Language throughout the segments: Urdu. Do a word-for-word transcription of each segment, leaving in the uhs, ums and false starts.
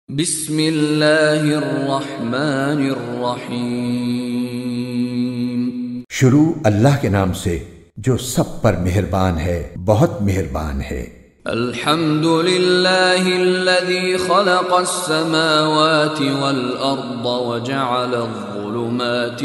بسم اللہ الرحمن الرحیم۔ شروع اللہ کے نام سے جو سب پر مہربان ہے، بہت مہربان ہے۔ الحمد للہ الذی خلق السماوات والارض وجعل الظلمات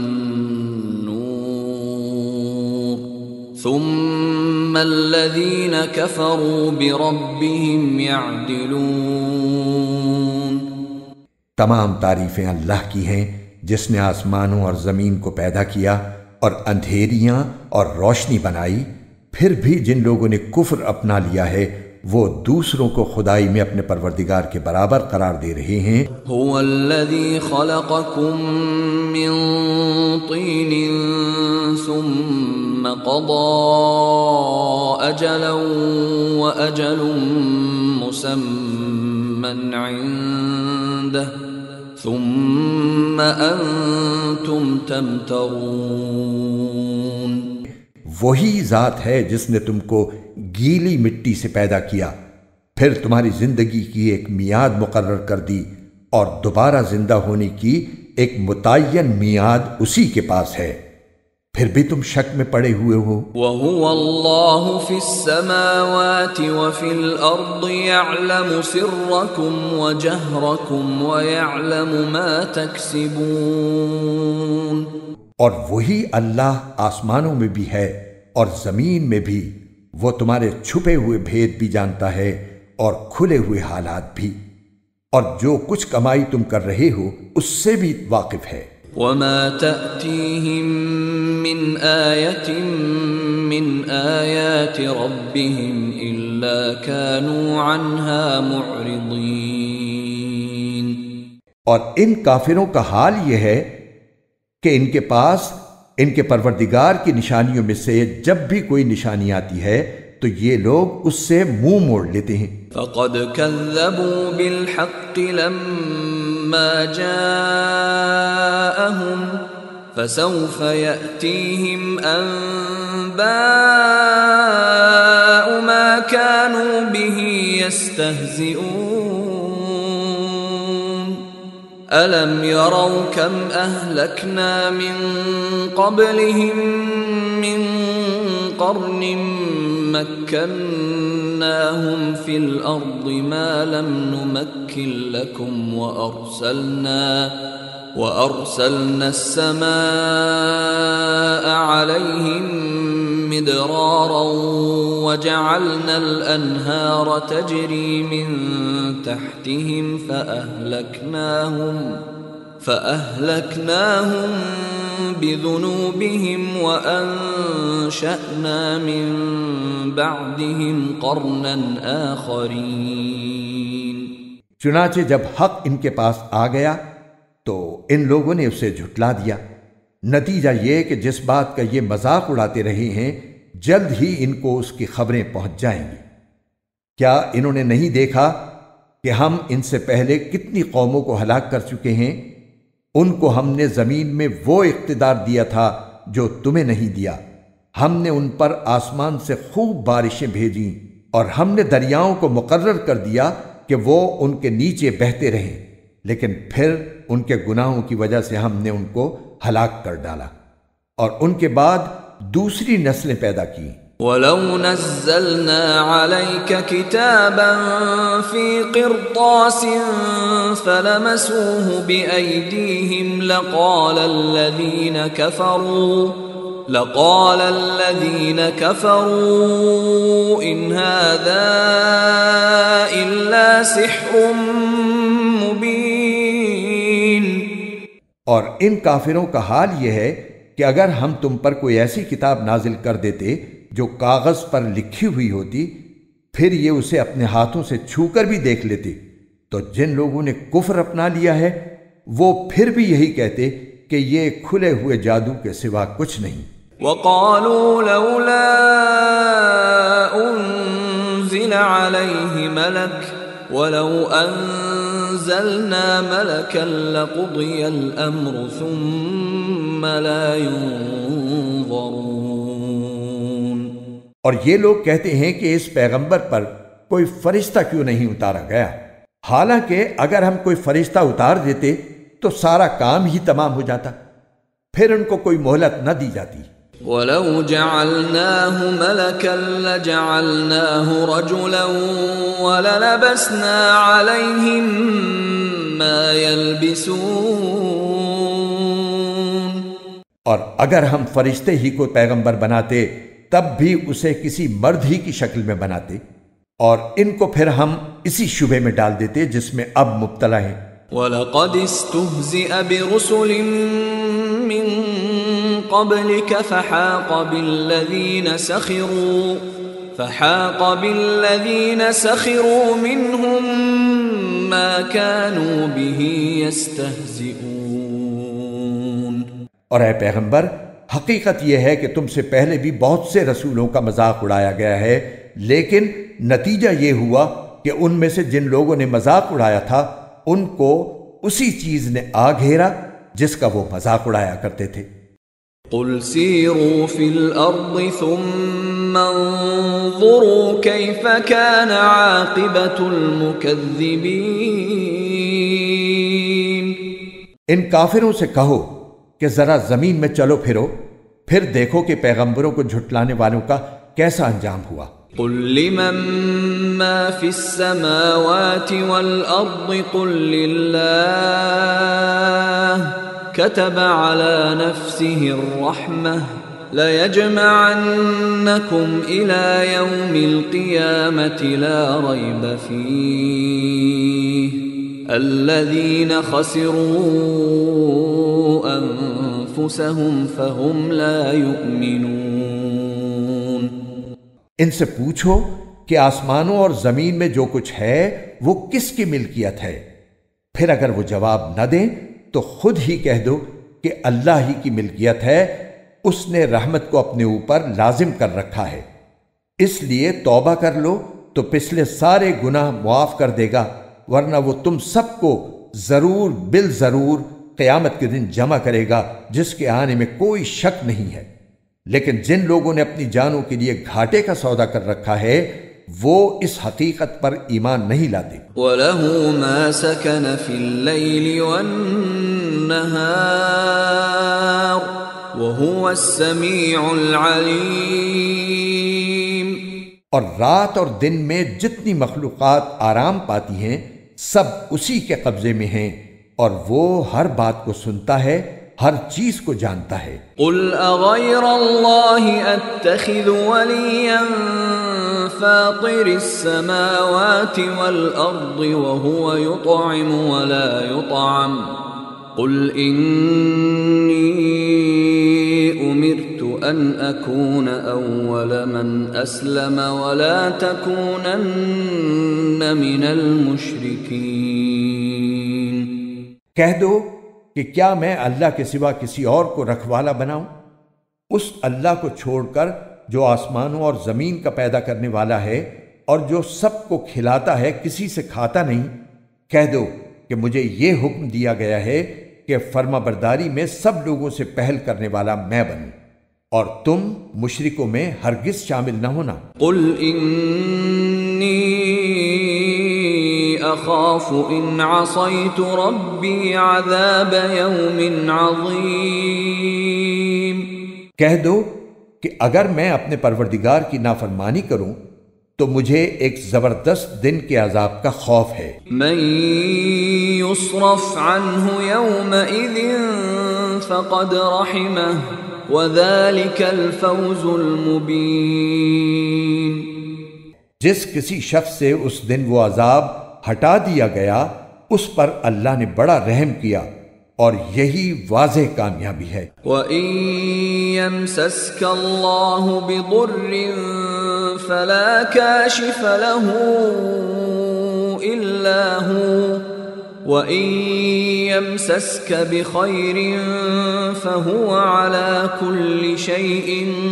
والنور ثم الذین کفروا بربهم یعدلون۔ تمام تعریفیں اللہ کی ہیں جس نے آسمانوں اور زمین کو پیدا کیا اور اندھیریاں اور روشنی بنائی، پھر بھی جن لوگوں نے کفر اپنا لیا ہے وہ دوسروں کو خدائی میں اپنے پروردگار کے برابر قرار دے رہے ہیں۔ هو الذی خلقکم من طین ثم قضى اجلا واجل مسمى عنده ثم انتم تمترون۔ وہی ذات ہے جس نے تم کو گیلی مٹی سے پیدا کیا، پھر تمہاری زندگی کی ایک میعاد مقرر کر دی اور دوبارہ زندہ ہونے کی ایک متعین میعاد اسی کے پاس ہے، پھر بھی تم شک میں پڑے ہوئے ہو۔ وَهُوَ اللَّهُ فِي السَّمَاوَاتِ وَفِي الْأَرْضِ يَعْلَمُ سِرَّكُمْ وَجَهْرَكُمْ وَيَعْلَمُ مَا تَكْسِبُونَ۔ اور وہی اللہ آسمانوں میں بھی ہے اور زمین میں بھی، وہ تمہارے چھپے ہوئے بھید بھی جانتا ہے اور کھلے ہوئے حالات بھی، اور جو کچھ کمائی تم کر رہے ہو اس سے بھی واقف ہے۔ وَمَا تَأْتِيهِم مِّنْ آيَةٍ مِّنْ آيَاتِ رَبِّهِمْ إِلَّا كَانُوا عَنْهَا مُعْرِضِينَ۔ اور ان کافروں کا حال یہ ہے کہ ان کے پاس ان کے پروردگار کی نشانیوں میں سے جب بھی کوئی نشانی آتی ہے تو یہ لوگ اس سے منہ موڑ لیتے ہیں۔ فَقَدْ كَذَّبُوا بِالْحَقِّ لَمَّا جَاءَهُمْ فَسَوْفَ يَأْتِيهِمْ أَنبَاءُ مَا كَانُوا بِهِ يَسْتَهْزِئُونَ۔ أَلَمْ يَرَوْا كَمْ أَهْلَكْنَا مِنْ قَبْلِهِمْ مِنْ قَرْنٍ مَكَّنَّاهُمْ فِي الْأَرْضِ مَا لَمْ نُمَكِّنْ لَكُمْ وَأَرْسَلْنَا وَأَرْسَلْنَا السَّمَاءَ عَلَيْهِمْ مِدْرَارًا وَجَعَلْنَا الْأَنْهَارَ تَجْرِي مِنْ تَحْتِهِمْ فَأَهْلَكْنَاهُمْ فَأَهْلَكْنَاهُمْ بِذُنُوبِهِمْ وَأَنشَأْنَا مِنْ بَعْدِهِمْ قَرْنًا آخَرِينَ۔ چنانچہ جب حق ان کے پاس آ گیا تو ان لوگوں نے اسے جھٹلا دیا، نتیجہ یہ کہ جس بات کا یہ مذاق اڑاتے رہے ہیں جلد ہی ان کو اس کی خبریں پہنچ جائیں گی۔ کیا انہوں نے نہیں دیکھا کہ ہم ان سے پہلے کتنی قوموں کو ہلاک کر چکے ہیں؟ ان کو ہم نے زمین میں وہ اقتدار دیا تھا جو تمہیں نہیں دیا، ہم نے ان پر آسمان سے خوب بارشیں بھیجیں اور ہم نے دریاؤں کو مقرر کر دیا کہ وہ ان کے نیچے بہتے رہیں، لیکن پھر ان کے گناہوں کی وجہ سے ہم نے ان کو ہلاک کر ڈالا اور ان کے بعد دوسری نسلیں پیدا کی۔ وَلَوْ نَزَّلْنَا عَلَيْكَ كِتَابًا فِي قِرْطَاسٍ فَلَمَسُوهُ بِأَيْدِيهِمْ لَقَالَ الَّذِينَ كَفَرُوا لَقَالَ الَّذِينَ كَفَرُوا إِنْ هَذَا إِلَّا سِحْرٌ مُبِينٌ۔ اور ان کافروں کا حال یہ ہے کہ اگر ہم تم پر کوئی ایسی کتاب نازل کر دیتے جو کاغذ پر لکھی ہوئی ہوتی، پھر یہ اسے اپنے ہاتھوں سے چھو کر بھی دیکھ لیتے، تو جن لوگوں نے کفر اپنا لیا ہے وہ پھر بھی یہی کہتے کہ یہ کھلے ہوئے جادو کے سوا کچھ نہیں۔ وَقَالُوا لَوْلَا أُنزِلَ عَلَيْهِ مَلَكٌ وَلَوْ أَنزَلْنَا مَلَكًا لَقُضِيَ الْأَمْرُ ثُمَّ لَا يُنظَرُونَ۔ اور یہ لوگ کہتے ہیں کہ اس پیغمبر پر کوئی فرشتہ کیوں نہیں اتارا گیا، حالانکہ اگر ہم کوئی فرشتہ اتار دیتے تو سارا کام ہی تمام ہو جاتا، پھر ان کو کوئی مہلت نہ دی جاتی۔ وَلَوْ جَعَلْنَاهُ مَلَكًا لَجَعَلْنَاهُ رَجُلًا وَلَلَبَسْنَا عَلَيْهِمْ مَا يَلْبِسُونَ۔ اور اگر ہم فرشتے ہی کو پیغمبر بناتے تب بھی اسے کسی مرد ہی کی شکل میں بناتے، اور ان کو پھر ہم اسی شبے میں ڈال دیتے جس میں اب مبتلا ہیں۔ وَلَقَدِ اسْتُهْزِئَ بِرُسُلٍ مِّن قَبْلِكَ فَحَاقَ بِالَّذِينَ سَخِرُوا فَحَاقَ بِالَّذِينَ سَخِرُوا مِنْهُمْ مَا كَانُوا بِهِ يَسْتَهْزِئُونَ۔ اور اے پیغمبر، حقیقت یہ ہے کہ تم سے پہلے بھی بہت سے رسولوں کا مذاق اڑایا گیا ہے، لیکن نتیجہ یہ ہوا کہ ان میں سے جن لوگوں نے مذاق اڑایا تھا ان کو اسی چیز نے آ گھیرا جس کا وہ مذاق اڑایا کرتے تھے۔ قُلْ سِيرُوا فِي الْأَرْضِ ثُمَّ انظُرُوا كَيْفَ كَانَ عَاقِبَةُ الْمُكَذِّبِينَ۔ ان کافروں سے کہو کہ ذرا زمین میں چلو پھرو، پھر دیکھو کہ پیغمبروں کو جھٹلانے والوں کا کیسا انجام ہوا۔ قُلْ لِمَن مَّا فِي السَّمَاوَاتِ وَالْأَرْضِ قُل لِّلَّهِ كَتَبَ عَلَى نَفْسِهِ الرَّحْمَةَ لَيَجْمَعَنَّكُمْ إِلَى يَوْمِ الْقِيَامَةِ لَا رَيْبَ فِيهِ الَّذِينَ خَسِرُوا أَنفُسَهُمْ فَهُمْ لَا يُؤْمِنُونَ۔ ان سے پوچھو کہ آسمانوں اور زمین میں جو کچھ ہے وہ کس کی ملکیت ہے، پھر اگر وہ جواب نہ دیں تو خود ہی کہہ دو کہ اللہ ہی کی ملکیت ہے، اس نے رحمت کو اپنے اوپر لازم کر رکھا ہے، اس لیے توبہ کر لو تو پچھلے سارے گناہ معاف کر دے گا، ورنہ وہ تم سب کو ضرور بالضرور قیامت کے دن جمع کرے گا جس کے آنے میں کوئی شک نہیں ہے۔ لیکن جن لوگوں نے اپنی جانوں کے لیے گھاٹے کا سودا کر رکھا ہے وہ اس حقیقت پر ایمان نہیں لاتے۔ وَلَهُ مَا سَكَنَ فِي اللَّيْلِ وَالنَّهَارِ وَهُوَ السَّمِيعُ الْعَلِيمُ۔ اور رات اور دن میں جتنی مخلوقات آرام پاتی ہیں سب اسی کے قبضے میں ہیں، اور وہ ہر بات کو سنتا ہے، ہر چیز کو جانتا ہے۔ قُلْ أَغَيْرَ اللَّهِ أَتَّخِذُ وَلِيًّا فَاطِرِ السَّمَاوَاتِ وَالْأَرْضِ وَهُوَ يُطْعِمُ وَلَا يُطْعَمُ قُلْ إِنِّي أُمِرْتُ أَنْ أَكُونَ أَوَّلَ مَنْ أَسْلَمَ وَلَا تَكُونَنَّ مِنَ الْمُشْرِكِينَ۔ کہہ دو کہ کیا میں اللہ کے سوا کسی اور کو رکھوالا بناؤں، اس اللہ کو چھوڑ کر جو آسمانوں اور زمین کا پیدا کرنے والا ہے اور جو سب کو کھلاتا ہے، کسی سے کھاتا نہیں۔ کہہ دو کہ مجھے یہ حکم دیا گیا ہے کہ فرما برداری میں سب لوگوں سے پہل کرنے والا میں بنوں، اور تم مشرکوں میں ہرگز شامل نہ ہونا۔ قل انی اخاف ان عصیت ربی عذاب یوم عظیم۔ کہہ دو کہ اگر میں اپنے پروردگار کی نافرمانی کروں تو مجھے ایک زبردست دن کے عذاب کا خوف ہے۔ من یصرف عنہ یومئذ فقد رحمہ وذلک الفوز المبین۔ جس کسی شخص سے اس دن وہ عذاب ہٹا دیا گیا اس پر اللہ نے بڑا رحم کیا، اور یہی واضح کامیابی ہے۔ وَإِن يَمْسَسْكَ اللَّهُ بِضُرٍّ فَلَا كَاشِفَ لَهُ إِلَّا هُوَ وَإِن يَمْسَسْكَ بِخَيْرٍ فَهُوَ عَلَى كُلِّ شَيْءٍ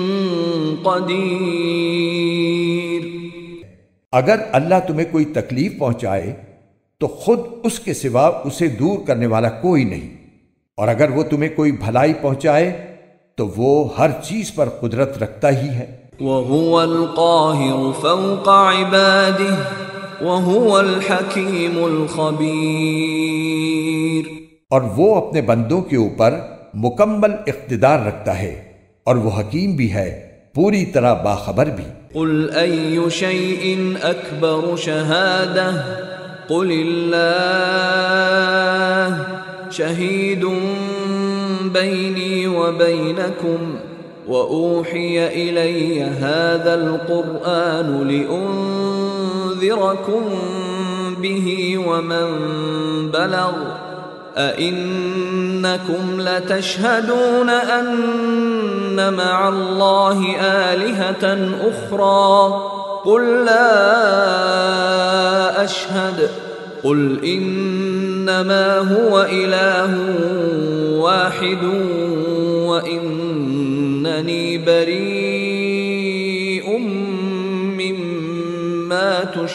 قَدِيرٌ۔ اگر اللہ تمہیں کوئی تکلیف پہنچائے تو خود اس کے سوا اسے دور کرنے والا کوئی نہیں، اور اگر وہ تمہیں کوئی بھلائی پہنچائے تو وہ ہر چیز پر قدرت رکھتا ہی ہے۔ وَهُوَ الْقَاهِرُ فَوْقَ عِبَادِهِ وهو الحكيم الخبير۔ اور وہ اپنے بندوں کے اوپر مکمل اقتدار رکھتا ہے اور وہ حکیم بھی ہے، پوری طرح باخبر بھی۔ قل أي شيء أكبر شهادة قل الله شهيد بيني وبينكم وأوحي إلي هذا القرآن لأنذركم به ومن بلغ أئنكم لتشهدون أن مع الله آلهة أخرى قل لا أشهد قل إنما هو إله واحد وإنني بريء مما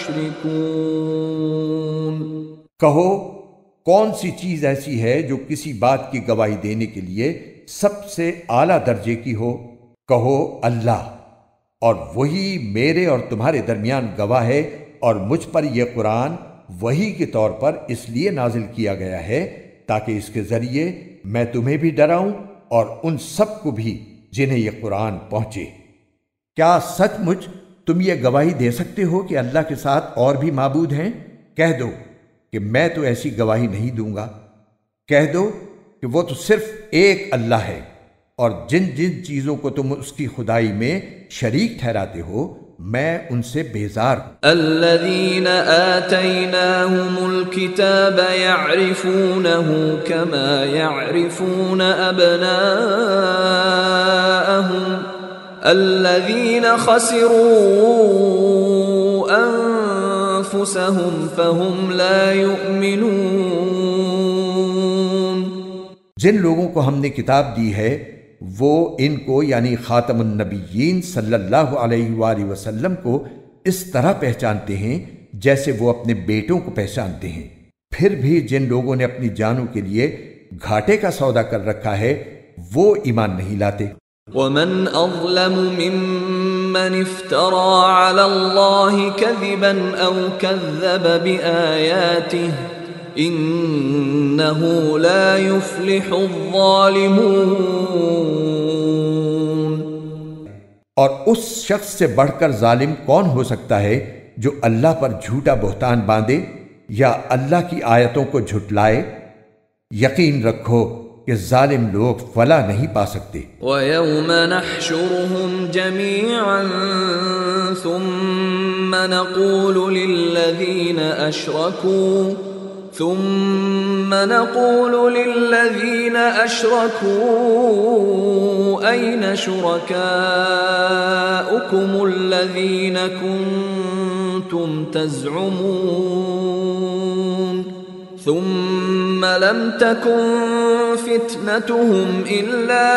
تشركون۔ کہو کون سی چیز ایسی ہے جو کسی بات کی گواہی دینے کے لیے سب سے اعلیٰ درجے کی ہو؟ کہو اللہ، اور وہی میرے اور تمہارے درمیان گواہ ہے، اور مجھ پر یہ قرآن وحی کے طور پر اس لیے نازل کیا گیا ہے تاکہ اس کے ذریعے میں تمہیں بھی ڈراؤں اور ان سب کو بھی جنہیں یہ قرآن پہنچے۔ کیا سچ مچ تم یہ گواہی دے سکتے ہو کہ اللہ کے ساتھ اور بھی معبود ہیں؟ کہہ دو کہ میں تو ایسی گواہی نہیں دوں گا۔ کہہ دو کہ وہ تو صرف ایک اللہ ہے، اور جن جن چیزوں کو تم اس کی خدائی میں شریک ٹھہراتے ہو میں ان سے بیزار ہوں۔ الذين آتيناهم الكتاب يعرفونه كما يعرفون أبناءهم الذين خسروا أنفسهم فهم لا يؤمنون۔ جن لوگوں کو ہم نے کتاب دی ہے وہ ان کو یعنی خاتم النبیین صلی اللہ علیہ وآلہ وسلم کو اس طرح پہچانتے ہیں جیسے وہ اپنے بیٹوں کو پہچانتے ہیں، پھر بھی جن لوگوں نے اپنی جانوں کے لیے گھاٹے کا سودا کر رکھا ہے وہ ایمان نہیں لاتے۔ ومن اظلم ممن افترى على الله كذبا او كذب بآياته انه لا يفلح الظالمون۔ اور اس شخص سے بڑھ کر ظالم کون ہو سکتا ہے جو اللہ پر جھوٹا بہتان باندھے یا اللہ کی آیتوں کو جھٹلائے؟ یقین رکھو کہ ظالم لوگ فلاح نہیں پا سکتے۔ وَيَوْمَ نَحْشُرُهُمْ جَمِيعًا ثُمَّ نَقُولُ لِلَّذِينَ أَشْرَكُوا ثُمَّ نَقُولُ لِلَّذِينَ أَشْرَكُوا أَيْنَ شُرَكَاؤُكُمُ الَّذِينَ كُنتُمْ تَزْعُمُونَ ثُمَّ لَمْ تَكُنْ فِتْنَتُهُمْ إِلَّا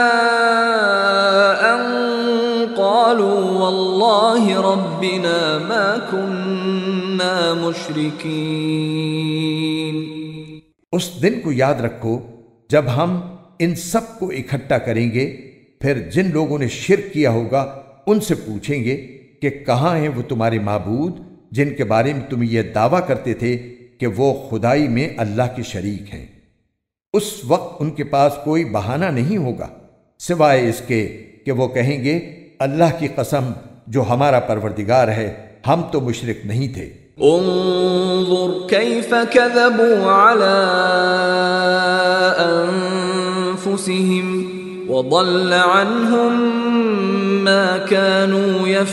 أَنْ قَالُوا وَاللَّهِ رَبِّنَا مَا كُنَّا مُشْرِكِينَ۔ اس دن کو یاد رکھو جب ہم ان سب کو اکٹھا کریں گے، پھر جن لوگوں نے شرک کیا ہوگا ان سے پوچھیں گے کہ کہاں ہیں وہ تمہارے معبود جن کے بارے میں تم یہ دعویٰ کرتے تھے کہ وہ خدائی میں اللہ کے شریک ہیں۔ اس وقت ان کے پاس کوئی بہانہ نہیں ہوگا سوائے اس کے کہ وہ کہیں گے اللہ کی قسم جو ہمارا پروردگار ہے ہم تو مشرک نہیں تھے۔ انظر كيف كذبوا على أنفسهم وضل عنهم ما كانوا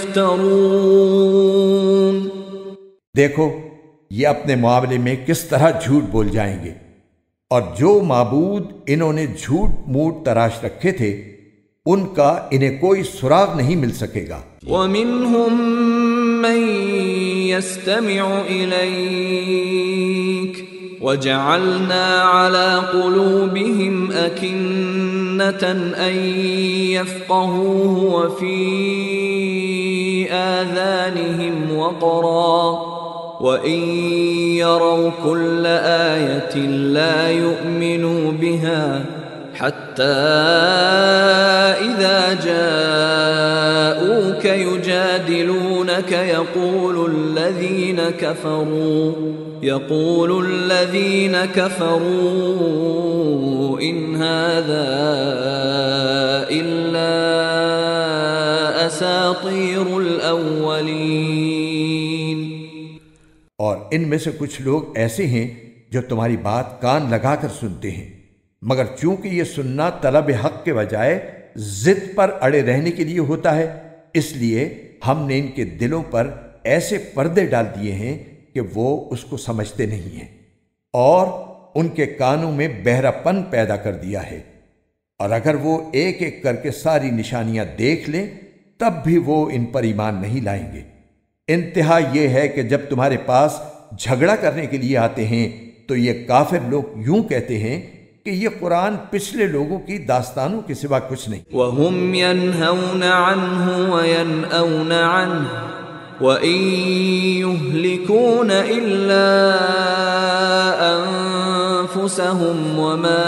يفترون۔ دیکھو یہ اپنے معاملے میں کس طرح جھوٹ بول جائیں گے، اور جو معبود انہوں نے جھوٹ موٹ تراش رکھے تھے ان کا انہیں کوئی سراغ نہیں مل سکے گا۔ وَمِنْهُمْ مَنْ يَسْتَمِعُ إِلَيْكَ وَجَعَلْنَا عَلَى قُلُوبِهِمْ أَكِنَّةً أَنْ يَفْقَهُوهُ وَفِي آذَانِهِمْ وَقْرًا وَإِنْ يَرَوْا كُلَّ آيَةٍ لَا يُؤْمِنُوا بِهَا حتى إذا جاءوك يجادلونك يقول الذين كفروا يقول الذين كفروا إن هذا إلا أساطير الأولين۔ اور ان میں سے کچھ لوگ ایسے ہیں جو تمہاری بات کان لگا کر سنتے ہیں، مگر چونکہ یہ سننا طلب حق کے بجائے ضد پر اڑے رہنے کے لیے ہوتا ہے، اس لیے ہم نے ان کے دلوں پر ایسے پردے ڈال دیے ہیں کہ وہ اس کو سمجھتے نہیں ہیں، اور ان کے کانوں میں بہرا پن پیدا کر دیا ہے، اور اگر وہ ایک ایک کر کے ساری نشانیاں دیکھ لیں تب بھی وہ ان پر ایمان نہیں لائیں گے۔ انتہا یہ ہے کہ جب تمہارے پاس جھگڑا کرنے کے لیے آتے ہیں تو یہ کافر لوگ یوں کہتے ہیں کہ یہ قرآن پچھلے لوگوں کی داستانوں کے سوا کچھ نہیں۔ وَهُمْ يَنْهَوْنَ عَنْهُ وَيَنْأَوْنَ عَنْهُ وَإِنْ يُهْلِكُونَ إِلَّا أَنفُسَهُمْ وَمَا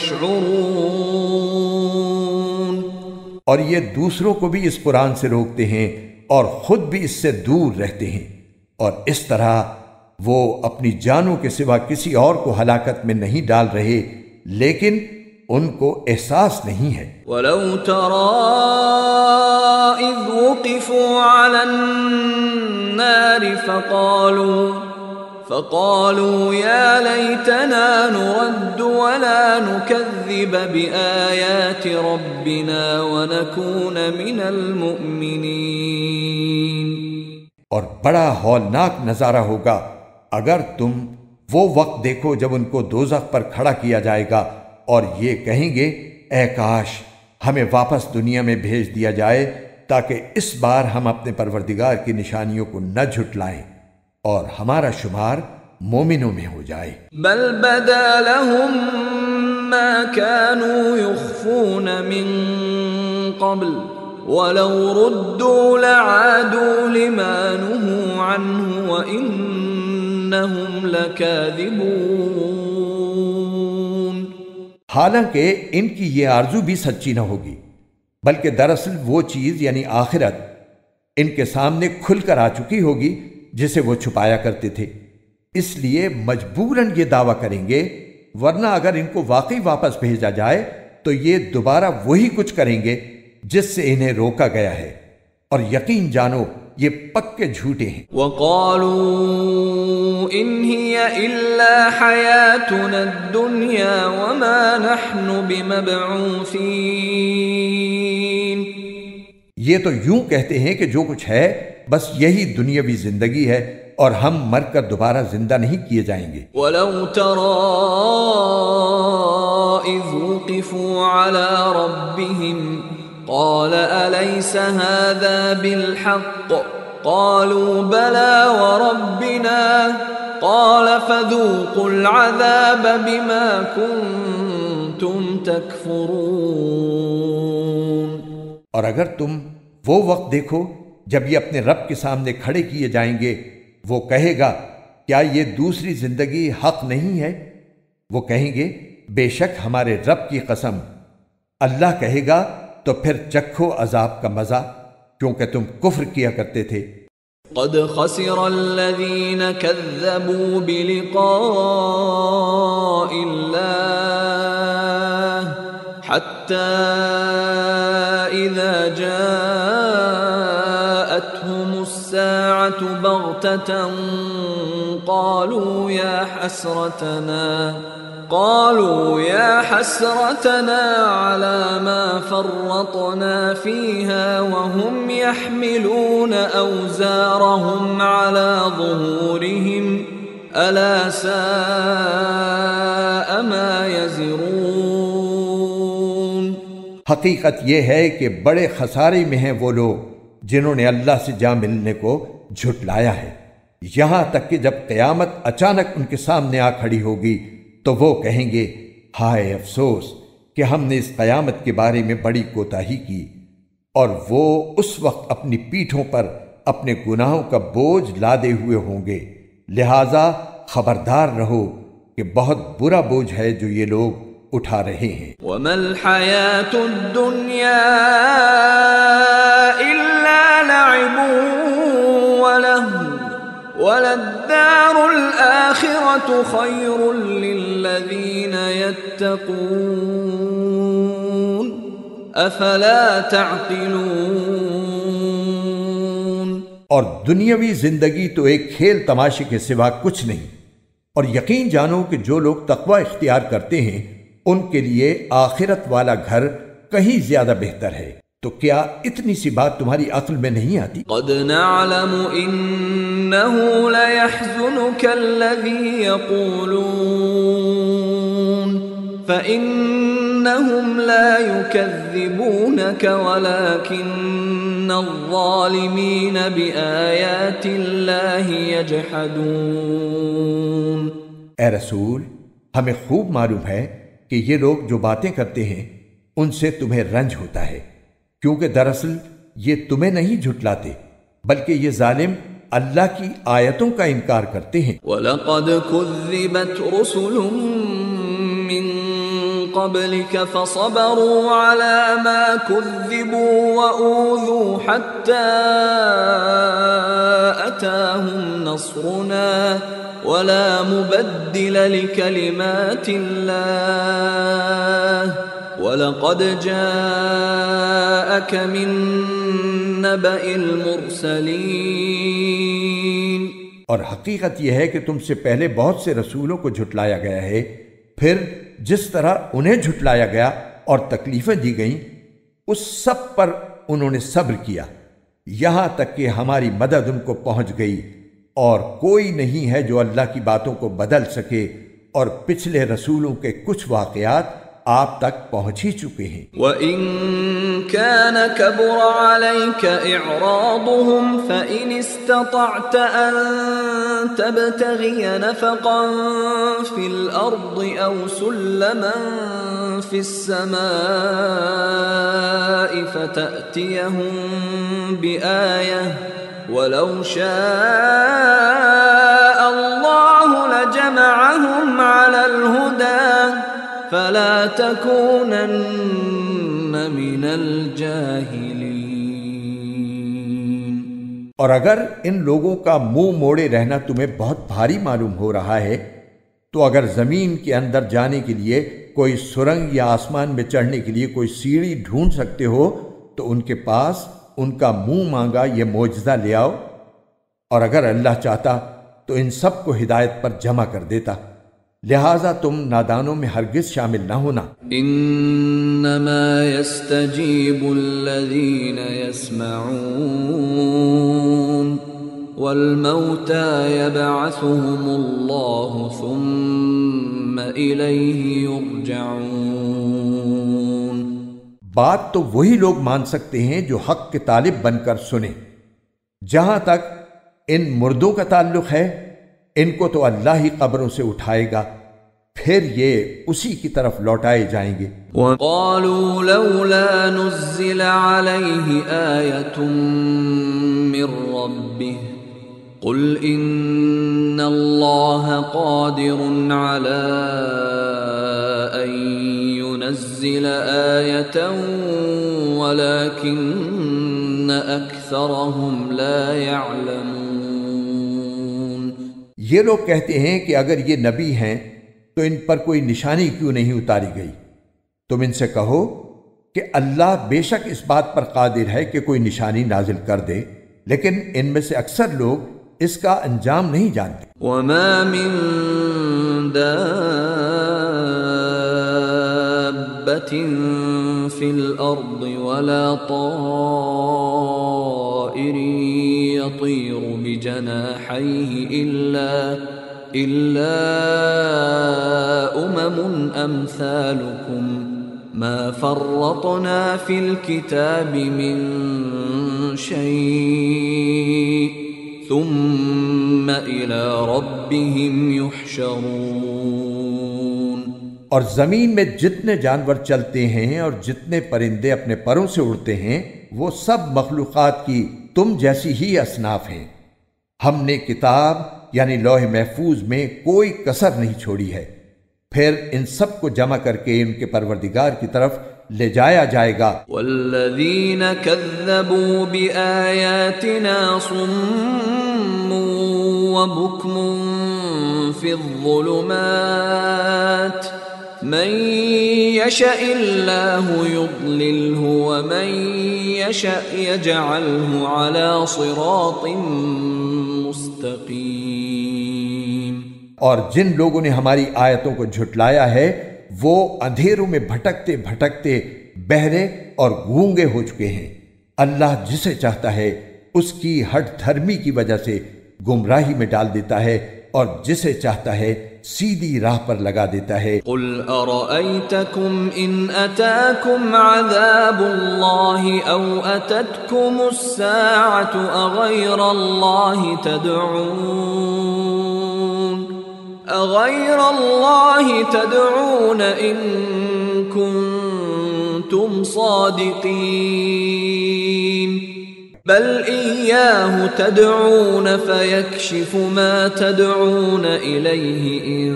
يَشْعُرُونَ۔ اور یہ دوسروں کو بھی اس قرآن سے روکتے ہیں اور خود بھی اس سے دور رہتے ہیں، اور اس طرح وہ اپنی جانوں کے سوا کسی اور کو ہلاکت میں نہیں ڈال رہے، لیکن ان کو احساس نہیں ہے۔ وَلَوْ تَرَىٰ إِذْ وُقِفُوا عَلَى النَّارِ فَقَالُوا فَقَالُوا يَا لَيْتَنَا نُرَدُّ وَلَا نُكَذِّبَ بِآيَاتِ رَبِّنَا وَنَكُونَ مِنَ الْمُؤْمِنِينَ۔ اور بڑا ہولناک نظارہ ہوگا اگر تم وہ وقت دیکھو جب ان کو دوزخ پر کھڑا کیا جائے گا اور یہ کہیں گے اے کاش ہمیں واپس دنیا میں بھیج دیا جائے تاکہ اس بار ہم اپنے پروردگار کی نشانیوں کو نہ جھٹلائیں اور ہمارا شمار مومنوں میں ہو جائے۔ بل بدا لهم ما كانوا يخفون من قبل وَلَوْ رُدُّوا لَعَادُوا لِمَا نُهُوا عَنْهُ وَإِنَّهُمْ لَكَاذِبُونَ۔ حالانکہ ان کی یہ آرزو بھی سچی نہ ہوگی، بلکہ دراصل وہ چیز یعنی آخرت ان کے سامنے کھل کر آ چکی ہوگی جسے وہ چھپایا کرتے تھے، اس لیے مجبوراً یہ دعویٰ کریں گے، ورنہ اگر ان کو واقعی واپس بھیجا جائے تو یہ دوبارہ وہی کچھ کریں گے جس سے انہیں روکا گیا ہے، اور یقین جانو یہ پکے جھوٹے ہیں۔ وَقَالُوا إِنْ هِيَ إِلَّا حَيَاتُنَا الدُّنْيَا وَمَا نَحْنُ بِمَبْعُوثِينَ۔ یہ تو یوں کہتے ہیں کہ جو کچھ ہے بس یہی دنیاوی زندگی ہے اور ہم مر کر دوبارہ زندہ نہیں کیے جائیں گے۔ وَلَوْ تَرَىٰ إِذْ وُقِفُوا عَلَىٰ رَبِّهِمْ قَالَ أَلَيْسَ هَٰذَا بِالْحَقِّ قَالُوا بَلَىٰ وَرَبِّنَا قَالَ فَذُوقُوا الْعَذَابَ بِمَا كُنتُمْ تَكْفُرُونَ۔ اور اگر تم وہ وقت دیکھو جب یہ اپنے رب کے سامنے کھڑے کیے جائیں گے، وہ کہے گا کیا یہ دوسری زندگی حق نہیں ہے؟ وہ کہیں گے بے شک ہمارے رب کی قسم۔ اللہ کہے گا تو پھر چکھو عذاب کا مزہ، کیونکہ تم کفر کیا کرتے تھے۔ قد خسر الذين كذبوا بلقاء الله حتى إذا جاءتهم الساعة بغتة قالوا يا حسرتنا قالوا يا حسرتنا على ما فرطنا فيها وهم يحملون أوزارهم على ظهورهم ألا ساء ما يزرون۔ حقیقت یہ ہے کہ بڑے خسارے میں ہیں وہ لوگ جنہوں نے اللہ سے جا ملنے کو جھٹلایا ہے، یہاں تک کہ جب قیامت اچانک ان کے سامنے آ کھڑی ہوگی تو وہ کہیں گے ہائے افسوس کہ ہم نے اس قیامت کے بارے میں بڑی کوتاہی کی، اور وہ اس وقت اپنی پیٹھوں پر اپنے گناہوں کا بوجھ لادے ہوئے ہوں گے۔ لہٰذا خبردار رہو کہ بہت برا بوجھ ہے جو یہ لوگ اٹھا رہے ہیں۔ وَمَا الْحَيَاةُ الدُّنْيَا إِلَّا لَعِبٌ وَلَهْوٌ وَلَلدَّارُ الْآخِرَةُ خَيْرٌ لِّلَّذِينَ يَتَّقُونَ أَفَلَا تَعْقِلُونَ۔ اور دنیاوی زندگی تو ایک کھیل تماشے کے سوا کچھ نہیں، اور یقین جانو کہ جو لوگ تقوی اختیار کرتے ہیں ان کے لیے آخرت والا گھر کہیں زیادہ بہتر ہے۔ تو کیا اتنی سی بات تمہاری عقل میں نہیں آتی؟ قد نعلم انه ليحزنك الذي يقولون فانهم لا يكذبونك ولكن الظالمين بآيات الله يجحدون۔ اے رسول، ہمیں خوب معلوم ہے کہ یہ لوگ جو باتیں کرتے ہیں ان سے تمہیں رنج ہوتا ہے، کیونکہ دراصل یہ تمہیں نہیں جھٹلاتے بلکہ یہ ظالم اللہ کی آیتوں کا انکار کرتے ہیں۔ وَلَقَدْ كُذِّبَتْ رُسُلٌ مِّن قَبْلِكَ فَصَبَرُوا عَلَى مَا كُذِّبُوا وَأُوذُوا حَتَّى أَتَاهُمْ نَصْرُنَا وَلَا مُبَدِّلَ لِكَلِمَاتِ اللَّهِ وَلَقَدْ جَاءَكَ مِن نَّبَإِ الْمُرْسَلِينَ۔ اور حقیقت یہ ہے کہ تم سے پہلے بہت سے رسولوں کو جھٹلایا گیا ہے، پھر جس طرح انہیں جھٹلایا گیا اور تکلیفیں دی گئیں اس سب پر انہوں نے صبر کیا، یہاں تک کہ ہماری مدد ان کو پہنچ گئی، اور کوئی نہیں ہے جو اللہ کی باتوں کو بدل سکے، اور پچھلے رسولوں کے کچھ واقعات آپ تک پہنچ ہی چکے ہیں۔ وَإِن كَانَ كَبُرَ عَلَيْكَ إِعْرَاضُهُمْ فَإِنِ اسْتَطَعْتَ أَن تَبْتَغِيَ نَفَقًا فِي الْأَرْضِ أَوْ سُلَّمًا فِي السَّمَاءِ فَتَأْتِيَهُم بِآيَةٍ وَلَوْ شَاءَ اللَّهُ لَجَمَعَهُمْ عَلَى الْهُدَى فَلَا تَكُونَنَّ مِنَ الْجَاهِلِينَ۔ اور اگر ان لوگوں کا منہ موڑے رہنا تمہیں بہت بھاری معلوم ہو رہا ہے تو اگر زمین کے اندر جانے کے لیے کوئی سرنگ یا آسمان میں چڑھنے کے لیے کوئی سیڑھی ڈھونڈ سکتے ہو تو ان کے پاس ان کا منہ مانگا یہ معجزہ لے آؤ، اور اگر اللہ چاہتا تو ان سب کو ہدایت پر جمع کر دیتا، لہذا تم نادانوں میں ہرگز شامل نہ ہونا۔ انما يستجيب الذين يسمعون والموتى يبعثهم الله ثم إليه يرجعون۔ بات تو وہی لوگ مان سکتے ہیں جو حق کے طالب بن کر سنیں۔ جہاں تک ان مردوں کا تعلق ہے ان کو تو اللہ ہی قبروں سے اٹھائے گا، پھر یہ اسی کی طرف لوٹائے جائیں گے۔ وَقَالُوا لَوْلَا نُزِّلَ عَلَيْهِ آيَةٌ مِّن رَّبِّهِ قُلْ إِنَّ اللَّهَ قَادِرٌ عَلَىٰ أَن يُنَزِّلَ آيَةً وَلَٰكِنَّ أَكْثَرَهُمْ لَا يَعْلَمُونَ۔ یہ لوگ کہتے ہیں کہ اگر یہ نبی ہیں تو ان پر کوئی نشانی کیوں نہیں اتاری گئی؟ تم ان سے کہو کہ اللہ بے شک اس بات پر قادر ہے کہ کوئی نشانی نازل کر دے، لیکن ان میں سے اکثر لوگ اس کا انجام نہیں جانتے۔ وَمَا مِن دَابَّةٍ فِي الْأَرْضِ وَلَا طَائِرٍ يَطِيرُ بِجَنَاحَيْهِ إِلَّا إِلَّا أُمَمٌ أَمْثَالُكُمْ مَا فَرَّطْنَا فِي الْكِتَابِ مِنْ شَيْءٍ ثُمَّ إِلَى رَبِّهِمْ يُحْشَرُونَ۔ اور زمین میں جتنے جانور چلتے ہیں اور جتنے پرندے اپنے پروں سے اڑتے ہیں وہ سب مخلوقات کی تم جیسی ہی اصناف ہیں۔ ہم نے کتاب یعنی لوح محفوظ میں کوئی کسر نہیں چھوڑی ہے، پھر ان سب کو جمع کر کے ان کے پروردگار کی طرف لے جایا جائے گا۔ والذین کذبوا بآیاتنا صم وبکم فی الظلمات من یشاء اللہ یضللہ ومن یشاء یجعلہ علی صراط مستقیم۔ اور جن لوگوں نے ہماری آیتوں کو جھٹلایا ہے وہ اندھیروں میں بھٹکتے بھٹکتے بہرے اور گونگے ہو چکے ہیں۔ اللہ جسے چاہتا ہے اس کی ہٹ دھرمی کی وجہ سے گمراہی میں ڈال دیتا ہے اور جسے چاہتا ہے سیدھی راہ پر لگا دیتا ہے۔ قل ارأیتکم ان اتاکم عذاب اللہ او اتتکم الساعة اغیر اللہ تدعون اغیر اللہ تدعون ان کنتم صادقین بل ایاہ تدعون فیکشف ما تدعون الیہ ان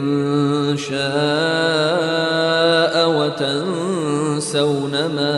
شاء وتنسون ما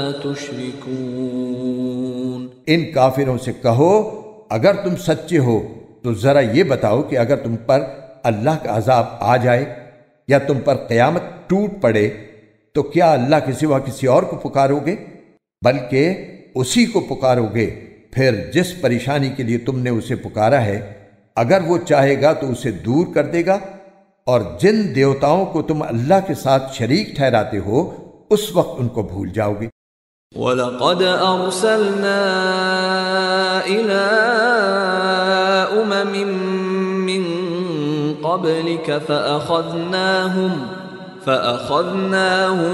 تشرکون۔ ان کافروں سے کہو اگر تم سچے ہو تو ذرا یہ بتاؤ کہ اگر تم پر اللہ کا عذاب آ جائے یا تم پر قیامت ٹوٹ پڑے تو کیا اللہ کے سوا کسی اور کو پکارو گے؟ بلکہ اسی کو پکارو گے۔ پھر جس پریشانی کے لیے تم نے اسے پکارا ہے اگر وہ چاہے گا تو اسے دور کر دے گا، اور جن دیوتاؤں کو تم اللہ کے ساتھ شریک ٹھہراتے ہو اس وقت ان کو بھول جاؤ گے۔ وَلَقَدْ أَرْسَلْنَا إِلَىٰ أُمَمٍ مِّن قَبْلِكَ فَأَخَذْنَاهُمْ فَأَخَذْنَاهُمْ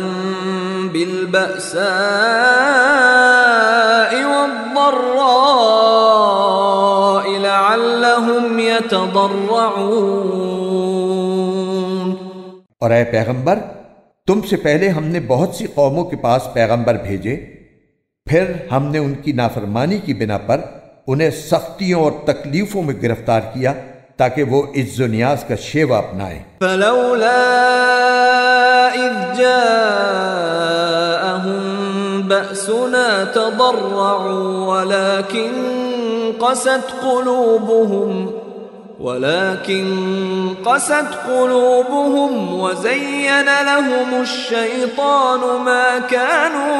بِالْبَأْسَاءِ وَالضَّرَّاءِ لَعَلَّهُمْ يَتَضَرَّعُونَ۔ اور اے پیغمبر تم سے پہلے ہم نے بہت سی قوموں کے پاس پیغمبر بھیجے، پھر ہم نے ان کی نافرمانی کی بنا پر انہیں سختیوں اور تکلیفوں میں گرفتار کیا تاکہ وہ عز و نیاز کا شیوا اپنائیں۔ فلولا اذ جاءهم بأسنا تضرعوا ولكن قست قلوبهم ولكن قست قلوبهم وزين لهم الشيطان ما كانوا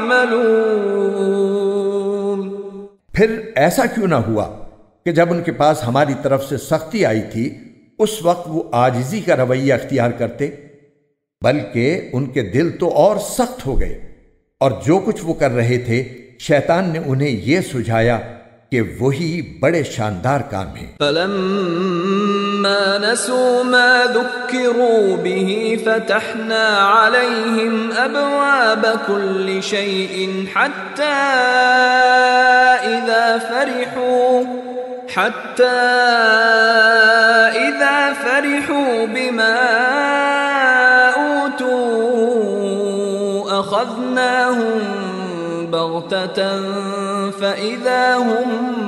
يعملون۔ پھر ایسا کیوں نہ ہوا کہ جب ان کے پاس ہماری طرف سے سختی آئی تھی اس وقت وہ عاجزی کا رویہ اختیار کرتے، بلکہ ان کے دل تو اور سخت ہو گئے، اور جو کچھ وہ کر رہے تھے شیطان نے انہیں یہ سجھایا کہ وہی بڑے شاندار کام ہیں۔ فَلَمَّا نَسُوا مَا ذُكِّرُوا بِهِ فَتَحْنَا عَلَيْهِمْ أَبْوَابَ كُلِّ شَيْءٍ حَتَّى إِذَا فَرِحُوا حَتَّى إِذَا فَرِحُوا بِمَا أُوتُوا أَخَذْنَاهُمْ بغتة فإذا هم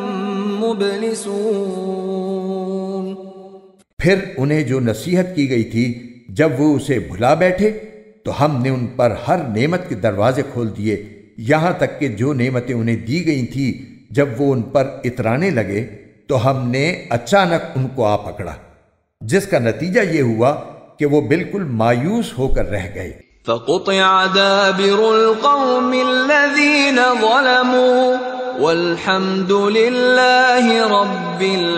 مبلسون۔ پھر انہیں جو نصیحت کی گئی تھی جب وہ اسے بھلا بیٹھے تو ہم نے ان پر ہر نعمت کے دروازے کھول دیے، یہاں تک کہ جو نعمتیں انہیں دی گئی تھی جب وہ ان پر اترانے لگے تو ہم نے اچانک ان کو آ پکڑا، جس کا نتیجہ یہ ہوا کہ وہ بالکل مایوس ہو کر رہ گئے۔ فَقُطِعَ دَابِرُ الْقَوْمِ الَّذِينَ ظَلَمُوا وَالْحَمْدُ لِلَّهِ رَبِّ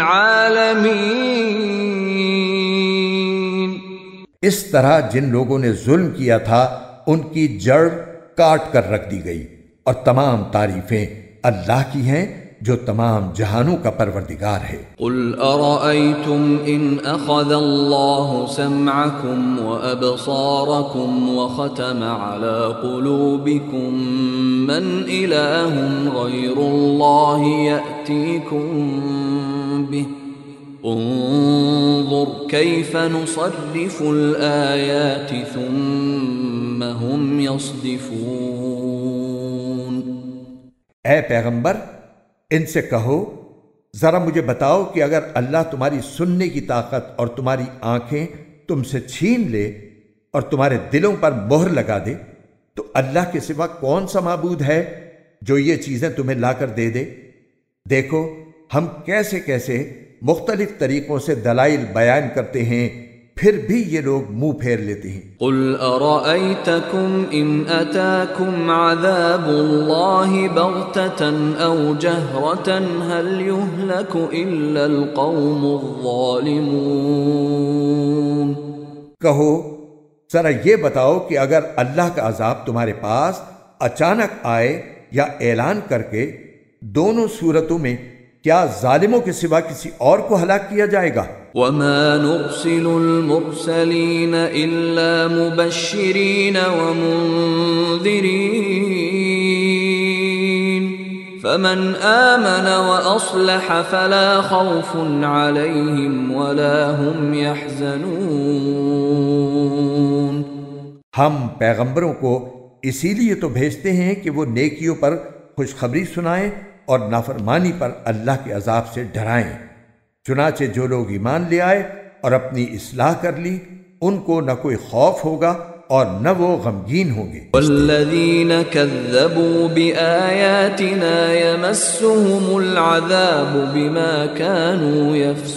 الْعَالَمِينَ۔ اس طرح جن لوگوں نے ظلم کیا تھا ان کی جڑ کاٹ کر رکھ دی گئی، اور تمام تعریفیں اللہ کی ہیں جو تمام جہانوں کا پروردگار ہے۔ قل ارأيتم ان اخذ الله سمعكم وابصاركم وختم على قلوبكم من اله غير الله يأتيكم به انظر كيف نصرف الآيات ثم هم يصدفون۔ اے پیغمبر ان سے کہو ذرا مجھے بتاؤ کہ اگر اللہ تمہاری سننے کی طاقت اور تمہاری آنکھیں تم سے چھین لے اور تمہارے دلوں پر مہر لگا دے تو اللہ کے سوا کون سا معبود ہے جو یہ چیزیں تمہیں لا کر دے دے؟ دیکھو ہم کیسے کیسے مختلف طریقوں سے دلائل بیان کرتے ہیں، پھر بھی یہ لوگ منہ پھیر لیتے ہیں۔ قل ارأيتكم ان اتاكم عذاب الله بغتة او جهرة هل يهلك الا القوم الظالمون۔ کہو ذرا یہ بتاؤ کہ اگر اللہ کا عذاب تمہارے پاس اچانک آئے یا اعلان کر کے، دونوں صورتوں میں کیا ظالموں کے سوا کسی اور کو ہلاک کیا جائے گا؟ وما نرسل المرسلین الا مبشرین ومنذرین فمن آمن واصلح فلا خوف علیہم ولا هم يحزنون۔ ہم پیغمبروں کو اسی لیے تو بھیجتے ہیں کہ وہ نیکیوں پر خوشخبری سنائیں اور نافرمانی پر اللہ کے عذاب سے ڈرائیں۔ چنانچہ جو لوگ ایمان لے آئے اور اپنی اصلاح کر لی، ان کو نہ کوئی خوف ہوگا اور نہ وہ غمگین ہوں گے۔ والذین کذبوا بآیاتنا یمسهم العذاب بما كانوا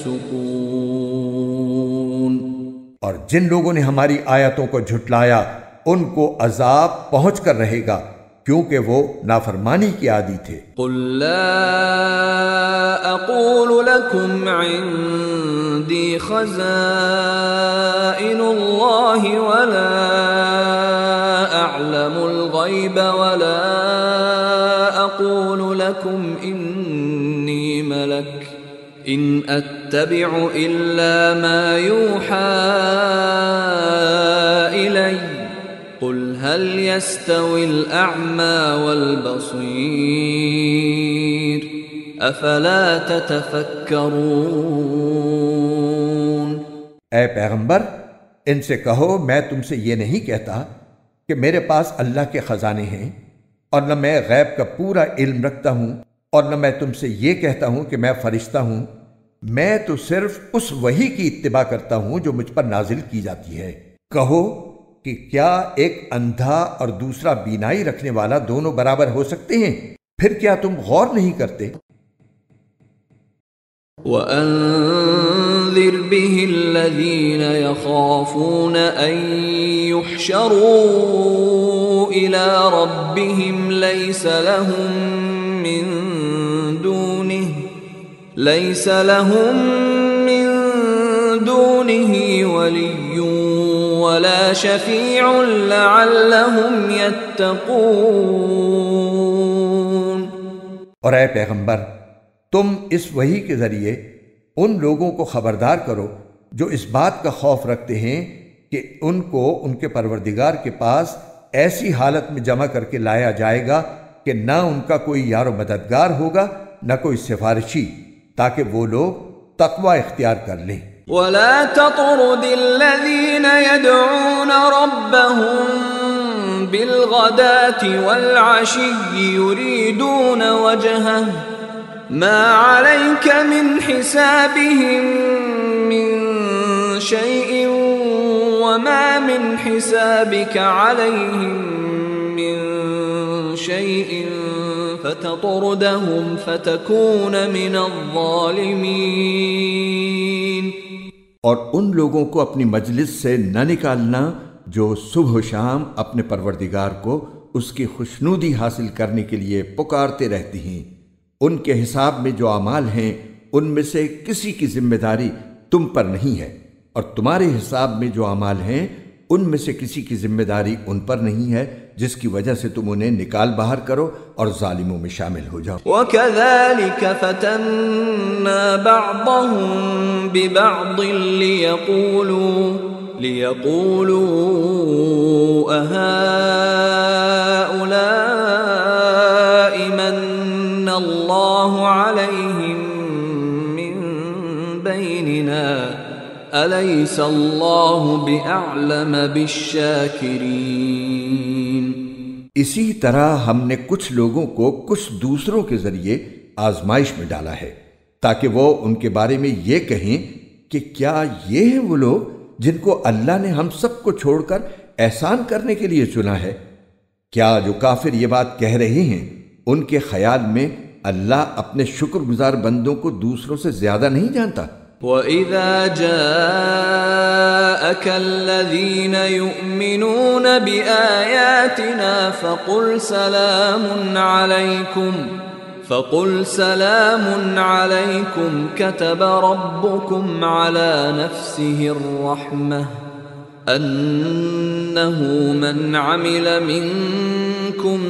یفسقون۔ اور جن لوگوں نے ہماری آیتوں کو جھٹلایا ان کو عذاب پہنچ کر رہے گا کیونکہ وہ نافرمانی کے عادی تھے۔ قل لا اقول لكم عندي خزائن الله ولا اعلم الغيب ولا اقول لكم اني ملك ان اتبع الا ما يوحى الي قل هل يستوي الأعمى والبصير أفلا تتفكرون۔ اے پیغمبر ان سے کہو میں تم سے یہ نہیں کہتا کہ میرے پاس اللہ کے خزانے ہیں، اور نہ میں غیب کا پورا علم رکھتا ہوں، اور نہ میں تم سے یہ کہتا ہوں کہ میں فرشتہ ہوں۔ میں تو صرف اس وحی کی اتباع کرتا ہوں جو مجھ پر نازل کی جاتی ہے۔ کہو کہ کیا ایک اندھا اور دوسرا بینائی رکھنے والا دونوں برابر ہو سکتے ہیں؟ پھر کیا تم غور نہیں کرتے؟ وَأَنذِرْ بِهِ الَّذِينَ يَخَافُونَ أَن يُحْشَرُوا إِلَى رَبِّهِمْ لَيْسَ لَهُم مِّن دُونِهِ لَيْسَ لَهُم مِّن دُونِهِ وَلِيٌّ وَلَا شَفِيعٌ لَعَلَّهُمْ يَتَّقُونَ۔ اور اے پیغمبر تم اس وحی کے ذریعے ان لوگوں کو خبردار کرو جو اس بات کا خوف رکھتے ہیں کہ ان کو ان کے پروردگار کے پاس ایسی حالت میں جمع کر کے لایا جائے گا کہ نہ ان کا کوئی یار و مددگار ہوگا نہ کوئی سفارشی، تاکہ وہ لوگ تقوی اختیار کر لیں۔ وَلَا تَطْرُدِ الَّذِينَ يَدْعُونَ رَبَّهُم بِالْغَدَاةِ وَالْعَشِيِّ يُرِيدُونَ وَجْهَهُ مَا عَلَيْكَ مِنْ حِسَابِهِم مِّن شَيْءٍ وَمَا مِنْ حِسَابِكَ عَلَيْهِم مِّن شَيْءٍ فَتَطْرُدَهُمْ فَتَكُونَ مِنَ الظَّالِمِينَ۔ اور ان لوگوں کو اپنی مجلس سے نہ نکالنا جو صبح و شام اپنے پروردگار کو اس کی خوشنودی حاصل کرنے کے لیے پکارتے رہتے ہیں۔ ان کے حساب میں جو اعمال ہیں ان میں سے کسی کی ذمہ داری تم پر نہیں ہے، اور تمہارے حساب میں جو اعمال ہیں ان میں سے کسی کی ذمہ داری ان پر نہیں ہے جس کی وجہ سے تم انہیں نکال باہر کرو اور ظالموں میں شامل ہو جاؤ۔ وَكَذَلِكَ فَتَنَّا بَعْضَهُم بِبَعْضٍ لِيَقُولُوا لِيَقُولُوا أَهَٰؤُلَاءِ مَنَّ اللَّهُ عَلَيْهِم مِّن بَيْنِنَا أَلَيْسَ اللَّهُ بِأَعْلَمَ بِالشَّاكِرِينَ۔ اسی طرح ہم نے کچھ لوگوں کو کچھ دوسروں کے ذریعے آزمائش میں ڈالا ہے تاکہ وہ ان کے بارے میں یہ کہیں کہ کیا یہ ہیں وہ لوگ جن کو اللہ نے ہم سب کو چھوڑ کر احسان کرنے کے لیے چنا ہے؟ کیا جو کافر یہ بات کہہ رہے ہیں ان کے خیال میں اللہ اپنے شکر گزار بندوں کو دوسروں سے زیادہ نہیں جانتا؟ وَإِذَا جَاءَكَ الَّذِينَ يُؤْمِنُونَ بِآيَاتِنَا فَقُلْ سَلَامٌ عَلَيْكُمْ فَقُلْ سَلَامٌ عَلَيْكُمْ كَتَبَ رَبُّكُمْ عَلَى نَفْسِهِ الرَّحْمَةَ أَنَّهُ مَنْ عَمِلَ مِنْكُمْ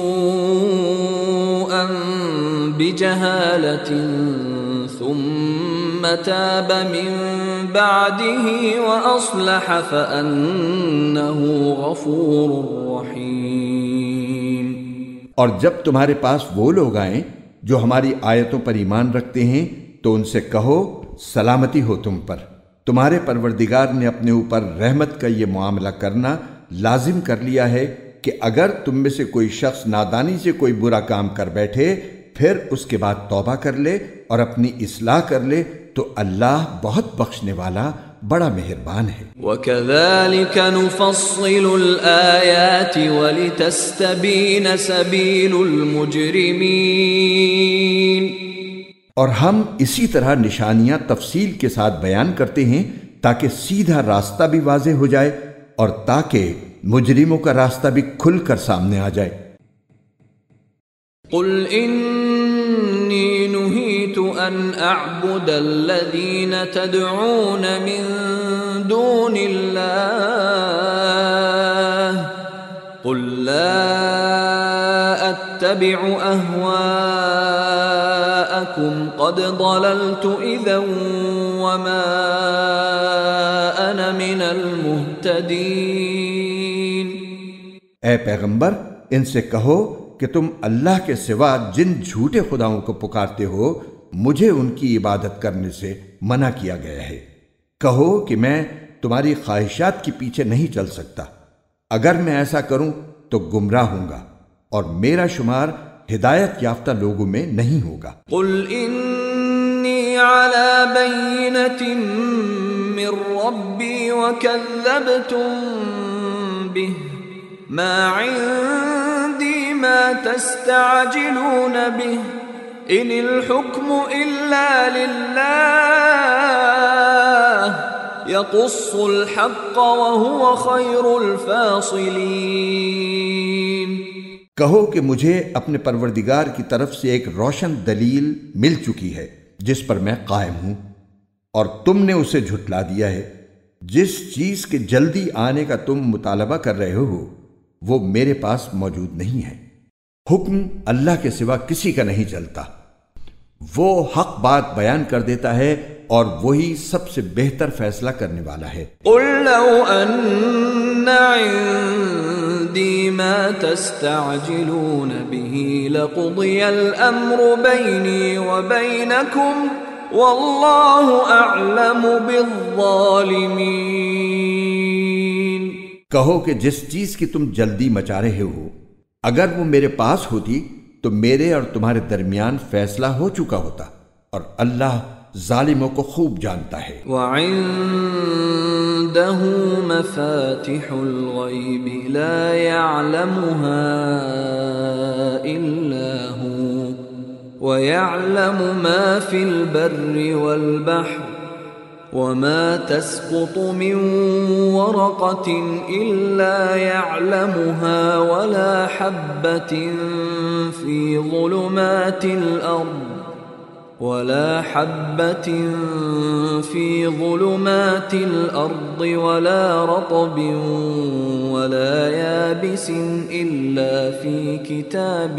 سُوءًا بِجَهَالَةٍ ثُمَّ تَابَ مِنْ بَعْدِهِ وَأَصْلَحَ فَأَنَّهُ غَفُورٌ رَحِيمٌ۔ اور جب تمہارے پاس وہ لوگ آئیں جو ہماری آیتوں پر ایمان رکھتے ہیں تو ان سے کہو سلامتی ہو تم پر، تمہارے پروردگار نے اپنے اوپر رحمت کا یہ معاملہ کرنا لازم کر لیا ہے کہ اگر تم میں سے کوئی شخص نادانی سے کوئی برا کام کر بیٹھے پھر اس کے بعد توبہ کر لے اور اپنی اصلاح کر لے تو اللہ بہت بخشنے والا بڑا مہربان ہے۔ وَكَذَلِكَ نُفَصِّلُ الْآيَاتِ وَلِتَسْتَبِينَ سَبِيلُ الْمُجْرِمِينَ، اور ہم اسی طرح نشانیاں تفصیل کے ساتھ بیان کرتے ہیں تاکہ سیدھا راستہ بھی واضح ہو جائے اور تاکہ مجرموں کا راستہ بھی کھل کر سامنے آ جائے۔ قُلْ إِنِّي نُهِيتُ أَنْ أَعْبُدَ الَّذِينَ تَدْعُونَ مِن دُونِ اللَّهِ قُلْ لَا أَتَّبِعُ أَهْوَاءَكُمْ قَدْ ضَلَلْتُ إِذًا وَمَا أَنَا مِنَ الْمُهْتَدِينَ۔ اے پیغمبر ان سے کہو کہ تم اللہ کے سوا جن جھوٹے خداؤں کو پکارتے ہو مجھے ان کی عبادت کرنے سے منع کیا گیا ہے۔ کہو کہ میں تمہاری خواہشات کے پیچھے نہیں چل سکتا، اگر میں ایسا کروں تو گمراہ ہوں گا اور میرا شمار ہدایت یافتہ لوگوں میں نہیں ہوگا۔ قل انی علی بینۃ من ربی وکذبتم بہ ما عندی ما تستعجلون به ان الحکم الا للہ یقص الحق وهو خیر الفاصلین۔ کہو کہ مجھے اپنے پروردگار کی طرف سے ایک روشن دلیل مل چکی ہے جس پر میں قائم ہوں، اور تم نے اسے جھٹلا دیا ہے۔ جس چیز کے جلدی آنے کا تم مطالبہ کر رہے ہو وہ میرے پاس موجود نہیں ہے۔ حکم اللہ کے سوا کسی کا نہیں چلتا، وہ حق بات بیان کر دیتا ہے اور وہی سب سے بہتر فیصلہ کرنے والا ہے۔ قل لو ان عندي ما تستعجلون به لقضي الامر بيني وبينكم والله اعلم بالظالمين۔ کہو کہ جس چیز کی تم جلدی مچا رہے ہو اگر وہ میرے پاس ہوتی تو میرے اور تمہارے درمیان فیصلہ ہو چکا ہوتا، اور اللہ ظالموں کو خوب جانتا ہے۔ وعنده مفاتح الغیب لا يعلمها الا هو ويعلم ما في البر والبحر وما تسقط من ورقة إلا يعلمها ولا حبة في ظلمات الأرض ولا حبة في ظلمات الأرض ولا رطب ولا يابس إلا في كتاب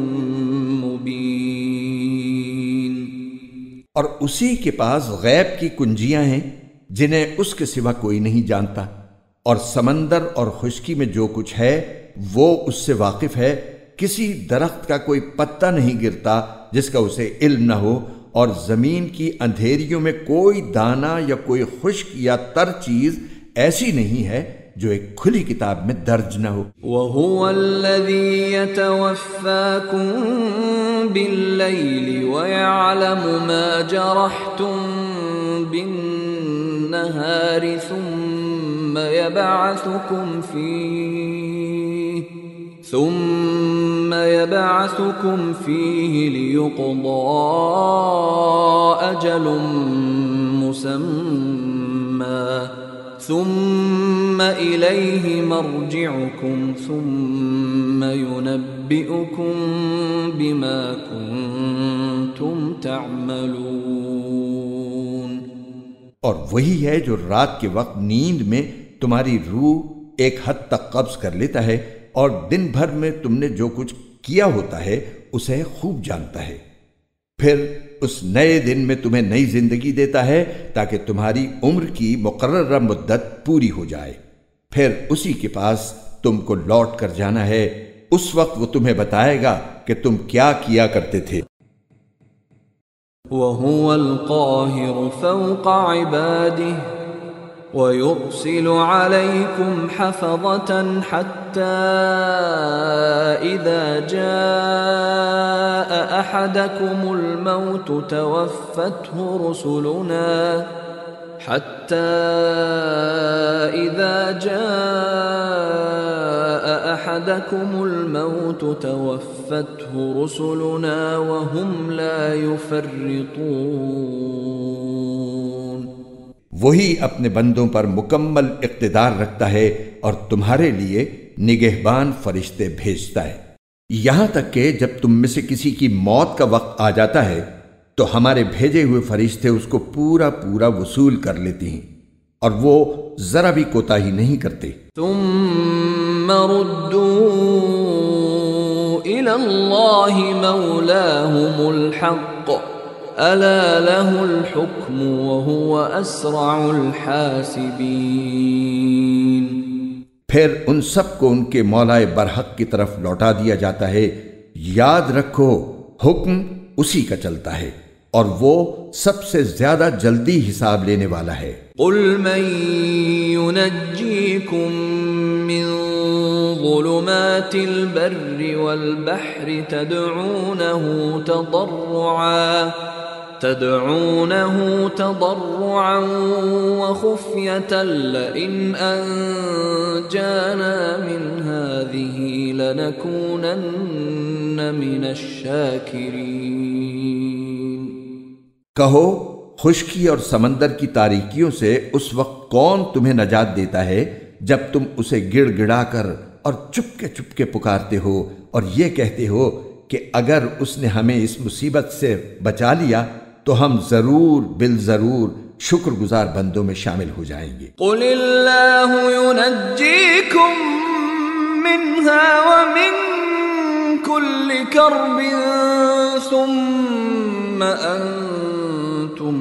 مبين۔ اور اسی کے پاس غیب کی کنجیاں ہیں جنہیں اس کے سوا کوئی نہیں جانتا، اور سمندر اور خشکی میں جو کچھ ہے وہ اس سے واقف ہے۔ کسی درخت کا کوئی پتا نہیں گرتا جس کا اسے علم نہ ہو، اور زمین کی اندھیریوں میں کوئی دانہ یا کوئی خشک یا تر چیز ایسی نہیں ہے جو ایک کھلی کتاب میں درج نہ ہو۔ وَهُوَ الَّذِي يَتَوَفَّاكُم بِاللَّيْلِ وَيَعْلَمُ مَا جَرَحْتُم بِالنَّهَارِ ثُمَّ يبعثكم فيه ثم يبعثكم فيه ليقضى أجل مسمى ثم إليه مرجعكم ثم ينبئكم بما كنتم تعملون۔ اور وہی ہے جو رات کے وقت نیند میں تمہاری روح ایک حد تک قبض کر لیتا ہے اور دن بھر میں تم نے جو کچھ کیا ہوتا ہے اسے خوب جانتا ہے، پھر اس نئے دن میں تمہیں نئی زندگی دیتا ہے تاکہ تمہاری عمر کی مقررہ مدت پوری ہو جائے، پھر اسی کے پاس تم کو لوٹ کر جانا ہے، اس وقت وہ تمہیں بتائے گا کہ تم کیا کیا کرتے تھے۔ وَهُوَ الْقَاهِرُ فَوْقَ عِبَادِهِ وَيُرْسِلُ عَلَيْكُمْ حَفَظَةً حَتَّى إِذَا جَاءَ أَحَدَكُمُ الْمَوْتُ تَوَفَّتْهُ رُسُلُنَا حَتَّى إِذَا جَاءَ أَحَدَكُمُ الْمَوْتُ تَوَفَّتْهُ رُسُلُنَا وَهُمْ لَا يُفَرِّطُونَ۔ وہی اپنے بندوں پر مکمل اقتدار رکھتا ہے اور تمہارے لیے نگہبان فرشتے بھیجتا ہے، یہاں تک کہ جب تم میں سے کسی کی موت کا وقت آ جاتا ہے تو ہمارے بھیجے ہوئے فرشتے اس کو پورا پورا وصول کر لیتے ہیں اور وہ ذرا بھی کوتاہی نہیں کرتے۔ ثم ردوا إلى الله مولاهم الحق ألا له الحكم وهو أسرع الحاسبين۔ پھر ان سب کو ان کے مولا برحق کی طرف لوٹا دیا جاتا ہے، یاد رکھو حکم اسی کا چلتا ہے اور وہ سب سے زیادہ جلدی حساب لینے والا ہے۔ قل من ينجيكم من ظلمات البر والبحر تدعونه تضرعا تدعونه تضرعا وخفية لئن أنجانا من هذه لنكونن من الشاكرين۔ کہو خشکی اور سمندر کی تاریکیوں سے اس وقت کون تمہیں نجات دیتا ہے جب تم اسے گڑ گڑا کر اور چپکے چپکے پکارتے ہو اور یہ کہتے ہو کہ اگر اس نے ہمیں اس مصیبت سے بچا لیا تو ہم ضرور بالضرور شکر گزار بندوں میں شامل ہو جائیں گے۔ قل اللہ ينجيكم منها ومن كل كرب ثم انتم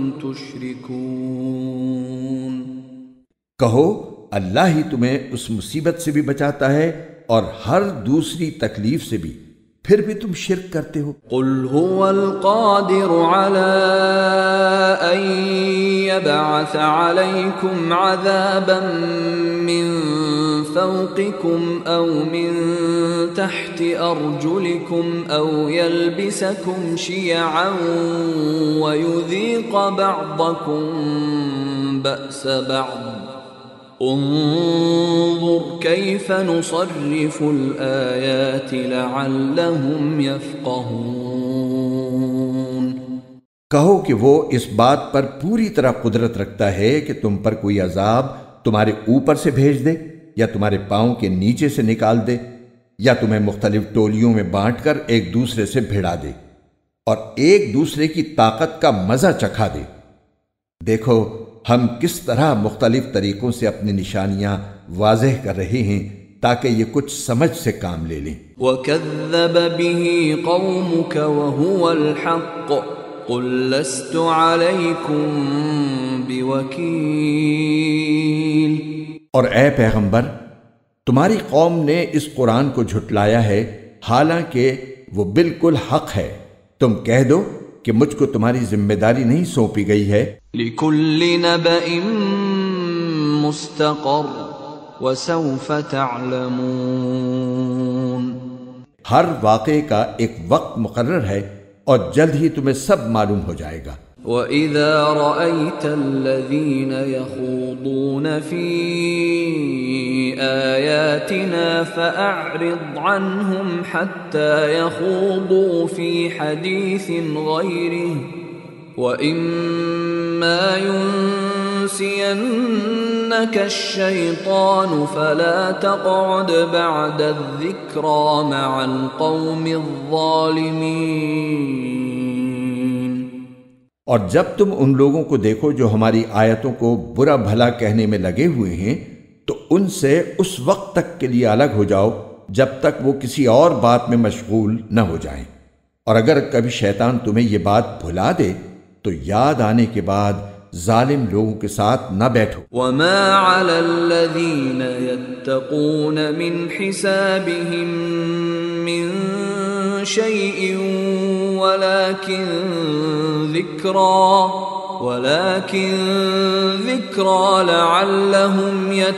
تشركون۔ کہو اللہ ہی تمہیں اس مصیبت سے بھی بچاتا ہے اور ہر دوسری تکلیف سے بھی، پھر بھی تم شرک کرتے ہو۔ قل هو القادر على ان يبعث عليكم عذابا من فوقكم او من تحت ارجلكم او يلبسكم شيعا ويذيق بعضكم بأس بعض انظر كيف نصرف الآيات لعلهم يفقهون۔ کہو کہ وہ اس بات پر پوری طرح قدرت رکھتا ہے کہ تم پر کوئی عذاب تمہارے اوپر سے بھیج دے یا تمہارے پاؤں کے نیچے سے نکال دے یا تمہیں مختلف ٹولیوں میں بانٹ کر ایک دوسرے سے بھیڑا دے اور ایک دوسرے کی طاقت کا مزہ چکھا دے۔ دیکھو ہم کس طرح مختلف طریقوں سے اپنی نشانیاں واضح کر رہے ہیں تاکہ یہ کچھ سمجھ سے کام لے لیں۔ وَكَذَّبَ بِهِ قَوْمُكَ وَهُوَ الْحَقُّ قُلْ لَسْتُ عَلَيْكُمْ بِوَكِيلٍ۔ اور اے پیغمبر تمہاری قوم نے اس قرآن کو جھٹلایا ہے حالانکہ وہ بالکل حق ہے، تم کہہ دو کہ مجھ کو تمہاری ذمہ داری نہیں سونپی گئی ہے۔ لِكُلِّ نَبَإٍ مُسْتَقَرٌّ وَسَوْفَ تَعْلَمُونَ۔ ہر واقعے کا ایک وقت مقرر ہے اور جلد ہی تمہیں سب معلوم ہو جائے گا۔ وَإِذَا رَأَيْتَ الَّذِينَ يَخُوضُونَ فِي آيَاتِنَا فَأَعْرِضْ عَنْهُمْ حَتَّى يَخُوضُوا فِي حَدِيثٍ غَيْرِهِ وَإِمَّا يُنْسِيَنَّكَ الشَّيْطَانُ فَلَا تَقْعُدْ بَعْدَ الذِّكْرَى مَعَ الْقَوْمِ الظَّالِمِينَ۔ اور جب تم ان لوگوں کو دیکھو جو ہماری آیتوں کو برا بھلا کہنے میں لگے ہوئے ہیں تو ان سے اس وقت تک کے لیے الگ ہو جاؤ جب تک وہ کسی اور بات میں مشغول نہ ہو جائیں، اور اگر کبھی شیطان تمہیں یہ بات بھلا دے تو یاد آنے کے بعد ظالم لوگوں کے ساتھ نہ بیٹھو۔ وَمَا عَلَى الَّذِينَ يَتَّقُونَ مِنْ حِسَابِهِمْ مِنْ شَيْءٍ وَلَكِنْ ذِكْرَى وَلَكِنْ ذِكْرَى لَعَلَّهُمْ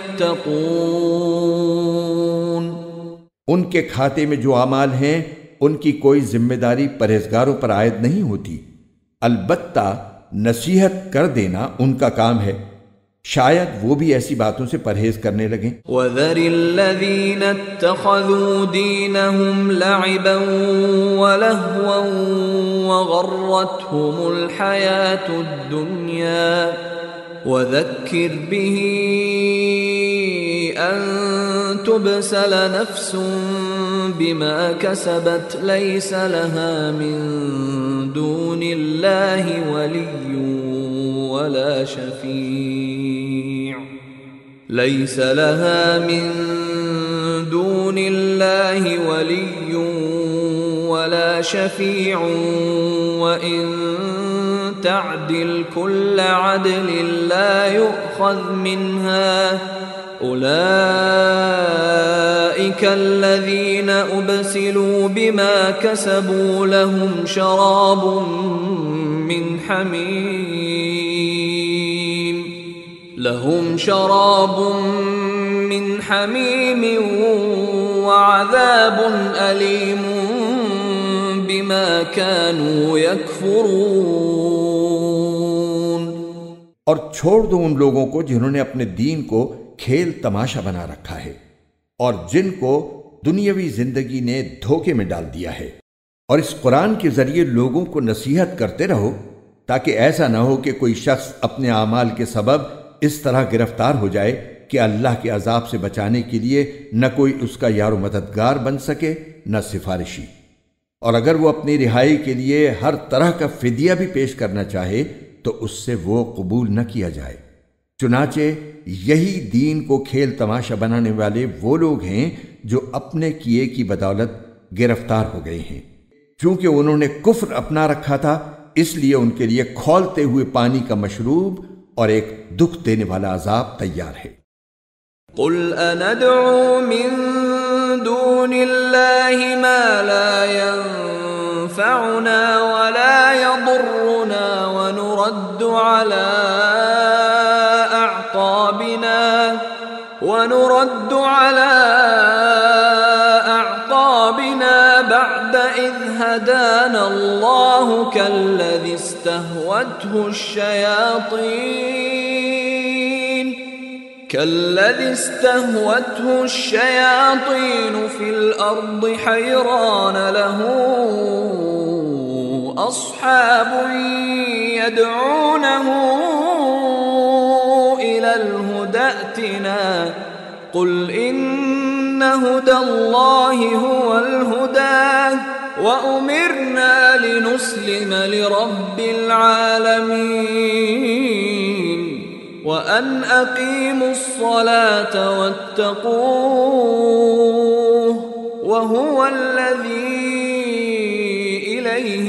يَتَّقُونَ۔ ان کے کھاتے میں جو اعمال ہیں ان کی کوئی ذمہ داری پرہیزگاروں پر عائد نہیں ہوتی، البتہ نصیحت کر دینا ان کا کام ہے، شاید وہ بھی ایسی باتوں سے پرہیز کرنے لگیں۔ وَذَرِ الَّذِينَ اتَّخَذُوا دِينَهُمْ لَعِبًا وَلَهْوًا وَغَرَّتْهُمُ الْحَيَاةُ الدُّنْيَا وَذَكِّرْ بِهِ أَن تُبْسَلَ نَفْسٌ بِمَا كَسَبَتْ لَيْسَ لَهَا مِن دُونِ اللَّهِ وَلِيٌّ وَلَا شَفِيعٌ لَيْسَ لَهَا مِن دُونِ اللَّهِ وَلِيٌّ وَلَا شَفِيعٌ وَإِن تَعْدِلْ كُلَّ عَدْلٍ لَّا يُؤْخَذْ مِنْهَا أُولَئِكَ الَّذِينَ أُبْسِلُوا بِمَا كَسَبُوا لَهُمْ شَرَابٌ مِّنْ حَمِيمٍ لَهُمْ شَرَابٌ مِّنْ حَمِيمٍ وَعَذَابٌ أَلِيمٌ بِمَا كَانُوا يَكْفُرُونَ۔ اور چھوڑ دو ان لوگوں کو جنہوں نے اپنے دین کو کھیل تماشا بنا رکھا ہے اور جن کو دنیاوی زندگی نے دھوکے میں ڈال دیا ہے، اور اس قرآن کے ذریعے لوگوں کو نصیحت کرتے رہو تاکہ ایسا نہ ہو کہ کوئی شخص اپنے اعمال کے سبب اس طرح گرفتار ہو جائے کہ اللہ کے عذاب سے بچانے کے لیے نہ کوئی اس کا یار و مددگار بن سکے نہ سفارشی، اور اگر وہ اپنی رہائی کے لیے ہر طرح کا فدیہ بھی پیش کرنا چاہے تو اس سے وہ قبول نہ کیا جائے۔ چنانچہ یہی دین کو کھیل تماشا بنانے والے وہ لوگ ہیں جو اپنے کیے کی بدولت گرفتار ہو گئے ہیں، چونکہ انہوں نے کفر اپنا رکھا تھا، اس لیے ان کے لیے کھولتے ہوئے پانی کا مشروب اور ایک دکھ دینے والا عذاب تیار ہے۔ قُلْ أَنَدْعُو مِن دُونِ اللَّهِ مَا لَا يَنفَعُنَا وَلَا يَضُرُّنَا وَنُرَدُّ عَلَىٰ أَعْقَابِنَا وَنُرَدُّ عَلَىٰ أَعْقَابِنَا بَعْدَ إِذْ هَدَانَا اللَّهُ كَالَّذِي اسْتَهْوَتْهُ الشَّيَاطِينُ كَالَّذِي اسْتَهْوَتْهُ الشَّيَاطِينُ فِي الْأَرْضِ حَيْرَانَ لَهُ أَصْحَابٌ يَدْعُونَهُ إِلَى الْهُدَى ائْتِنَا قُلْ إِنَّ هُدَى اللَّهِ هُوَ الْهُدَى وَأُمِرْنَا لِنُسْلِمَ لِرَبِّ الْعَالَمِينَ وَأَنْ أَقِيمُوا الصَّلَاةَ وَاتَّقُوهُ وَهُوَ الَّذِي إِلَيْهِ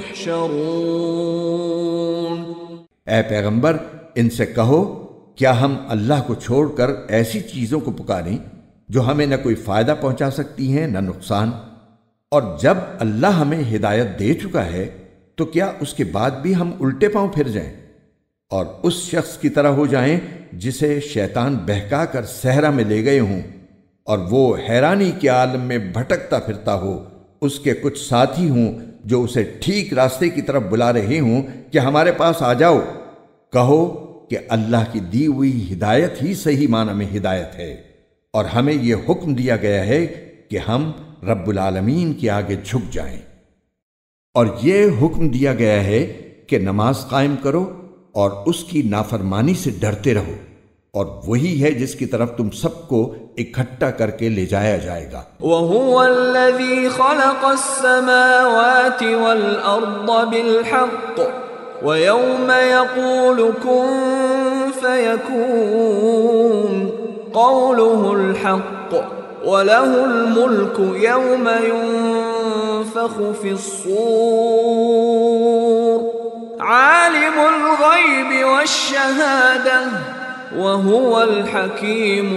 تُحْشَرُونَ۔ اے پیغمبر، ان سے کہو کیا ہم اللہ کو چھوڑ کر ایسی چیزوں کو پکاریں جو ہمیں نہ کوئی فائدہ پہنچا سکتی ہیں نہ نقصان؟ اور جب اللہ ہمیں ہدایت دے چکا ہے تو کیا اس کے بعد بھی ہم الٹے پاؤں پھر جائیں اور اس شخص کی طرح ہو جائیں جسے شیطان بہکا کر صحرا میں لے گئے ہوں اور وہ حیرانی کے عالم میں بھٹکتا پھرتا ہو اس کے کچھ ساتھی ہوں جو اسے ٹھیک راستے کی طرف بلا رہے ہوں کہ ہمارے پاس آ جاؤ، کہو کہ اللہ کی دی ہوئی ہدایت ہی صحیح معنی میں ہدایت ہے، اور ہمیں یہ حکم دیا گیا ہے کہ ہم رب العالمین کے آگے جھک جائیں، اور یہ حکم دیا گیا ہے کہ نماز قائم کرو اور اس کی نافرمانی سے ڈرتے رہو، اور وہی ہے جس کی طرف تم سب کو اکٹھا کر کے لے جایا جائے گا۔ وَهُوَ الَّذِي خَلَقَ السَّمَاوَاتِ وَالْأَرْضَ بِالْحَقِّ وَيَوْمَ يَقُولُ كُن فَيَكُونُ قَوْلُهُ الْحَقُّ وَلَهُ الْمُلْكُ يَوْمَ يُنفَخُ فِي الصُّورِ عَالِمُ الْغَيْبِ وَالشَّهَادَةِ وَهُوَ الْحَكِيمُ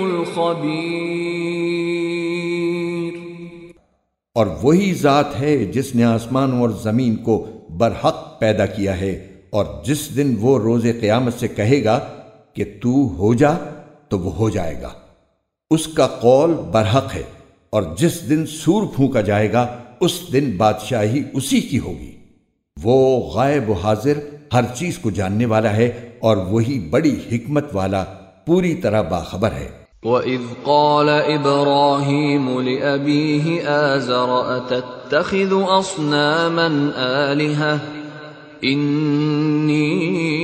الْخَبِيرُ۔ اور وہی ذات ہے جس نے آسمانوں اور زمین کو برحق پیدا کیا ہے، اور جس دن وہ روز قیامت سے کہے گا کہ تو ہو جا تو وہ ہو جائے گا، اس کا قول برحق ہے، اور جس دن سور پھونکا جائے گا اس دن بادشاہی اسی کی ہوگی۔ وہ غائب و حاضر ہر چیز کو جاننے والا ہے، اور وہی بڑی حکمت والا پوری طرح باخبر ہے۔ وَإِذْ قَالَ إِبْرَاهِيمُ لِأَبِيهِ آزَرَ أَتَتَّخِذُ أَصْنَامًا آلِهَةً إِنِّي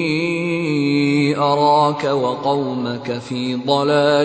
أَرَاكَ وَقَوْمَكَ فِي ضَلَالٍ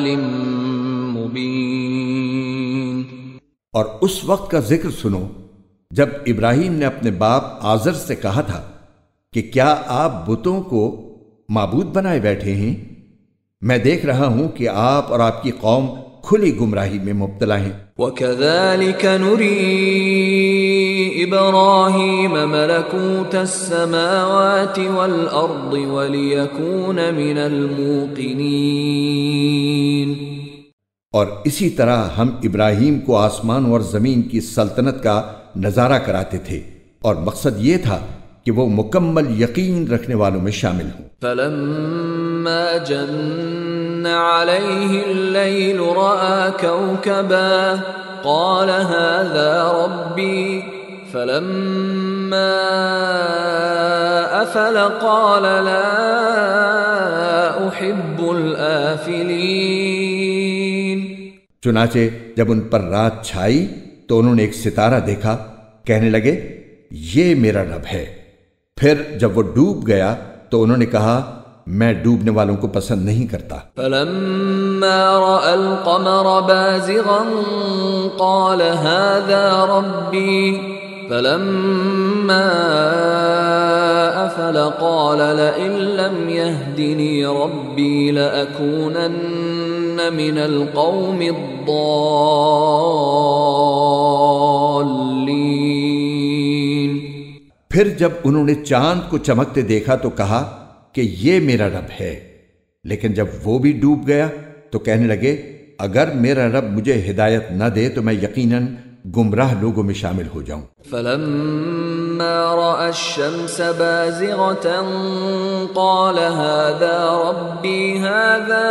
مُبِينٍ۔ اور اس وقت کا ذکر سنو جب ابراہیم نے اپنے باپ آزر سے کہا تھا کہ کیا آپ بتوں کو معبود بنائے بیٹھے ہیں؟ میں دیکھ رہا ہوں کہ آپ اور آپ کی قوم کھلی گمراہی میں مبتلا ہیں۔ وَكَذَلِكَ نُرِي إِبْرَاهِيمَ مَلَكُوتَ السَّمَاوَاتِ وَالْأَرْضِ وَلِيَكُونَ مِنَ الْمُوقِنِينَ۔ اور اسی طرح ہم ابراہیم کو آسمان اور زمین کی سلطنت کا نظارہ کراتے تھے، اور مقصد یہ تھا کہ وہ مکمل یقین رکھنے والوں میں شامل ہوں۔ فَلَمَّا جَنَّ عَلَيْهِ اللَّيْلُ رَأَى كَوْكَبًا قَالَ هَذَا رَبِّي فَلَمَّا أَفَلَ قَالَ لَا أُحِبُّ الْآفِلِينَ۔ چنانچہ جب ان پر رات چھائی تو انہوں نے ایک ستارہ دیکھا، کہنے لگے یہ میرا رب ہے۔ پھر جب وہ ڈوب گیا تو انہوں نے کہا میں ڈوبنے والوں کو پسند نہیں کرتا۔ فَلَمَّا رَأَى الْقَمَرَ بَازِغًا قَالَ هَذَا رَبِّي فَلَمَّا أَفَلَ قَالَ لَئِن لَّمْ يَهْدِنِي رَبِّي لَأَكُونَنَّ مِنَ الْقَوْمِ الضَّالِّينَ۔ پھر جب انہوں نے چاند کو چمکتے دیکھا تو کہا کہ یہ میرا رب ہے، لیکن جب وہ بھی ڈوب گیا تو کہنے لگے اگر میرا رب مجھے ہدایت نہ دے تو میں یقیناً گمراہ لوگوں میں شامل ہو جاؤں۔ فَلَمَّا رَأَى الشَّمْسَ بَازِغَةً قَالَ هَذَا رَبِّي هَذَا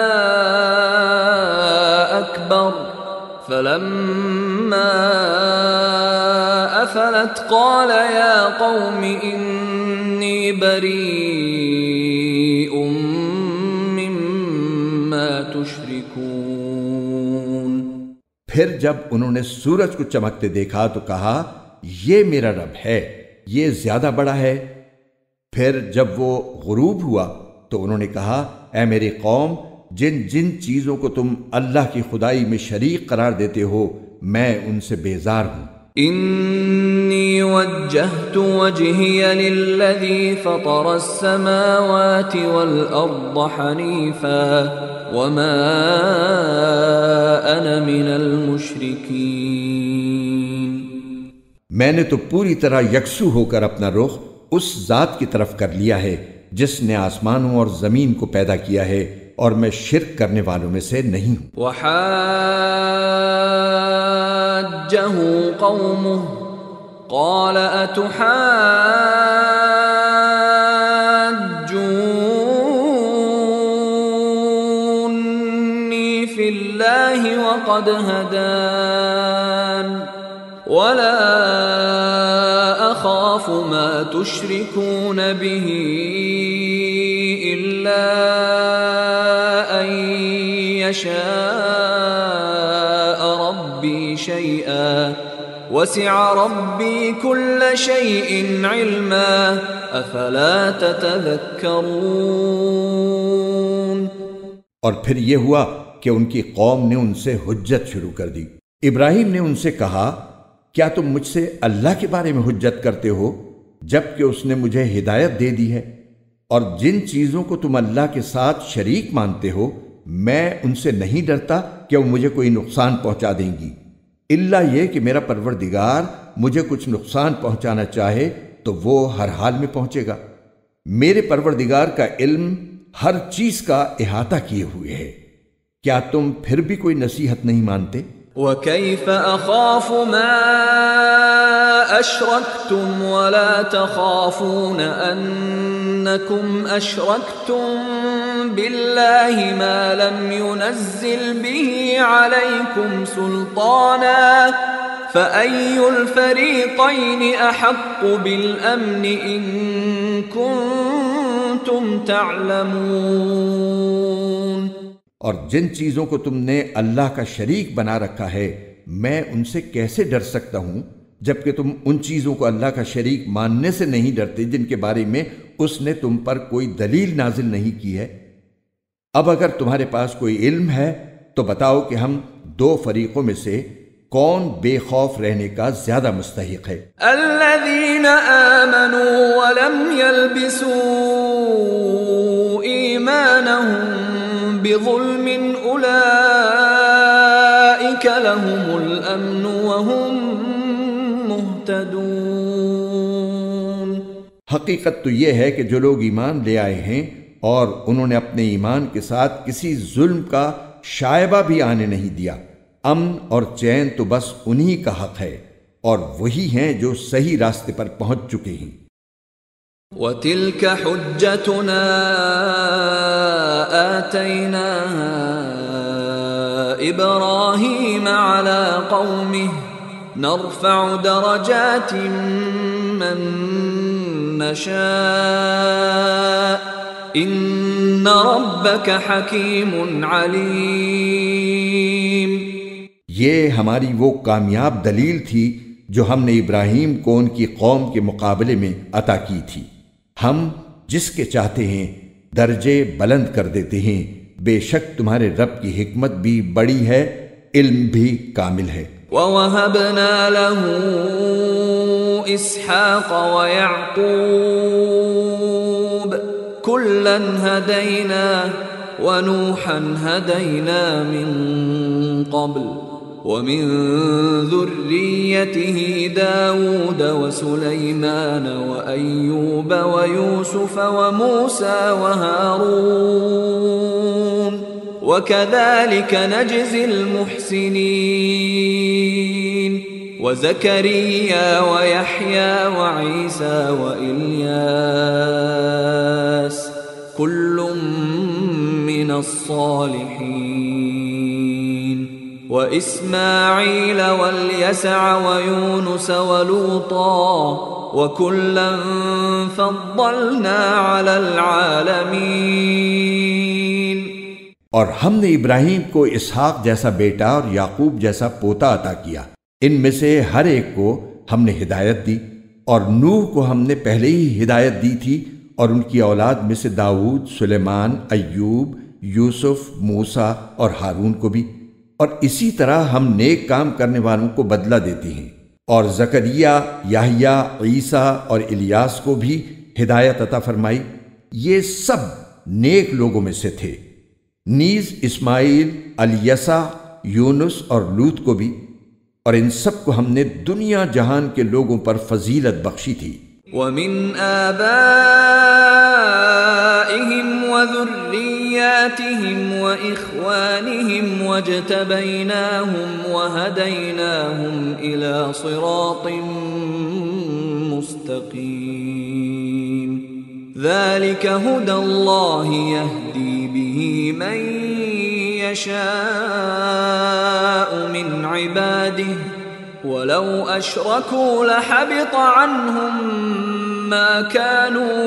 أَكْبَرُ فَلَمَّا أَفَلَتْ قَالَ يَا قَوْمِ إِنِّي بَرِيءٌ مِّمَّا تُشْرِكُونَ۔ پھر جب انہوں نے سورج کو چمکتے دیکھا تو کہا یہ میرا رب ہے، یہ زیادہ بڑا ہے۔ پھر جب وہ غروب ہوا تو انہوں نے کہا اے میری قوم، جن جن چیزوں کو تم اللہ کی خدائی میں شریک قرار دیتے ہو میں ان سے بیزار ہوں۔ انی وجہت وجہی للذی فطر السماوات والارض حنیفا وما انا من المشرکین۔ میں نے تو پوری طرح یکسو ہو کر اپنا رخ اس ذات کی طرف کر لیا ہے جس نے آسمانوں اور زمین کو پیدا کیا ہے، اور میں شرک کرنے والوں میں سے نہیں ہوں۔ وحاجہ قومہ قال اتحاجونی فی اللہ وقد ہدان ولا أخاف ما تشركون به إلا أن يشاء ربي شيئا وسع ربي كل شيء علما أفلا تتذكرون۔ اور پھر یہ ہوا کہ ان کی قوم نے ان سے حجت شروع کر دی۔ ابراہیم نے ان سے کہا کیا تم مجھ سے اللہ کے بارے میں حجت کرتے ہو جبکہ اس نے مجھے ہدایت دے دی ہے، اور جن چیزوں کو تم اللہ کے ساتھ شریک مانتے ہو میں ان سے نہیں ڈرتا کہ وہ مجھے کوئی نقصان پہنچا دیں گی، الا یہ کہ میرا پروردگار مجھے کچھ نقصان پہنچانا چاہے تو وہ ہر حال میں پہنچے گا۔ میرے پروردگار کا علم ہر چیز کا احاطہ کیے ہوئے ہے، کیا تم پھر بھی کوئی نصیحت نہیں مانتے؟ وَكَيْفَ أَخَافُ مَا أَشْرَكْتُمْ وَلَا تَخَافُونَ أَنَّكُمْ أَشْرَكْتُمْ بِاللَّهِ مَا لَمْ يُنَزِّلْ بِهِ عَلَيْكُمْ سُلْطَانًا فَأَيُّ الْفَرِيقَيْنِ أَحَقُّ بِالْأَمْنِ إِن كُنتُمْ تَعْلَمُونَ۔ اور جن چیزوں کو تم نے اللہ کا شریک بنا رکھا ہے میں ان سے کیسے ڈر سکتا ہوں جبکہ تم ان چیزوں کو اللہ کا شریک ماننے سے نہیں ڈرتے جن کے بارے میں اس نے تم پر کوئی دلیل نازل نہیں کی ہے۔ اب اگر تمہارے پاس کوئی علم ہے تو بتاؤ کہ ہم دو فریقوں میں سے کون بے خوف رہنے کا زیادہ مستحق ہے؟ الذین آمنوا ولم يلبسوا ایمانهم بظلم اولئک لهم الامن وهم مہتدون۔ حقیقت تو یہ ہے کہ جو لوگ ایمان لے آئے ہیں اور انہوں نے اپنے ایمان کے ساتھ کسی ظلم کا شائبہ بھی آنے نہیں دیا، امن اور چین تو بس انہی کا حق ہے اور وہی ہیں جو صحیح راستے پر پہنچ چکے ہیں۔ وَتِلْكَ حُجَّتُنَا آتَيْنَاهَا إِبْرَاهِيمَ عَلَى قَوْمِهِ نَرْفَعُ دَرَجَاتٍ مَّن نَّشَاءُ إِنَّ رَبَّكَ حَكِيمٌ عَلِيمٌ۔ یہ ہماری وہ کامیاب دلیل تھی جو ہم نے ابراہیم کو ان کی قوم کے مقابلے میں عطا کی تھی، ہم جس کے چاہتے ہیں درجے بلند کر دیتے ہیں، بے شک تمہارے رب کی حکمت بھی بڑی ہے، علم بھی کامل ہے۔ وَوَهَبْنَا لَهُ إِسْحَاقَ وَيَعْقُوبَ كُلًّا هَدَيْنَا وَنُوحًا هَدَيْنَا مِن قَبْلُ وَمِن ذُرِّيَّتِهِ دَاوُودَ وَسُلَيْمَانَ وَأَيُّوبَ وَيُوسُفَ وَمُوسَى وَهَارُونَ وَكَذَلِكَ نَجْزِي الْمُحْسِنِينَ وَزَكَرِيَّا وَيَحْيَى وَعِيسَى وَإِلْيَاسَ كُلٌّ مِّنَ الصَّالِحِينَ وَإِسْمَاعِيلَ وَالْيَسَعَ وَيُونُسَ وَلُوطًا وَكُلًّا فَضَّلْنَا عَلَى الْعَالَمِينَ۔ اور ہم نے ابراہیم کو اسحاق جیسا بیٹا اور یعقوب جیسا پوتا عطا کیا، ان میں سے ہر ایک کو ہم نے ہدایت دی، اور نوح کو ہم نے پہلے ہی ہدایت دی تھی، اور ان کی اولاد میں سے داؤد، سلیمان، ایوب، یوسف، موسیٰ اور ہارون کو بھی، اور اسی طرح ہم نیک کام کرنے والوں کو بدلہ دیتے ہیں، اور زکریا، یحییٰ، عیسیٰ اور الیاس کو بھی ہدایت عطا فرمائی، یہ سب نیک لوگوں میں سے تھے، نیز اسماعیل، الیسع، یونس اور لوط کو بھی، اور ان سب کو ہم نے دنیا جہان کے لوگوں پر فضیلت بخشی تھی۔ وَمِنْ آبَائِهِمْ وَذُرِّيَّاتِهِمْ وَإِخْوَانِهِمْ وَاجْتَبَيْنَاهُمْ وَهَدَيْنَاهُمْ إِلَى صِرَاطٍ مُسْتَقِيمٍ ذَلِكَ هُدَى اللَّهِ يَهْدِي بِهِ مَن يَشَاءُ مِنْ عِبَادِهِ وَلَوْ أَشْرَكُوا لَحَبِطَ عَنْهُمْ مَا كَانُوا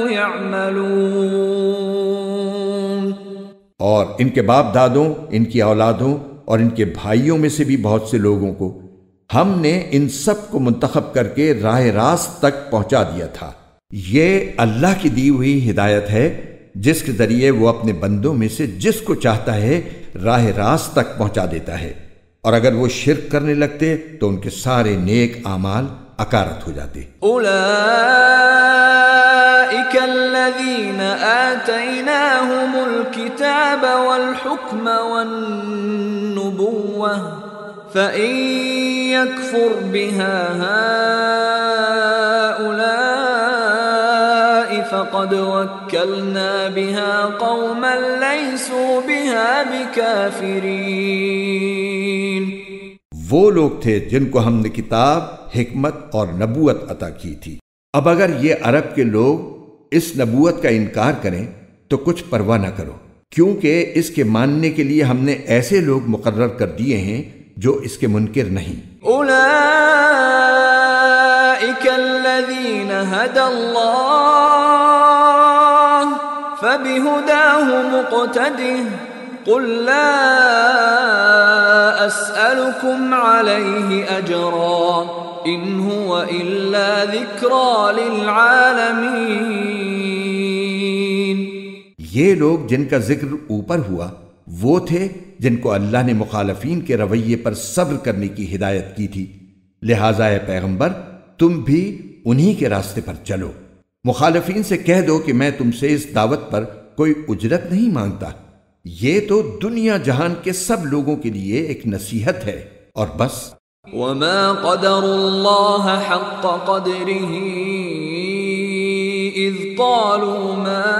يَعْمَلُونَ۔ اور ان کے باپ دادوں، ان کی اولادوں اور ان کے بھائیوں میں سے بھی بہت سے لوگوں کو ہم نے ان سب کو منتخب کر کے راہ راست تک پہنچا دیا تھا۔ یہ اللہ کی دی ہوئی ہدایت ہے جس کے ذریعے وہ اپنے بندوں میں سے جس کو چاہتا ہے راہ راست تک پہنچا دیتا ہے، اور اگر وہ شرک کرنے لگتے تو ان کے سارے نیک اعمال اکارت ہو جاتے۔ اولئک الذین آتیناہم الکتاب والحکم والنبوة فإن يكفر بها هؤلاء فقد وكلنا بها قوما ليسوا بها بكافرين۔ وہ لوگ تھے جن کو ہم نے کتاب، حکمت اور نبوت عطا کی تھی۔ اب اگر یہ عرب کے لوگ اس نبوت کا انکار کریں تو کچھ پرواہ نہ کرو، کیونکہ اس کے ماننے کے لیے ہم نے ایسے لوگ مقرر کر دیے ہیں جو اس کے منکر نہیں۔ اولئک الذین ھدی اللہ فبہداہ مقتدہ قل لا اسألکم علیہ اجرا ان هو الا ذکری للعالمین۔ یہ لوگ جن کا ذکر اوپر ہوا وہ تھے جن کو اللہ نے مخالفین کے رویے پر صبر کرنے کی ہدایت کی تھی، لہٰذا اے پیغمبر تم بھی انہی کے راستے پر چلو۔ مخالفین سے کہہ دو کہ میں تم سے اس دعوت پر کوئی اجرت نہیں مانگتا، یہ تو دنیا جہان کے سب لوگوں کے لیے ایک نصیحت ہے اور بس۔ وما قدر اللہ حق قدره اذ قالوا ما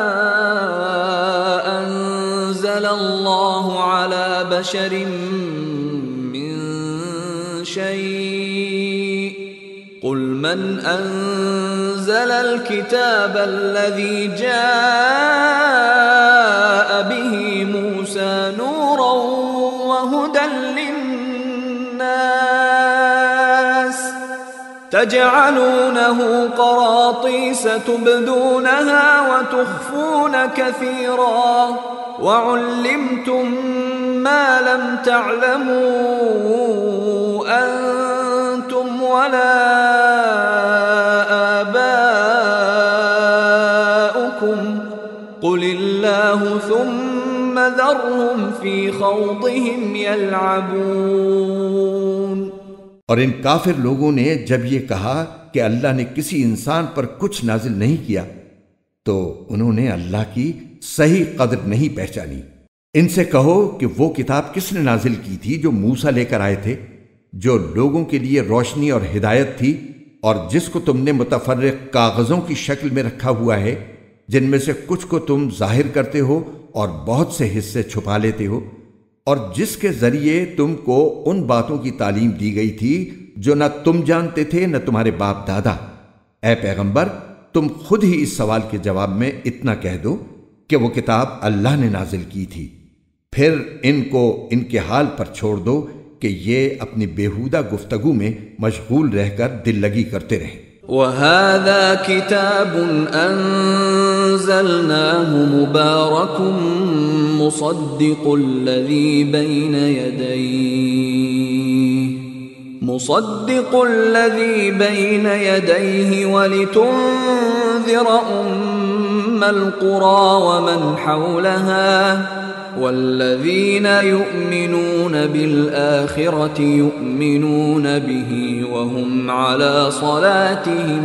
انزل اللہ علی بشر من شیء قل من انزل الكتاب الذي جاء به موسى نورا وهدى للناس تجعلونه قراطيس تبدونها وتخفون كثيرا وعلمتم ما لم تعلموا أنتم ولا آباؤكم قل الله ثم ذرهم في خوضهم يلعبون۔ اور ان کافر لوگوں نے جب یہ کہا کہ اللہ نے کسی انسان پر کچھ نازل نہیں کیا تو انہوں نے اللہ کی صحیح قدر نہیں پہچانی۔ ان سے کہو کہ وہ کتاب کس نے نازل کی تھی جو موسیٰ لے کر آئے تھے، جو لوگوں کے لیے روشنی اور ہدایت تھی، اور جس کو تم نے متفرق کاغذوں کی شکل میں رکھا ہوا ہے، جن میں سے کچھ کو تم ظاہر کرتے ہو اور بہت سے حصے چھپا لیتے ہو، اور جس کے ذریعے تم کو ان باتوں کی تعلیم دی گئی تھی جو نہ تم جانتے تھے نہ تمہارے باپ دادا۔ اے پیغمبر تم خود ہی اس سوال کے جواب میں اتنا کہہ دو کہ وہ کتاب اللہ نے نازل کی تھی، پھر ان کو ان کے حال پر چھوڑ دو کہ یہ اپنی بیہودہ گفتگو میں مشغول رہ کر دل لگی کرتے رہیں۔ وَهَذَا كِتَابٌ أَنزَلْنَاهُ مُبَارَكٌ مُصَدِّقُ الَّذِي بَيْنَ يَدَيْهِ مُصَدِّقُ الَّذِي بَيْنَ يَدَيْهِ وَلِتُنذِرَ أُمَّ الْقُرَى وَمَنْ حَوْلَهَا والذین یؤمنون بالآخرة یؤمنون به وهم على صلاتهم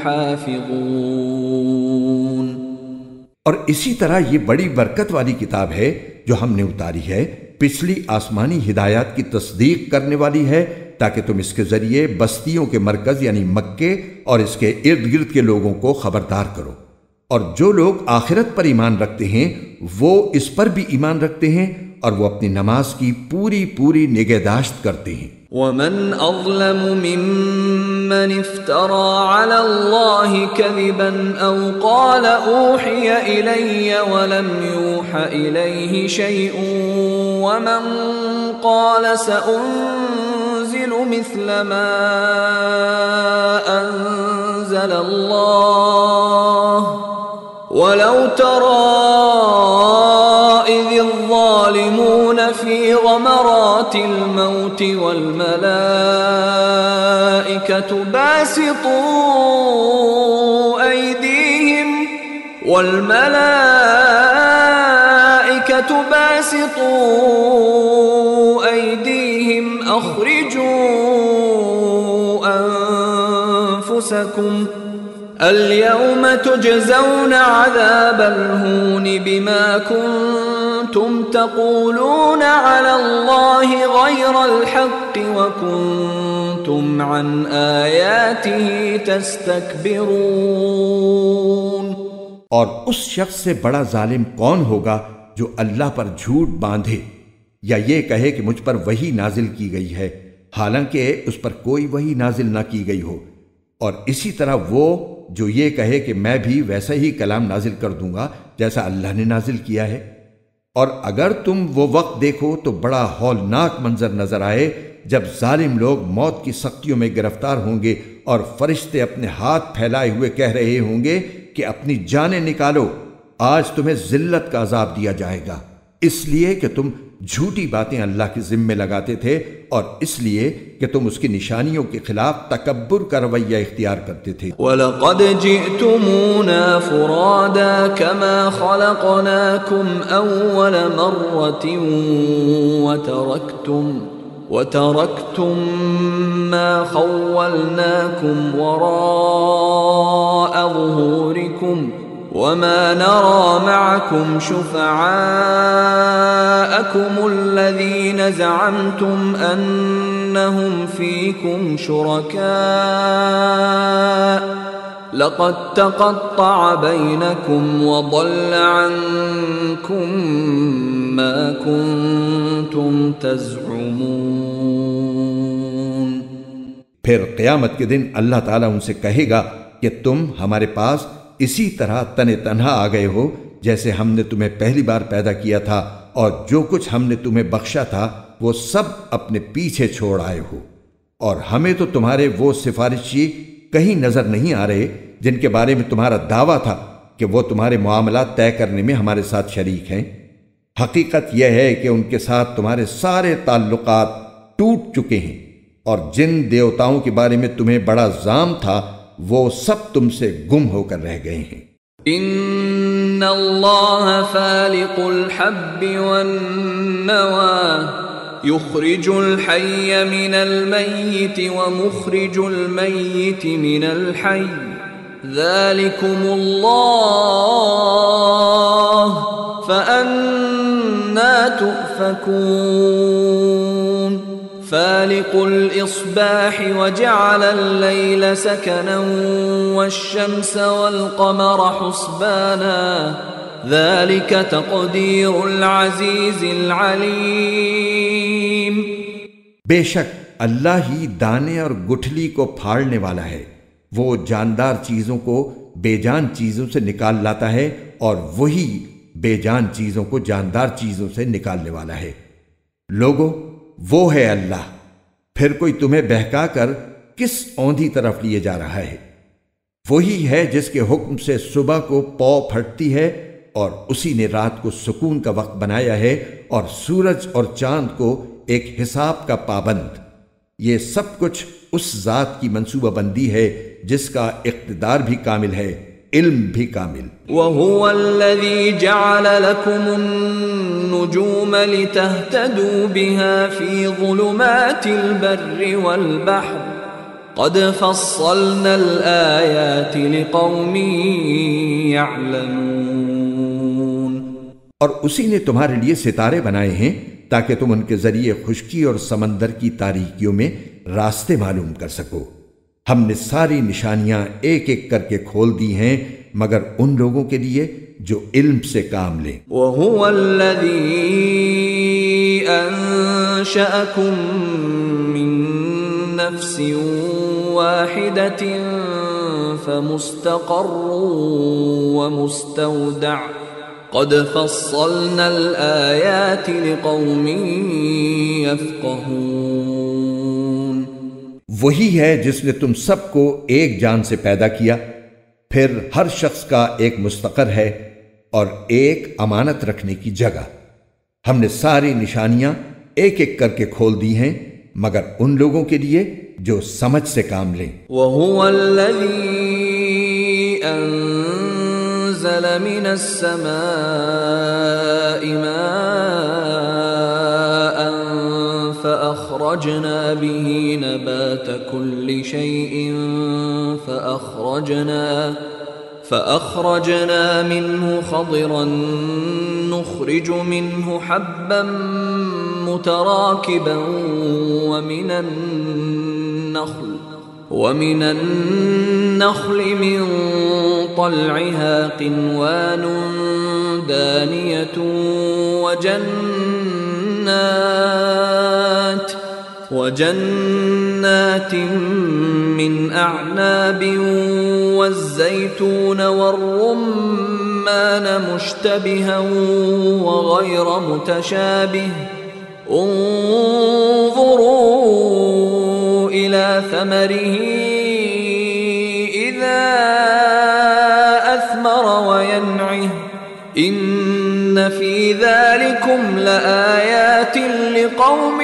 یحافظون۔ اور اسی طرح یہ بڑی برکت والی کتاب ہے جو ہم نے اتاری ہے، پچھلی آسمانی ہدایات کی تصدیق کرنے والی ہے، تاکہ تم اس کے ذریعے بستیوں کے مرکز یعنی مکے اور اس کے ارد گرد کے لوگوں کو خبردار کرو، اور جو لوگ آخرت پر ایمان رکھتے ہیں وہ اس پر بھی ایمان رکھتے ہیں اور وہ اپنی نماز کی پوری پوری نگہداشت کرتے ہیں۔ وَمَنْ أَظْلَمُ مِمَّنِ افْتَرَى عَلَى اللَّهِ كَذِبًا أَوْ قَالَ أُوحِيَ إِلَيَّ وَلَمْ يُوحَ إِلَيْهِ شَيْءٌ وَمَنْ قَالَ سَأُنْزِلُ ينزل مثل ما أنزل الله ولو ترى إذ الظالمون في غمرات الموت والملائكة باسطوا أيديهم والملائكة باسطوا أيديهم أخرجوا أنفسكم اليوم تجزون عذاب الهون بما كنتم تقولون على الله غير الحق وكنتم عن آياته تستكبرون۔ اور اس شخص سے بڑا ظالم کون ہوگا جو اللہ پر جھوٹ باندھے یا یہ کہے کہ مجھ پر وحی نازل کی گئی ہے حالانکہ اس پر کوئی وحی نازل نہ کی گئی ہو، اور اسی طرح وہ جو یہ کہے کہ میں بھی ویسا ہی کلام نازل کر دوں گا جیسا اللہ نے نازل کیا ہے۔ اور اگر تم وہ وقت دیکھو تو بڑا ہولناک منظر نظر آئے جب ظالم لوگ موت کی سختیوں میں گرفتار ہوں گے اور فرشتے اپنے ہاتھ پھیلائے ہوئے کہہ رہے ہوں گے کہ اپنی جانیں نکالو، آج تمہیں ذلت کا عذاب دیا جائے گا، اس لیے کہ تم جھوٹی باتیں اللہ کے ذمے لگاتے تھے اور اس لیے کہ تم اس کی نشانیوں کے خلاف تکبر کا رویہ اختیار کرتے تھے۔ وَلَقَدْ جِئْتُمُونَا فُرَادَا كَمَا خَلَقْنَاكُمْ أَوَّلَ مَرَّةٍ وَتَرَكْتُمْ وَتَرَكْتُمْ مَا خَوَّلْنَاكُمْ وَرَاءَ ظُهُورِكُمْ وَمَا نَرَى مَعَكُمْ شُفَعَاءَكُمُ الَّذِينَ زَعَمْتُمْ أَنَّهُمْ فِيكُمْ شُرَكَاءُ لَقَدْ تَقَطَّعَ بَيْنَكُمْ وَضَلَّ عَنكُمْ مَا كُنتُمْ تَزْعُمُونَ۔ پھر قیامت کے دن اللہ تعالیٰ ان سے کہے گا کہ تم ہمارے پاس اسی طرح تنے تنہا آ گئے ہو جیسے ہم نے تمہیں پہلی بار پیدا کیا تھا، اور جو کچھ ہم نے تمہیں بخشا تھا وہ سب اپنے پیچھے چھوڑ آئے ہو، اور ہمیں تو تمہارے وہ سفارشی کہیں نظر نہیں آ رہے جن کے بارے میں تمہارا دعویٰ تھا کہ وہ تمہارے معاملات طے کرنے میں ہمارے ساتھ شریک ہیں۔ حقیقت یہ ہے کہ ان کے ساتھ تمہارے سارے تعلقات ٹوٹ چکے ہیں، اور جن دیوتاؤں کے بارے میں تمہیں بڑا ظام تھا وہ سب تم سے گم ہو کر رہ گئے ہیں۔ ان اللہ فالق الحب والنوى يخرج الحي من الميت ومخرج الميت من الحي ذلكم الله فأنا تؤفكون۔ فالق الإصباح وجعل الليل سكنا والشمس والقمر حسبانا ذلك تقدير العزيز العليم۔ بے شک اللہ ہی دانے اور گٹھلی کو پھاڑنے والا ہے، وہ جاندار چیزوں کو بے جان چیزوں سے نکال لاتا ہے اور وہی بے جان چیزوں کو جاندار چیزوں سے نکالنے والا ہے۔ لوگو، وہ ہے اللہ، پھر کوئی تمہیں بہکا کر کس اوندھی طرف لیے جا رہا ہے؟ وہی ہے جس کے حکم سے صبح کو پو پھٹتی ہے، اور اسی نے رات کو سکون کا وقت بنایا ہے، اور سورج اور چاند کو ایک حساب کا پابند۔ یہ سب کچھ اس ذات کی منصوبہ بندی ہے جس کا اقتدار بھی کامل ہے، علم بھی کامل۔ وَهُوَ الَّذِي جَعَلَ لَكُمُ النُّجُومَ لِتَهْتَدُوا بِهَا فِي ظُلُمَاتِ الْبَرِّ وَالْبَحْرِ قَدْ فَصَّلْنَا الْآيَاتِ لِقَوْمٍ يَعْلَمُونَ۔ اور اسی نے تمہارے لیے ستارے بنائے ہیں تاکہ تم ان کے ذریعے خشکی اور سمندر کی تاریکیوں میں راستے معلوم کر سکو۔ ہم نے ساری نشانیاں ایک ایک کر کے کھول دی ہیں مگر ان لوگوں کے لیے جو علم سے کام لیں۔ وَهُوَ الَّذِي أَنشَأَكُم مِّن نَّفْسٍ وَاحِدَةٍ فَمُسْتَقَرٌّ وَمُسْتَوْدَعٌ قَدْ فَصَّلْنَا الْآيَاتِ لِقَوْمٍ يَفْقَهُونَ۔ وہی ہے جس نے تم سب کو ایک جان سے پیدا کیا، پھر ہر شخص کا ایک مستقر ہے اور ایک امانت رکھنے کی جگہ۔ ہم نے ساری نشانیاں ایک ایک کر کے کھول دی ہیں مگر ان لوگوں کے لیے جو سمجھ سے کام لیں۔ وَهُوَ الَّذِي أَنزَلَ مِنَ السَّمَاءِ مَاءً فَأَخْرَجْنَا بِهِ نَبَاتَ كُلِّ شَيْءٍ فَأَخْرَجْنَا فَأَخْرَجْنَا مِنْهُ خَضِرًا نُخْرِجُ مِنْهُ حَبًّا مُتَرَاكِبًا وَمِنَ النَّخْلِ وَمِنَ النَّخْلِ مِنْ طَلْعِهَا قِنْوَانٌ دَانِيَةٌ وَجَنَّاتٍ وَجَنَّاتٍ مِّنْ أَعْنَابٍ وَالزَّيْتُونَ وَالرُّمَّانَ مُشْتَبِهًا وَغَيْرَ مُتَشَابِهٍ انظُرُوا إِلَى ثَمَرِهِ إِذَا أَثْمَرَ وَيَنْعِهِ إِنَّ فِي ذَلِكُمْ لَآيَاتٍ لِقَوْمٍ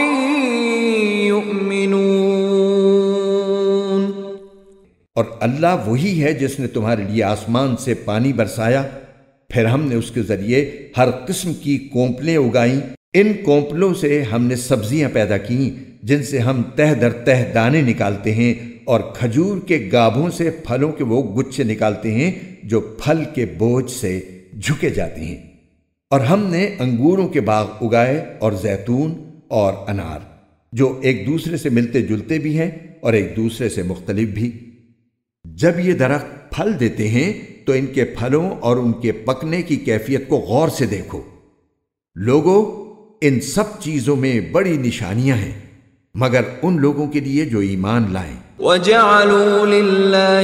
يُؤْمِنُونَ۔ اور اللہ وہی ہے جس نے تمہارے لیے آسمان سے پانی برسایا، پھر ہم نے اس کے ذریعے ہر قسم کی کونپلیں اگائیں، ان کونپلوں سے ہم نے سبزیاں پیدا کیں جن سے ہم تہ در تہ دانے نکالتے ہیں، اور کھجور کے گابھوں سے پھلوں کے وہ گچھے نکالتے ہیں جو پھل کے بوجھ سے جھکے جاتے ہیں۔ اور ہم نے انگوروں کے باغ اگائے اور زیتون اور انار، جو ایک دوسرے سے ملتے جلتے بھی ہیں اور ایک دوسرے سے مختلف بھی۔ جب یہ درخت پھل دیتے ہیں تو ان کے پھلوں اور ان کے پکنے کی کیفیت کو غور سے دیکھو۔ لوگو، ان سب چیزوں میں بڑی نشانیاں ہیں مگر ان لوگوں کے لیے جو ایمان لائیں۔ وَجَعَلُوا لِلَّهِ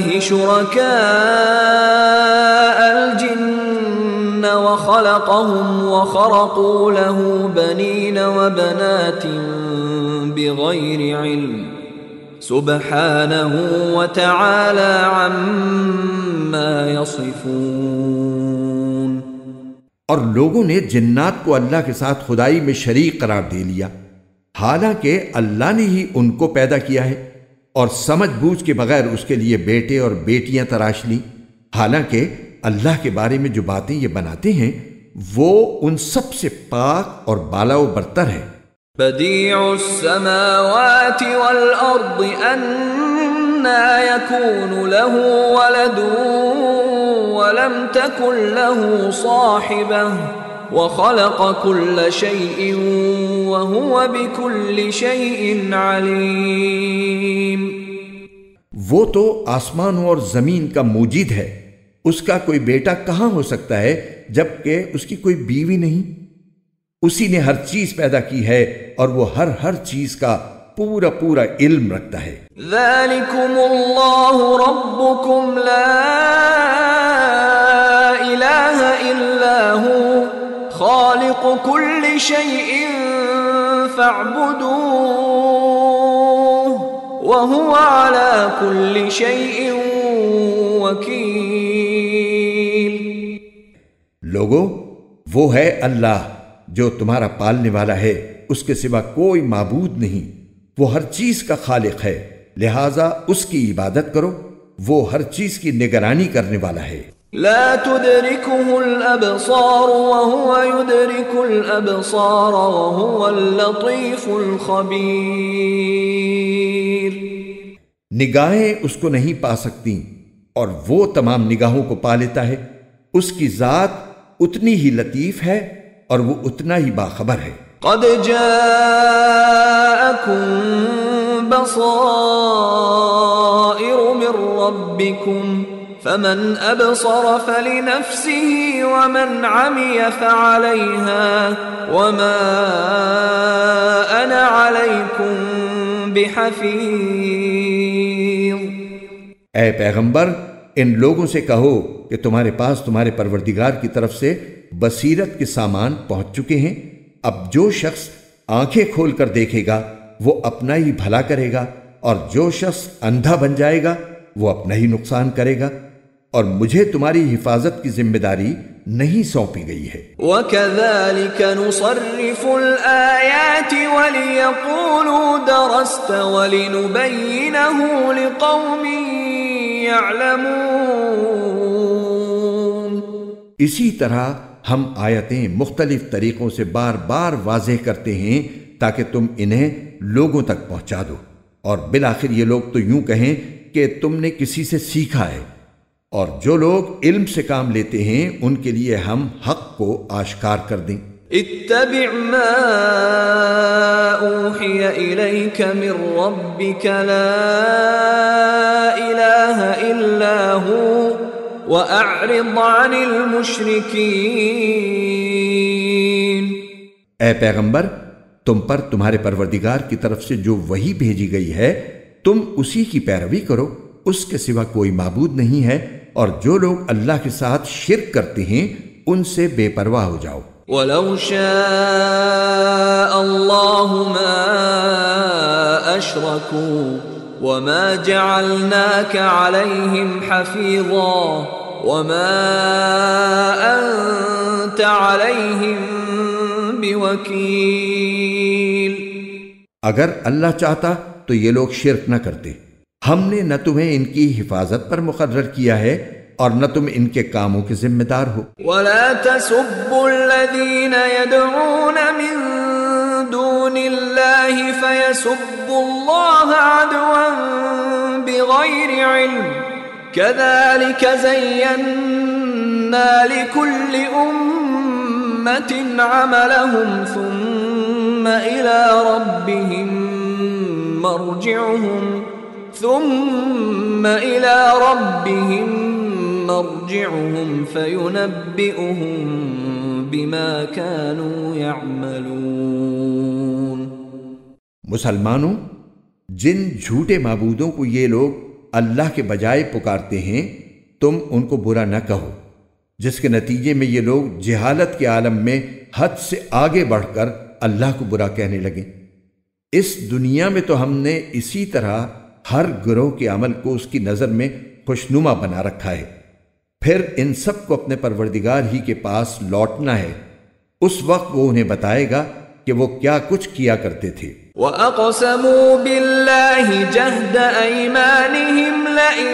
شُرَكَاءَ الْجِنَّ وَخَلَقَهُمْ وَخَرَقُوا لَهُ بَنِينَ وَبَنَاتٍ بِغَيْرِ عِلْمٍ سُبْحَانَهُ وَتَعَالَى عَمَّا يَصِفُونَ۔ اور لوگوں نے جنات کو اللہ کے ساتھ خدائی میں شریک قرار دے لیا، حالانکہ اللہ نے ہی ان کو پیدا کیا ہے، اور سمجھ بوجھ کے بغیر اس کے لیے بیٹے اور بیٹیاں تراش لی، حالانکہ اللہ کے بارے میں جو باتیں یہ بناتے ہیں وہ ان سب سے پاک اور بالا و برتر ہے۔ بدیع السماوات والارض انا یکون له ولد ولم تکن له صاحبہ وخلق كل شيء وهو بكل شيء عليم۔ وہ تو آسمانوں اور زمین کا موجد ہے، اس کا کوئی بیٹا کہاں ہو سکتا ہے جبکہ اس کی کوئی بیوی نہیں۔ اسی نے ہر چیز پیدا کی ہے اور وہ ہر ہر چیز کا پورا پورا علم رکھتا ہے۔ ذالکم اللہ ربکم لا الہ الا ہو خالق كل شيء فاعبدوه وهو على كل شيء وكيل۔ لوگو، وہ ہے اللہ جو تمہارا پالنے والا ہے، اس کے سوا کوئی معبود نہیں، وہ ہر چیز کا خالق ہے، لہذا اس کی عبادت کرو، وہ ہر چیز کی نگرانی کرنے والا ہے۔ لا تدركه الابصار وهو يدرك الابصار وهو اللطيف الخبير۔ نگاہیں اس کو نہیں پا سکتی اور وہ تمام نگاہوں کو پا لیتا ہے، اس کی ذات اتنی ہی لطیف ہے اور وہ اتنا ہی باخبر ہے۔ قد جاءكم بصائر من ربكم فمن ابصر فلنفسه ومن عمي فعليها وما انا عليكم بحفيظ۔ اے پیغمبر، ان لوگوں سے کہو کہ تمہارے پاس تمہارے پروردگار کی طرف سے بصیرت کے سامان پہنچ چکے ہیں، اب جو شخص آنکھیں کھول کر دیکھے گا وہ اپنا ہی بھلا کرے گا، اور جو شخص اندھا بن جائے گا وہ اپنا ہی نقصان کرے گا، اور مجھے تمہاری حفاظت کی ذمہ داری نہیں سونپی گئی ہے۔ وَكَذَلِكَ نُصَرِّفُ الْآيَاتِ وَلِيَقُولُوا دَرَسْتَ وَلِنُبَيِّنَهُ لِقَوْمٍ يَعْلَمُونَ۔ اسی طرح ہم آیتیں مختلف طریقوں سے بار بار واضح کرتے ہیں تاکہ تم انہیں لوگوں تک پہنچا دو، اور بالآخر یہ لوگ تو یوں کہیں کہ تم نے کسی سے سیکھا ہے، اور جو لوگ علم سے کام لیتے ہیں ان کے لیے ہم حق کو آشکار کر دیں۔ اتبع ما اوحی الیک من ربک لا الہ الا ہو واعرض عن المشرکین۔ اے پیغمبر، تم پر تمہارے پروردگار کی طرف سے جو وحی بھیجی گئی ہے تم اسی کی پیروی کرو، اس کے سوا کوئی معبود نہیں ہے، اور جو لوگ اللہ کے ساتھ شرک کرتے ہیں ان سے بے پرواہ ہو جاؤ۔ وَلَوْ شَاءَ اللَّهُ مَا أَشْرَكُوا وَمَا جَعَلْنَاكَ عَلَيْهِمْ حَفِيظًا وَمَا أَنْتَ عَلَيْهِمْ بِوَكِيلٍ۔ اگر اللہ چاہتا تو یہ لوگ شرک نہ کرتے، ہم نے نہ تمہیں ان کی حفاظت پر مقرر کیا ہے اور نہ تم ان کے کاموں کے ذمہ دار ہو۔ وَلَا تَسُبُّوا الَّذِينَ يَدْعُونَ مِن دُونِ اللَّهِ فَيَسُبُّوا اللَّهَ عَدْوًا بِغَيْرِ عِلْمٍ كَذَلِكَ زَيَّنَّا لِكُلِّ أُمَّةٍ عَمَلَهُمْ ثُمَّ إِلَى رَبِّهِمْ مرجعهم ثم إلى ربهم مرجعهم فينبئهم بما كانوا يعملون۔ مسلمانوں، جن جھوٹے معبودوں کو یہ لوگ اللہ کے بجائے پکارتے ہیں تم ان کو برا نہ کہو، جس کے نتیجے میں یہ لوگ جہالت کے عالم میں حد سے آگے بڑھ کر اللہ کو برا کہنے لگے۔ اس دنیا میں تو ہم نے اسی طرح ہر گروہ کے عمل کو اس کی نظر میں خوشنما بنا رکھا ہے، پھر ان سب کو اپنے پروردگار ہی کے پاس لوٹنا ہے، اس وقت وہ انہیں بتائے گا کہ وہ کیا کچھ کیا کرتے تھے۔ وَأَقْسَمُوا بِاللَّهِ جَهْدَ أَيْمَانِهِمْ لَئِن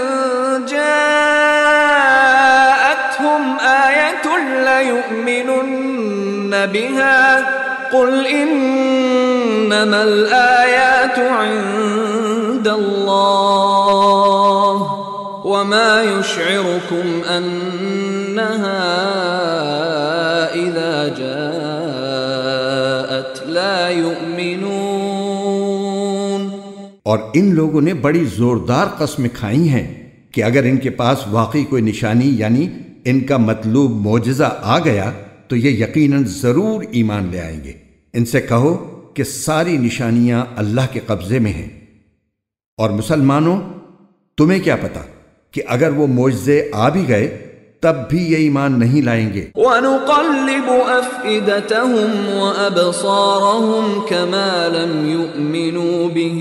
جَاءَتْهُمْ آيَةٌ لَيُؤْمِنُنَّ بِهَا قُلْ إِنَّمَا الْآيَاتُ عِندَ اللَّهِ وَمَا يُشْعِرُكُمْ أَنَّهَا إِذَا جَاءَتْ لَا يُؤْمِنُونَ۔ اور ان لوگوں نے بڑی زوردار قسمیں کھائی ہیں کہ اگر ان کے پاس واقعی کوئی نشانی یعنی ان کا مطلوب معجزہ آ گیا تو یہ یقیناً ضرور ایمان لے آئیں گے۔ ان سے کہو کہ ساری نشانیاں اللہ کے قبضے میں ہیں، اور مسلمانوں تمہیں کیا پتا کہ اگر وہ معجزے آ بھی گئے تب بھی یہ ایمان نہیں لائیں گے۔ وَنُقَلِّبُ أَفْئِدَتَهُمْ وَأَبْصَارَهُمْ كَمَا لَمْ يُؤْمِنُوا بِهِ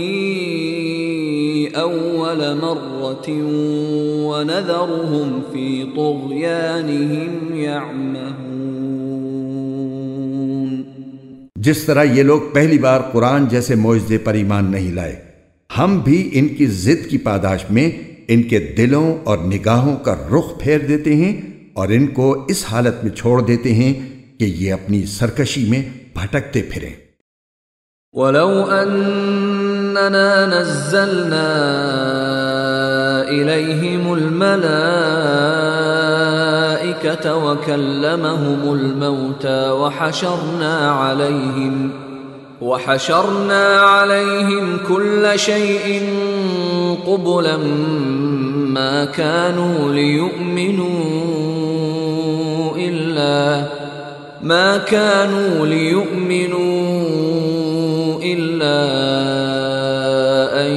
أَوَّلَ مَرَّةٍ وَنَذَرُهُمْ فِي طُغْيَانِهِمْ يَعْمَهُونَ۔ جس طرح یہ لوگ پہلی بار قرآن جیسے معجزے پر ایمان نہیں لائے، ہم بھی ان کی ضد کی پاداش میں ان کے دلوں اور نگاہوں کا رخ پھیر دیتے ہیں اور ان کو اس حالت میں چھوڑ دیتے ہیں کہ یہ اپنی سرکشی میں بھٹکتے پھریں۔ وَلَوْ أَنَّنَا نَزَّلْنَا إِلَيْهِمُ الْمَلَائِكَةَ وَكَلَّمَهُمُ الْمَوْتَى وَحَشَرْنَا عَلَيْهِمْ وَحَشَرْنَا عَلَيْهِمْ كُلَّ شَيْءٍ قُبُلًا مَا كَانُوا لِيُؤْمِنُوا إِلَّا مَا كَانُوا لِيُؤْمِنُوا إِلَّا أَن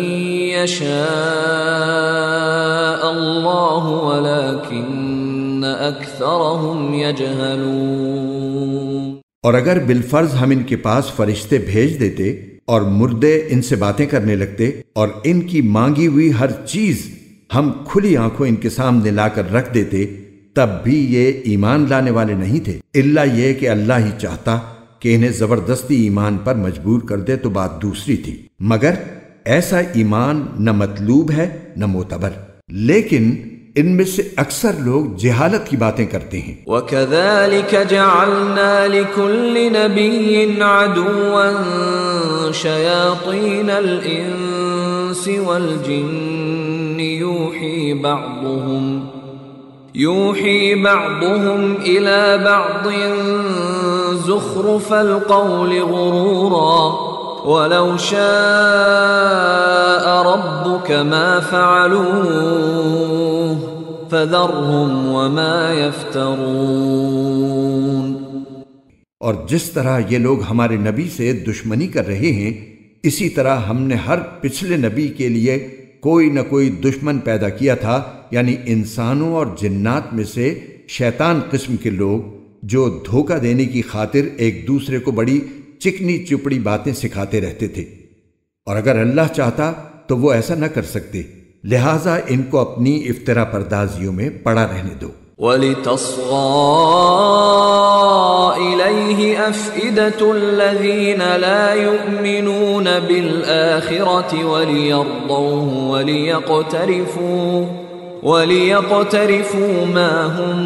يَشَاءَ اللَّهُ وَلَكِنَّ أَكْثَرَهُمْ يَجْهَلُونَ۔ اور اگر بالفرض ہم ان کے پاس فرشتے بھیج دیتے اور مردے ان سے باتیں کرنے لگتے، اور ان کی مانگی ہوئی ہر چیز ہم کھلی آنکھوں ان کے سامنے لا کر رکھ دیتے، تب بھی یہ ایمان لانے والے نہیں تھے، الا یہ کہ اللہ ہی چاہتا کہ انہیں زبردستی ایمان پر مجبور کر دے تو بات دوسری تھی، مگر ایسا ایمان نہ مطلوب ہے نہ معتبر، لیکن ان میں سے اکثر لوگ جہالت کی باتیں کرتے ہیں۔ وَكَذَلِكَ جَعَلْنَا لِكُلِّ نَبِيٍّ عَدُوًّا شَيَاطِينَ الْإِنسِ وَالْجِنِّ يُوحِي بَعْضُهُمْ يُوحِي بَعْضُهُمْ إِلَى بَعْضٍ زُخْرُفَ الْقَوْلِ غُرُورًا وَلَوْ شَاءَ رَبُّكَ مَا فَعَلُوهُ فَذَرْهُمْ وَمَا يَفْتَرُونَ۔ اور جس طرح یہ لوگ ہمارے نبی سے دشمنی کر رہے ہیں، اسی طرح ہم نے ہر پچھلے نبی کے لیے کوئی نہ کوئی دشمن پیدا کیا تھا، یعنی انسانوں اور جنات میں سے شیطان قسم کے لوگ جو دھوکہ دینے کی خاطر ایک دوسرے کو بڑی چکنی چپڑی باتیں سکھاتے رہتے تھے، اور اگر اللہ چاہتا تو وہ ایسا نہ کر سکتے، لہٰذا ان کو اپنی افترا پردازیوں میں پڑا رہنے دو۔ وَلِتَصْغَىٰ إِلَيْهِ أَفْئِدَةُ الَّذِينَ لَا يُؤْمِنُونَ بِالْآخِرَةِ وَلِيَرْضَوْهُ وَلِيَقْتَرِفُوا وَلِيَقْتَرِفُوا مَا هُمْ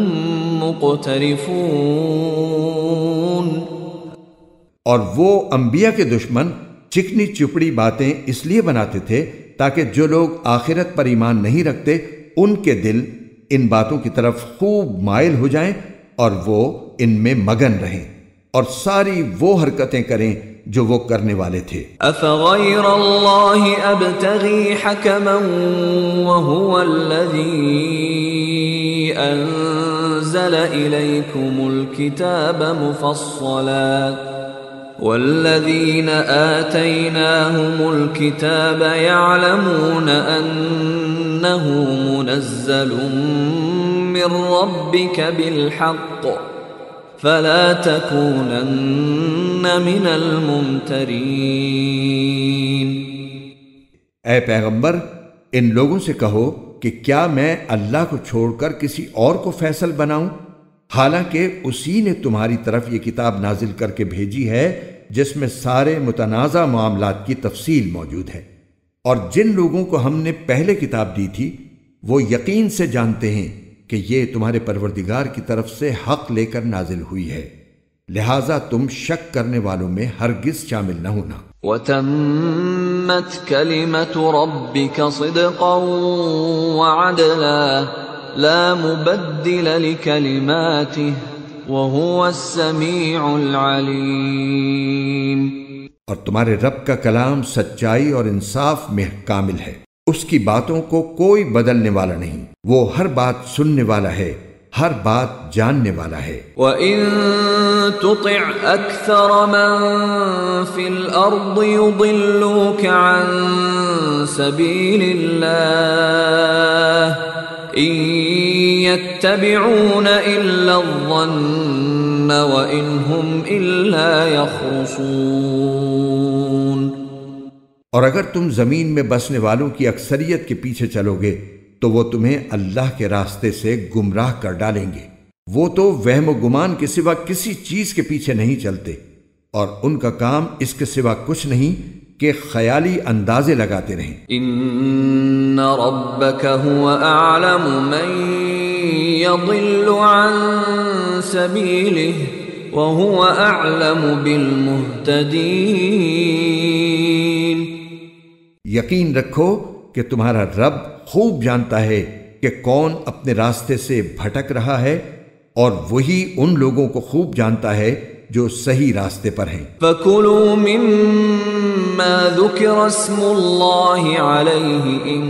مُقْتَرِفُونَ۔ اور وہ انبیاء کے دشمن چکنی چپڑی باتیں اس لیے بناتے تھے تاکہ جو لوگ آخرت پر ایمان نہیں رکھتے ان کے دل ان باتوں کی طرف خوب مائل ہو جائیں اور وہ ان میں مگن رہیں اور ساری وہ حرکتیں کریں جو وہ کرنے والے تھے۔ أَفَغَيْرَ اللَّهِ أَبْتَغِي حَكَمًا وَهُوَ الَّذِي أَنزَلَ إِلَيْكُمُ الْكِتَابَ مُفَصَّلًا وَالَّذِينَ آتَيْنَاهُمُ الْكِتَابَ يَعْلَمُونَ أَنَّهُ مُنَزَّلٌ مِّن رَّبِّكَ بِالْحَقِّ فَلَا تَكُونَنَّ مِنَ الْمُمْتَرِينَ۔ اے پیغمبر، ان لوگوں سے کہو کہ کیا میں اللہ کو چھوڑ کر کسی اور کو فیصل بناؤں، حالانکہ اسی نے تمہاری طرف یہ کتاب نازل کر کے بھیجی ہے جس میں سارے متنازع معاملات کی تفصیل موجود ہے، اور جن لوگوں کو ہم نے پہلے کتاب دی تھی وہ یقین سے جانتے ہیں کہ یہ تمہارے پروردگار کی طرف سے حق لے کر نازل ہوئی ہے، لہٰذا تم شک کرنے والوں میں ہرگز شامل نہ ہونا۔ وَتَمَّتْ كَلِمَةُ رَبِّكَ صِدْقًا وَعَدْلًا لَا مُبَدِّلَ لِكَلِمَاتِهِ وَهُوَ السَّمِيعُ الْعَلِيمُ۔ اور تمہارے رب کا کلام سچائی اور انصاف میں کامل ہے، اس کی باتوں کو کوئی بدلنے والا نہیں، وہ ہر بات سننے والا ہے، ہر بات جاننے والا ہے۔ وَإِن تُطِعْ أَكْثَرَ مَن فِي الْأَرْضِ يُضِلُّوكَ عَن سَبِيلِ اللَّهِ إِن يَتَّبِعُونَ إِلَّا الظَّنَّ وَإِنْ هُمْ إِلَّا يَخْرُصُونَ۔ اور اگر تم زمین میں بسنے والوں کی اکثریت کے پیچھے چلو گے تو وہ تمہیں اللہ کے راستے سے گمراہ کر ڈالیں گے، وہ تو وہم و گمان کے سوا کسی چیز کے پیچھے نہیں چلتے، اور ان کا کام اس کے سوا کچھ نہیں کہ خیالی اندازے لگاتے رہیں۔ ان ربک هو اعلم من يضل عن سبیلہ وهو اعلم بالمہتدین۔ یقین رکھو کہ تمہارا رب خوب جانتا ہے کہ کون اپنے راستے سے بھٹک رہا ہے، اور وہی ان لوگوں کو خوب جانتا ہے جو صحیح راستے پر ہیں۔ فَكُلُوا مِمَّا ذُكِرَ اسْمُ اللَّهِ عَلَيْهِ إِن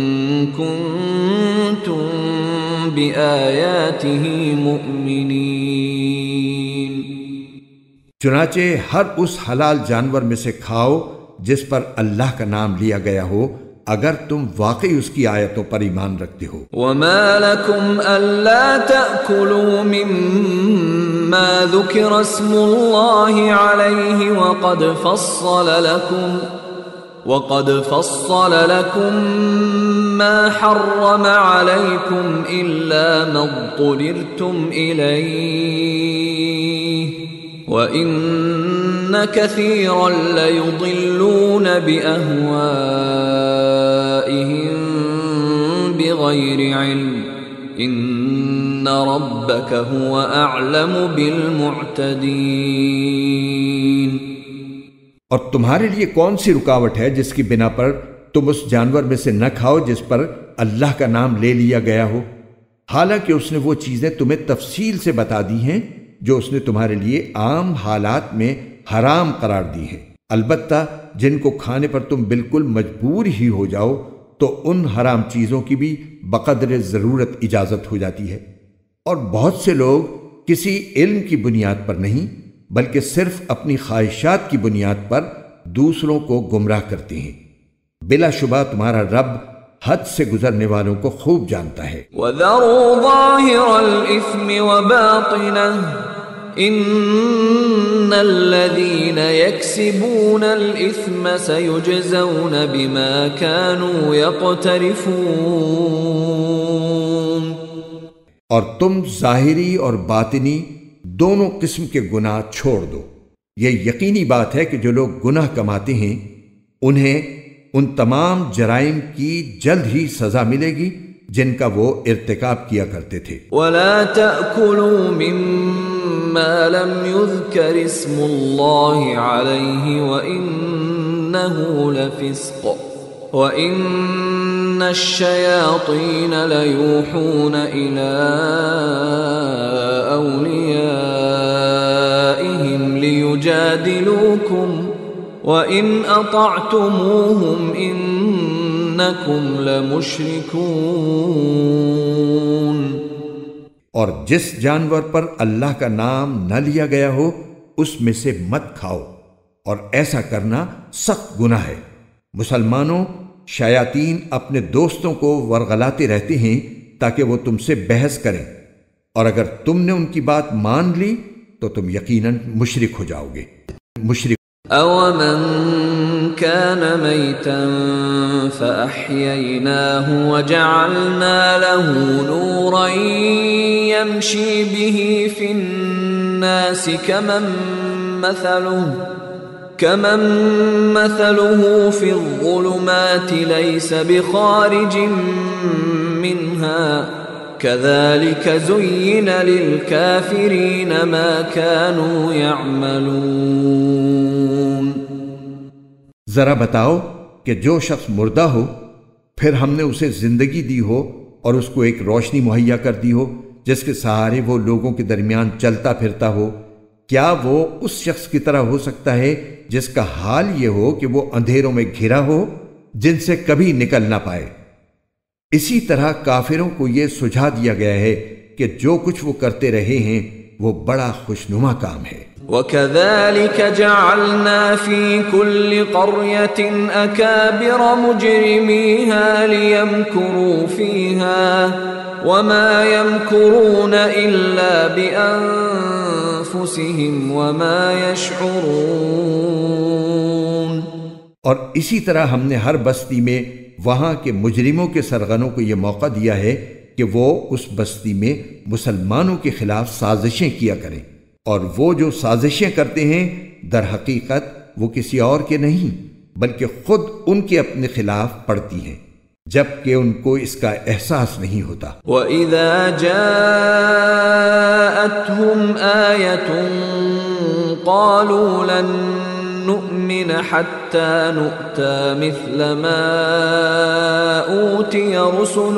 كُنتُم بِآيَاتِهِ مُؤْمِنِينَ۔ چنانچہ ہر اس حلال جانور میں سے کھاؤ جس پر اللہ کا نام لیا گیا ہو، اگر تم واقعی اس کی آیتوں پر ایمان رکھتے ہو۔ وَمَا لَكُمْ أَلَّا تَأْكُلُوا مِمَّا ما ذكر اسم الله عليه وقد فصل لكم وقد فصل لكم ما حرم عليكم إلا ما اضطررتم إليه وَإِنَّ كَثِيرًا لَيُضِلُّونَ بِأَهْوَائِهِمْ بِغَيْرِ عِلْمٍ إِنَّ رَبَّكَ هُوَ أَعْلَمُ بِالْمُعْتَدِينَ۔ اور تمہارے لیے کون سی رکاوٹ ہے جس کی بنا پر تم اس جانور میں سے نہ کھاؤ جس پر اللہ کا نام لے لیا گیا ہو، حالانکہ اس نے وہ چیزیں تمہیں تفصیل سے بتا دی ہیں جو اس نے تمہارے لیے عام حالات میں حرام قرار دی ہیں، البتہ جن کو کھانے پر تم بالکل مجبور ہی ہو جاؤ تو ان حرام چیزوں کی بھی بقدر ضرورت اجازت ہو جاتی ہے۔ اور بہت سے لوگ کسی علم کی بنیاد پر نہیں بلکہ صرف اپنی خواہشات کی بنیاد پر دوسروں کو گمراہ کرتے ہیں۔ بلا شبہ تمہارا رب حد سے گزرنے والوں کو خوب جانتا ہے۔ وَذَرُوا ظَاهِرَ الْإِثْمِ وَبَاطِنَهُ إِنَّ الَّذِينَ يَكْسِبُونَ الْإِثْمَ سَيُجْزَوْنَ بِمَا كَانُوا يَقْتَرِفُونَ۔ اور تم ظاہری اور باطنی دونوں قسم کے گناہ چھوڑ دو۔ یہ یقینی بات ہے کہ جو لوگ گناہ کماتے ہیں انہیں ان تمام جرائم کی جلد ہی سزا ملے گی جن کا وہ ارتکاب کیا کرتے تھے۔ وَلَا تَأْكُلُوا مِمَّا لَمْ يُذْكَرِ اسْمُ اللَّهِ عَلَيْهِ وَإِنَّهُ لَفِسْقٌ وَإِنَّ الشَّيَاطِينَ لَيُوحُونَ إِلَىٰ أَوْلِيَائِهِمْ لِيُجَادِلُوكُمْ وَإِنْ أَطَعْتُمُوهُمْ إِنَّكُمْ لَمُشْرِكُونَ۔ اور جس جانور پر اللہ کا نام نہ لیا گیا ہو اس میں سے مت کھاؤ، اور ایسا کرنا سخت گناہ ہے۔ مسلمانوں، شیاطین اپنے دوستوں کو ورغلاتے رہتے ہیں تاکہ وہ تم سے بحث کریں، اور اگر تم نے ان کی بات مان لی تو تم یقیناً مشرک ہو جاؤ گے۔ مشرک أَوَمَنْ كَانَ مَيْتًا فَأَحْيَيْنَاهُ وَجَعَلْنَا لَهُ نُورًا يَمْشِي بِهِ فِي النَّاسِ كَمَنْ مَثَلُهُ كَمَنْ مَثَلُهُ فِي الظُّلُمَاتِ لَيْسَ بِخَارِجٍ مِنْهَا كَذَلِكَ زُيِّنَ لِلْكَافِرِينَ مَا كَانُوا يَعْمَلُونَ۔ ذرا بتاؤ کہ جو شخص مردہ ہو پھر ہم نے اسے زندگی دی ہو اور اس کو ایک روشنی مہیا کر دی ہو جس کے سہارے وہ لوگوں کے درمیان چلتا پھرتا ہو، کیا وہ اس شخص کی طرح ہو سکتا ہے جس کا حال یہ ہو کہ وہ اندھیروں میں گھرا ہو جن سے کبھی نکل نہ پائے؟ اسی طرح کافروں کو یہ سجھا دیا گیا ہے کہ جو کچھ وہ کرتے رہے ہیں وہ بڑا خوشنما کام ہے۔ وَكَذَلِكَ جَعَلْنَا فِي كُلِّ قَرْيَةٍ أَكَابِرَ مُجْرِمِيهَا لِيَمْكُرُوا فِيهَا وَمَا يَمْكُرُونَ إِلَّا بِأَنفُسِهِمْ وَمَا يَشْعُرُونَ۔ اور اسی طرح ہم نے ہر بستی میں وہاں کے مجرموں کے سرغنوں کو یہ موقع دیا ہے کہ وہ اس بستی میں مسلمانوں کے خلاف سازشیں کیا کریں، اور وہ جو سازشیں کرتے ہیں در حقیقت وہ کسی اور کے نہیں بلکہ خود ان کے اپنے خلاف پڑتی ہیں، جبکہ ان کو اس کا احساس نہیں ہوتا۔ وَإِذَا جَاءَتْهُمْ آيَةٌ قَالُوا لَن نُؤْمِنَ حَتَّى نُؤْتَى مِثْلَ مَا أُوتِيَ رُسُلُ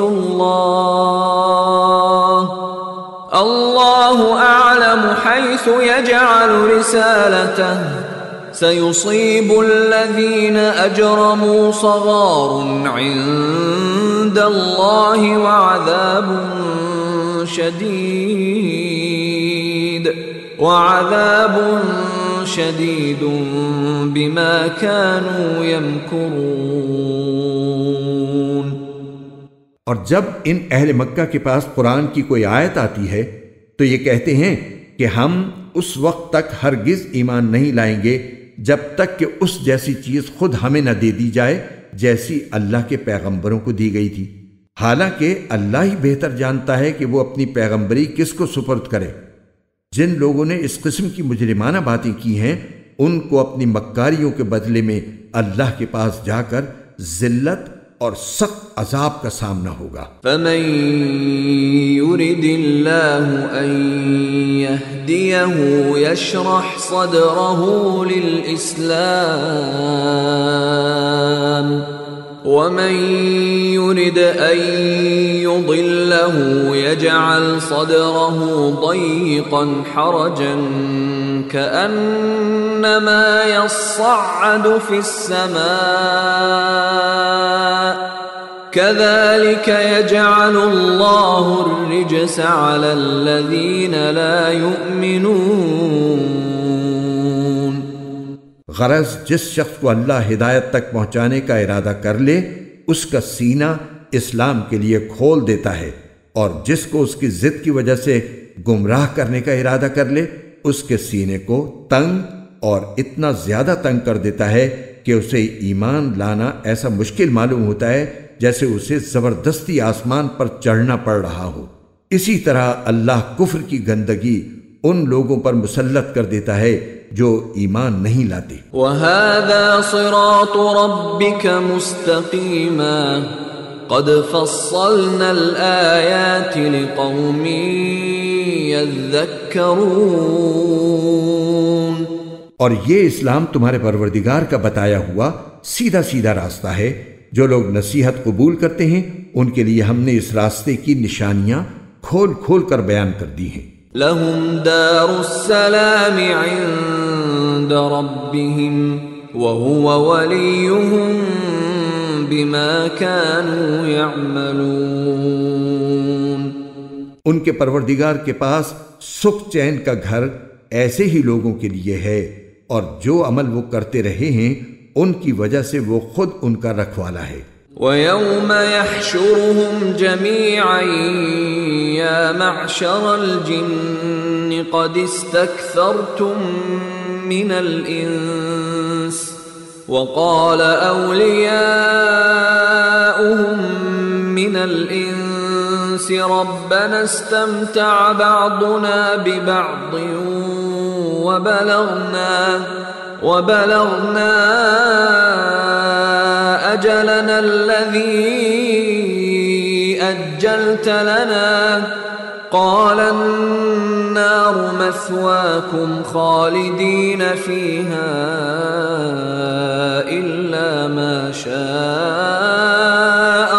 اللَّهِ اللَّهُ أَعْلَمُ حَيْثُ يَجْعَلُ رِسَالَتَهُ سَيُصِيبُ الَّذِينَ أَجْرَمُوا صَغَارٌ عِندَ اللَّهِ وَعَذَابٌ شَدِيدٌ وَعَذَابٌ شَدِيدٌ بِمَا كَانُوا يَمْكُرُونَ۔ اور جب ان اہل مکہ کے پاس قرآن کی کوئی آیت آتی ہے تو یہ کہتے ہیں کہ ہم اس وقت تک ہرگز ایمان نہیں لائیں گے جب تک کہ اس جیسی چیز خود ہمیں نہ دے دی جائے جیسی اللہ کے پیغمبروں کو دی گئی تھی، حالانکہ اللہ ہی بہتر جانتا ہے کہ وہ اپنی پیغمبری کس کو سپرد کرے۔ جن لوگوں نے اس قسم کی مجرمانہ باتیں کی ہیں ان کو اپنی مکاریوں کے بدلے میں اللہ کے پاس جا کر ذلت اور سخت عذاب کا سامنا ہوگا۔ فمن يرد الله ان يهديه يشرح صدره للإسلام ومن يرد ان يضله يجعل صدره ضيقا حرجا كأنما يصعد في السماء كذلك يجعل الله الرجس على الذين لا يؤمنون۔ غرض جس شخص کو اللہ ہدایت تک پہنچانے کا ارادہ کر لے اس کا سینہ اسلام کے لیے کھول دیتا ہے، اور جس کو اس کی ضد کی وجہ سے گمراہ کرنے کا ارادہ کر لے اس کے سینے کو تنگ اور اتنا زیادہ تنگ کر دیتا ہے کہ اسے ایمان لانا ایسا مشکل معلوم ہوتا ہے جیسے اسے زبردستی آسمان پر چڑھنا پڑ رہا ہو۔ اسی طرح اللہ کفر کی گندگی ان لوگوں پر مسلط کر دیتا ہے جو ایمان نہیں لاتے۔ وَهَذَا صِرَاطُ رَبِّكَ مُسْتَقِيمًا قَدْ فَصَّلْنَا الْآيَاتِ لِقَوْمٍ يَذَّكَّرُونَ۔ اور یہ اسلام تمہارے پروردگار کا بتایا ہوا سیدھا سیدھا راستہ ہے، جو لوگ نصیحت قبول کرتے ہیں ان کے لیے ہم نے اس راستے کی نشانیاں کھول کھول کر بیان کر دی ہیں۔ لهم دار السلام عند ربهم وهو وليهم بما كانوا يعملون۔ ان کے پروردگار کے پاس سکھ چین کا گھر ایسے ہی لوگوں کے لیے ہے، اور جو عمل وہ کرتے رہے ہیں ان کی وجہ سے وہ خود ان کا رکھوالا ہے۔ وَيَوْمَ يَحْشُرُهُمْ جَمِيعًا يَا مَعْشَرَ الْجِنِّ قَدِ اسْتَكْثَرْتُم مِّنَ الْإِنسِ وَقَالَ أَوْلِيَاؤُهُم مِّنَ الْإِنسِ رَبَّنَا اسْتَمْتَعَ بَعْضُنَا بِبَعْضٍ وَبَلَغْنَا وَبَلَغْنَا أَجَلَنَا الَّذِي أَجَّلْتَ لَنَا قَالَ النَّارُ مَثْوَاكُمْ خَالِدِينَ فِيهَا إِلَّا مَا شَاءَ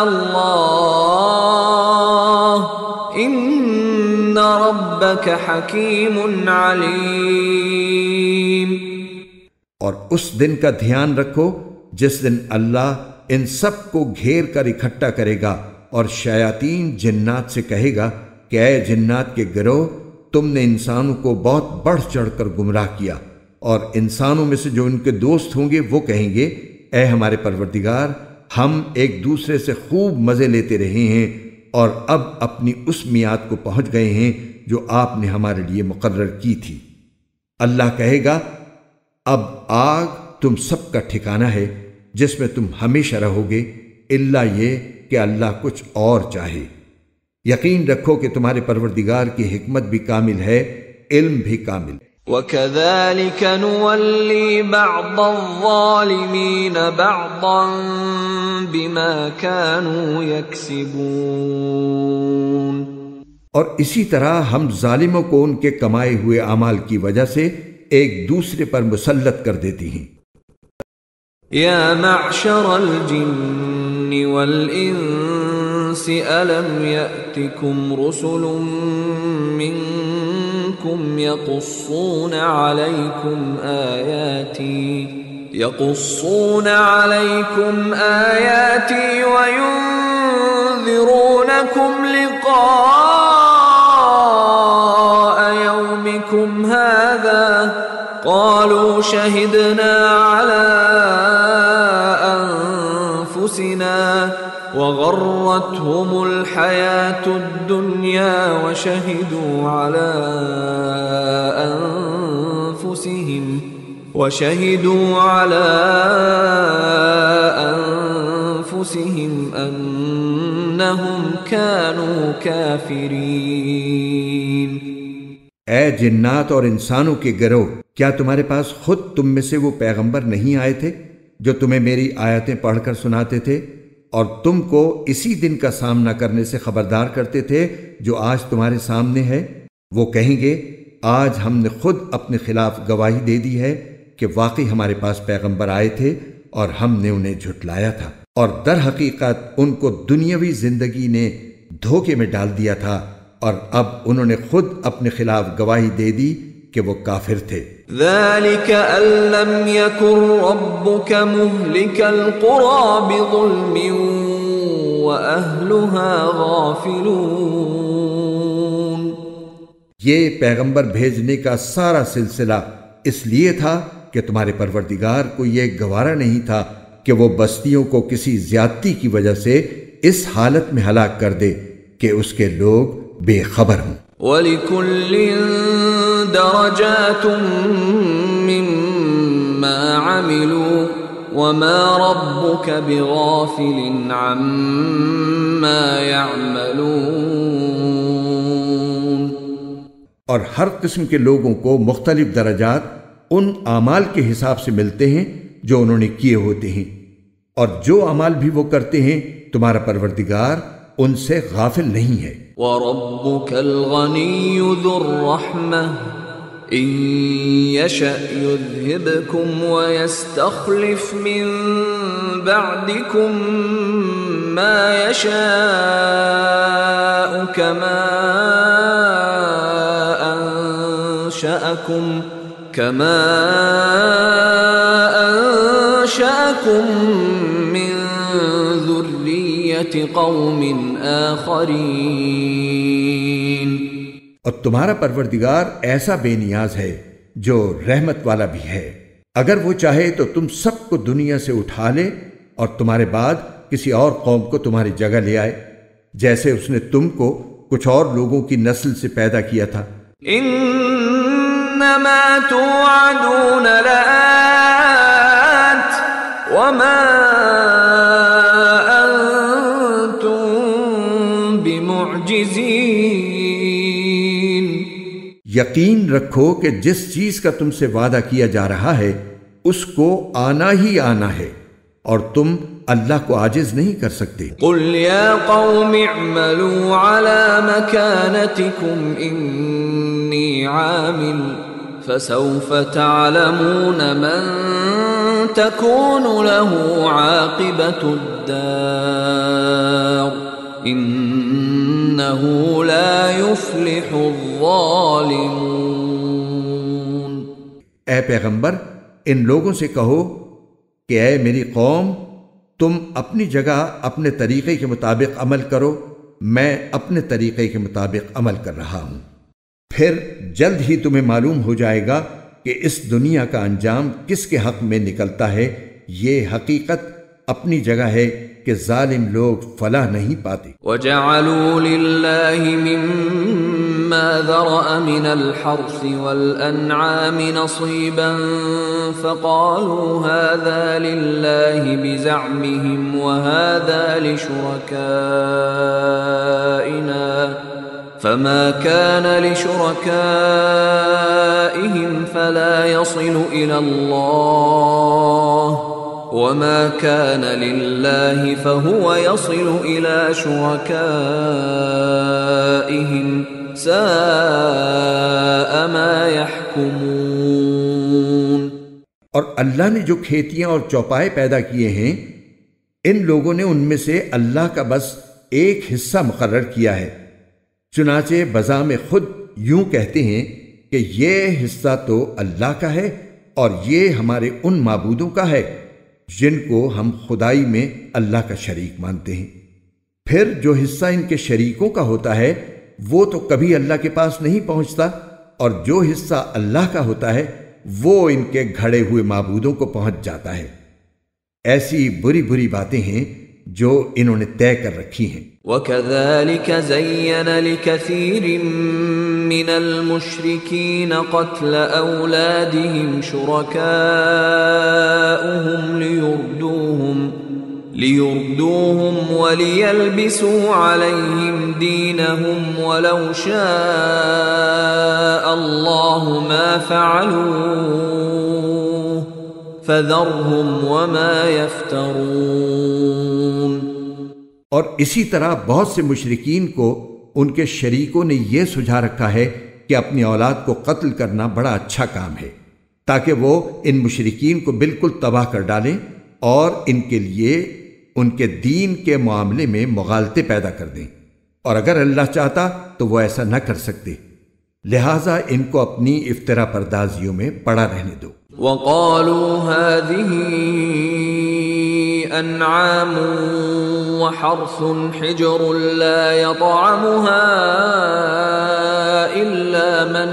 اللَّهُ إِنَّ رَبَّكَ حَكِيمٌ عَلِيمٌ۔ اور اس دن کا دھیان رکھو جس دن اللہ ان سب کو گھیر کر اکٹھا کرے گا اور شیاطین جنات سے کہے گا کہ اے جنات کے گروہ، تم نے انسانوں کو بہت بڑھ چڑھ کر گمراہ کیا، اور انسانوں میں سے جو ان کے دوست ہوں گے وہ کہیں گے اے ہمارے پروردگار، ہم ایک دوسرے سے خوب مزے لیتے رہے ہیں اور اب اپنی اس میعاد کو پہنچ گئے ہیں جو آپ نے ہمارے لیے مقرر کی تھی۔ اللہ کہے گا اب آگ تم سب کا ٹھکانہ ہے جس میں تم ہمیشہ رہو گے، الا یہ کہ اللہ کچھ اور چاہے۔ یقین رکھو کہ تمہارے پروردگار کی حکمت بھی کامل ہے، علم بھی کامل۔ وَكَذَلِكَ نُوَلِّي بَعْضَ الظَّالِمِينَ بَعْضًا بِمَا كَانُوا يَكْسِبُونَ۔ اور اسی طرح ہم ظالموں کو ان کے کمائے ہوئے اعمال کی وجہ سے ایک دوسرے پر مسلط کر دیتی ہیں۔ یا معشر الجن والانس الم یأتکم رسل منکم یقصون علیکم آیاتی یقصون علیکم آیاتی وینذرونکم لقاء یومکم هذا قالوا شهدنا على أنفسنا وغرتهم الحياة الدنيا وشهدوا على أنفسهم وشهدوا على أنفسهم أنهم كانوا كافرين۔ اے جنات اور انسانوں کے گروہ، کیا تمہارے پاس خود تم میں سے وہ پیغمبر نہیں آئے تھے جو تمہیں میری آیتیں پڑھ کر سناتے تھے اور تم کو اسی دن کا سامنا کرنے سے خبردار کرتے تھے جو آج تمہارے سامنے ہے؟ وہ کہیں گے آج ہم نے خود اپنے خلاف گواہی دے دی ہے کہ واقعی ہمارے پاس پیغمبر آئے تھے اور ہم نے انہیں جھٹلایا تھا، اور در حقیقت ان کو دنیاوی زندگی نے دھوکے میں ڈال دیا تھا، اور اب انہوں نے خود اپنے خلاف گواہی دے دی کہ وہ کافر تھے۔ ذَلِكَ أَن لَّمْ يَكُن رَّبُّكَ مُهْلِكَ الْقُرَىٰ بِظُلْمٍ وَأَهْلُهَا غَافِلُونَ۔ یہ پیغمبر بھیجنے کا سارا سلسلہ اس لیے تھا کہ تمہارے پروردگار کو یہ گوارا نہیں تھا کہ وہ بستیوں کو کسی زیادتی کی وجہ سے اس حالت میں ہلاک کر دے کہ اس کے لوگ بے خبر ہوں۔ وَلِكُلٍّ دَرَجَاتٌ مِّمَّا عَمِلُوا وَمَا رَبُّكَ بِغَافِلٍ عَمَّا يَعْمَلُونَ۔ اور ہر قسم کے لوگوں کو مختلف درجات ان اعمال کے حساب سے ملتے ہیں جو انہوں نے کیے ہوتے ہیں، اور جو اعمال بھی وہ کرتے ہیں تمہارا پروردگار ان سے غافل نہیں ہے۔ وَرَبُّكَ الْغَنِيُّ ذُو الرَّحْمَةِ إِن يَشَأْ يُذْهِبْكُمْ وَيَسْتَخْلِفْ مِن بَعْدِكُم مَّا يَشَاءُ كَمَا أَنشَأَكُم كَمَا أَنشَأَكُم مِّن ذُرِّيَّةِ قَوْمٍ آخَرِينَ۔ اور تمہارا پروردگار ایسا بے نیاز ہے جو رحمت والا بھی ہے، اگر وہ چاہے تو تم سب کو دنیا سے اٹھا لے اور تمہارے بعد کسی اور قوم کو تمہاری جگہ لے آئے، جیسے اس نے تم کو کچھ اور لوگوں کی نسل سے پیدا کیا تھا۔ انما توعدون لآت وما انتم بمعجزین۔ یقین رکھو کہ جس چیز کا تم سے وعدہ کیا جا رہا ہے اس کو آنا ہی آنا ہے، اور تم اللہ کو عاجز نہیں کر سکتے۔ قل یا قوم اعملوا على مكانتكم انی عامل فسوف تعلمون من تكون له عاقبة الدار انه لا يفلح الظالمون۔ اے پیغمبر، ان لوگوں سے کہو کہ اے میری قوم، تم اپنی جگہ اپنے طریقے کے مطابق عمل کرو، میں اپنے طریقے کے مطابق عمل کر رہا ہوں، پھر جلد ہی تمہیں معلوم ہو جائے گا کہ اس دنیا کا انجام کس کے حق میں نکلتا ہے۔ یہ حقیقت اپنی جگہ ہے کہ ظالم لوگ فلاح نہیں پاتے۔ وَجَعَلُوا لِلَّهِ مِمَّا ذَرَأَ مِنَ الْحَرْثِ وَالْأَنْعَامِ نَصِيبًا فَقَالُوا هَذَا لِلَّهِ بِزَعْمِهِمْ وَهَذَا لِشُرَكَائِنَا فَمَا كَانَ لِشُرَكَائِهِمْ فَلَا يَصِلُ إِلَى اللَّهِ وَمَا كَانَ لِلَّهِ فَهُوَ يَصِلُ إِلَى شُرَكَائِهِمْ سَاءَ مَا يَحْكُمُونَ۔ اور اللہ نے جو کھیتیاں اور چوپائے پیدا کیے ہیں، ان لوگوں نے ان میں سے اللہ کا بس ایک حصہ مقرر کیا ہے، چنانچہ بذام خود یوں کہتے ہیں کہ یہ حصہ تو اللہ کا ہے اور یہ ہمارے ان معبودوں کا ہے جن کو ہم خدائی میں اللہ کا شریک مانتے ہیں، پھر جو حصہ ان کے شریکوں کا ہوتا ہے وہ تو کبھی اللہ کے پاس نہیں پہنچتا، اور جو حصہ اللہ کا ہوتا ہے وہ ان کے گھڑے ہوئے معبودوں کو پہنچ جاتا ہے۔ ایسی بری بری باتیں ہیں جو انہوں نے طے کر رکھی ہیں۔ وَكَذَلِكَ زَيَّنَ لِكَثِيرٍ مِّنَ الْمُشْرِكِينَ قَتْلَ أَوْلَادِهِمْ شُرَكَاؤُهُمْ لِيُرْدُوهُمْ لِيُرْدُوهُمْ وَلِيَلْبِسُوا عَلَيْهِمْ دِينَهُمْ وَلَوْ شَاءَ اللَّهُ مَا فَعَلُوهُ فَذَرْهُمْ وَمَا يَفْتَرُونَ۔ اور اسی طرح بہت سے مشرکین کو ان کے شریکوں نے یہ سجھا رکھا ہے کہ اپنی اولاد کو قتل کرنا بڑا اچھا کام ہے، تاکہ وہ ان مشرکین کو بالکل تباہ کر ڈالیں اور ان کے لیے ان کے دین کے معاملے میں مغالطے پیدا کر دیں، اور اگر اللہ چاہتا تو وہ ایسا نہ کر سکتے، لہٰذا ان کو اپنی افترا پردازیوں میں پڑا رہنے دو۔ وَقَالُوا هَذِهِ أَنْعَامٌ وَحَرْثٌ حِجْرٌ لَا يَطْعَمُهَا إِلَّا مَن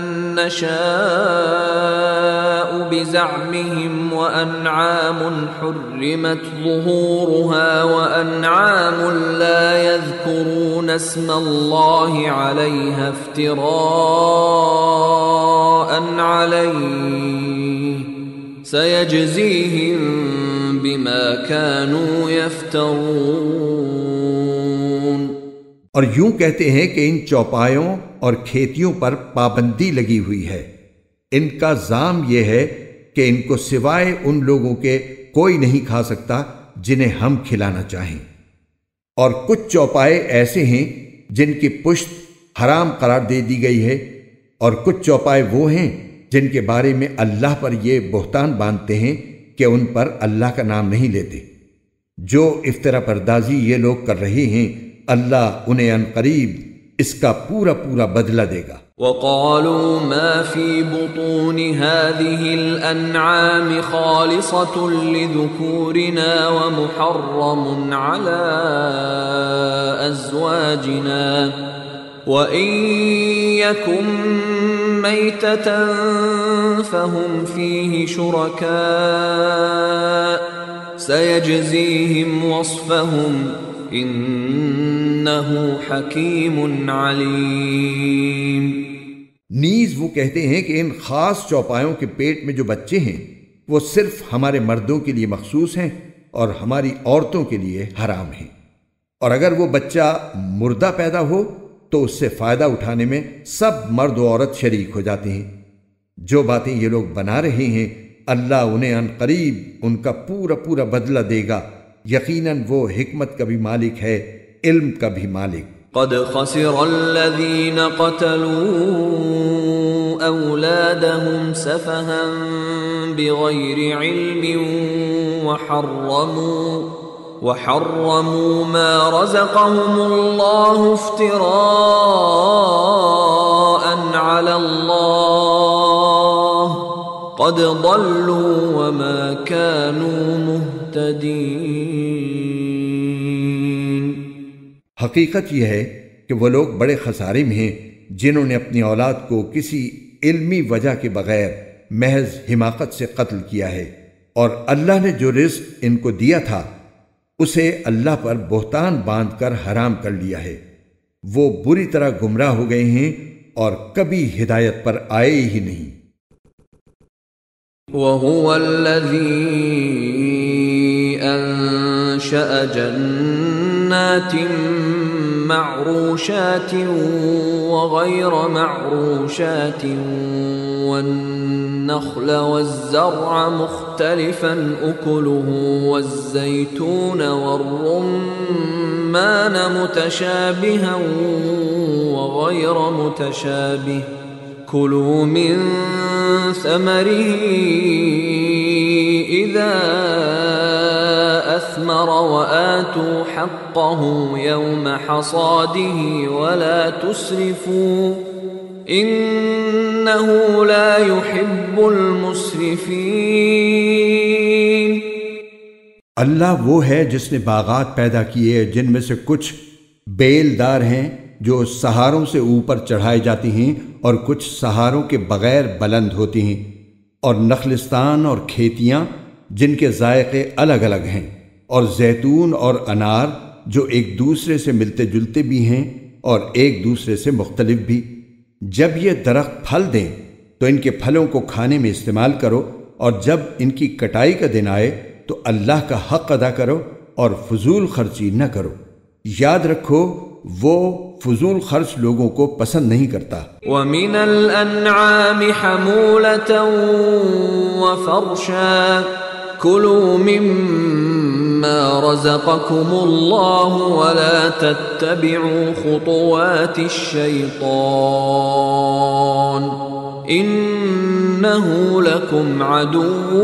نَّشَاءُ بِزَعْمِهِمْ وَأَنْعَامٌ حُرِّمَتْ ظُهُورُهَا وَأَنْعَامٌ لَا يَذْكُرُونَ اسْمَ اللَّهِ عَلَيْهَا افْتِرَاءً عَلَيْهِ سَيَجْزِيهِمْ بِمَا كَانُوا يَفْتَرُونَ۔ اور یوں کہتے ہیں کہ ان چوپایوں اور کھیتیوں پر پابندی لگی ہوئی ہے، ان کا زام یہ ہے کہ ان کو سوائے ان لوگوں کے کوئی نہیں کھا سکتا جنہیں ہم کھلانا چاہیں، اور کچھ چوپائے ایسے ہیں جن کی پشت حرام قرار دے دی گئی ہے، اور کچھ چوپائے وہ ہیں جن کے بارے میں اللہ پر یہ بہتان باندھتے ہیں کہ ان پر اللہ کا نام نہیں لیتے۔ جو افطرا پردازی یہ لوگ کر رہے ہیں، اللہ انہیں عن قریب اس کا پورا پورا بدلہ دے گا۔ وَقَالُوا مَا فِي بُطُونِ هَذِهِ الْأَنْعَامِ خَالِصَةٌ لِذُكُورِنَا وَمُحَرَّمٌ عَلَى أَزْوَاجِنَا وَإِن يَكُن مَيْتَةً فَهُمْ فِيهِ شُرَكَاءُ سَيَجْزِيهِمْ وَصْفَهُمْ إِنَّهُ حَكِيمٌ عَلِيمٌ۔ نیز وہ کہتے ہیں کہ ان خاص چوپایوں کے پیٹ میں جو بچے ہیں وہ صرف ہمارے مردوں کے لیے مخصوص ہیں اور ہماری عورتوں کے لیے حرام ہیں، اور اگر وہ بچہ مردہ پیدا ہو تو اس سے فائدہ اٹھانے میں سب مرد و عورت شریک ہو جاتے ہیں۔ جو باتیں یہ لوگ بنا رہے ہیں، اللہ انہیں عن قریب ان کا پورا پورا بدلہ دے گا، یقیناً وہ حکمت کا بھی مالک ہے، علم کا بھی مالک۔ قد خسر الذين قتلوا أولادهم سفها بغير علم وحرموا وحرموا ما رزقهم الله افتراء على الله قد ضلوا وما كانوا مهتدين۔ حقیقت یہ ہے کہ وہ لوگ بڑے خسارے میں ہیں جنہوں نے اپنی اولاد کو کسی علمی وجہ کے بغیر محض حماقت سے قتل کیا ہے، اور اللہ نے جو رزق ان کو دیا تھا اسے اللہ پر بہتان باندھ کر حرام کر لیا ہے۔ وہ بری طرح گمراہ ہو گئے ہیں اور کبھی ہدایت پر آئے ہی نہیں۔ وَهُوَ الَّذِي أَنشَأَ جَنَّاتٍ معروشات وغير معروشات والنخل والزرع مختلفا أكله والزيتون والرمان متشابها وغير متشابه كلوا من ثمره إذا أثمر وآتوا حقه يوم حصاده ولا تسرفوا إنه لا يحب المسرفين۔ اللہ وہ ہے جس نے باغات پیدا کیے جن میں سے کچھ بیل دار ہیں جو سہاروں سے اوپر چڑھائے جاتی ہیں اور کچھ سہاروں کے بغیر بلند ہوتی ہیں، اور نخلستان اور کھیتیاں جن کے ذائقے الگ الگ ہیں، اور زیتون اور انار جو ایک دوسرے سے ملتے جلتے بھی ہیں اور ایک دوسرے سے مختلف بھی۔ جب یہ درخت پھل دیں تو ان کے پھلوں کو کھانے میں استعمال کرو، اور جب ان کی کٹائی کا دن آئے تو اللہ کا حق ادا کرو اور فضول خرچی نہ کرو۔ یاد رکھو وہ فضول خرچ لوگوں کو پسند نہیں کرتا۔ وَمِنَ الْأَنْعَامِ حَمُولَةً وَفَرْشًا كُلُوا مِمَّا رَزَقَكُمُ اللَّهُ وَلَا تَتَّبِعُوا خُطُوَاتِ الشَّيْطَانِ إِنَّهُ لَكُمْ عَدُوٌّ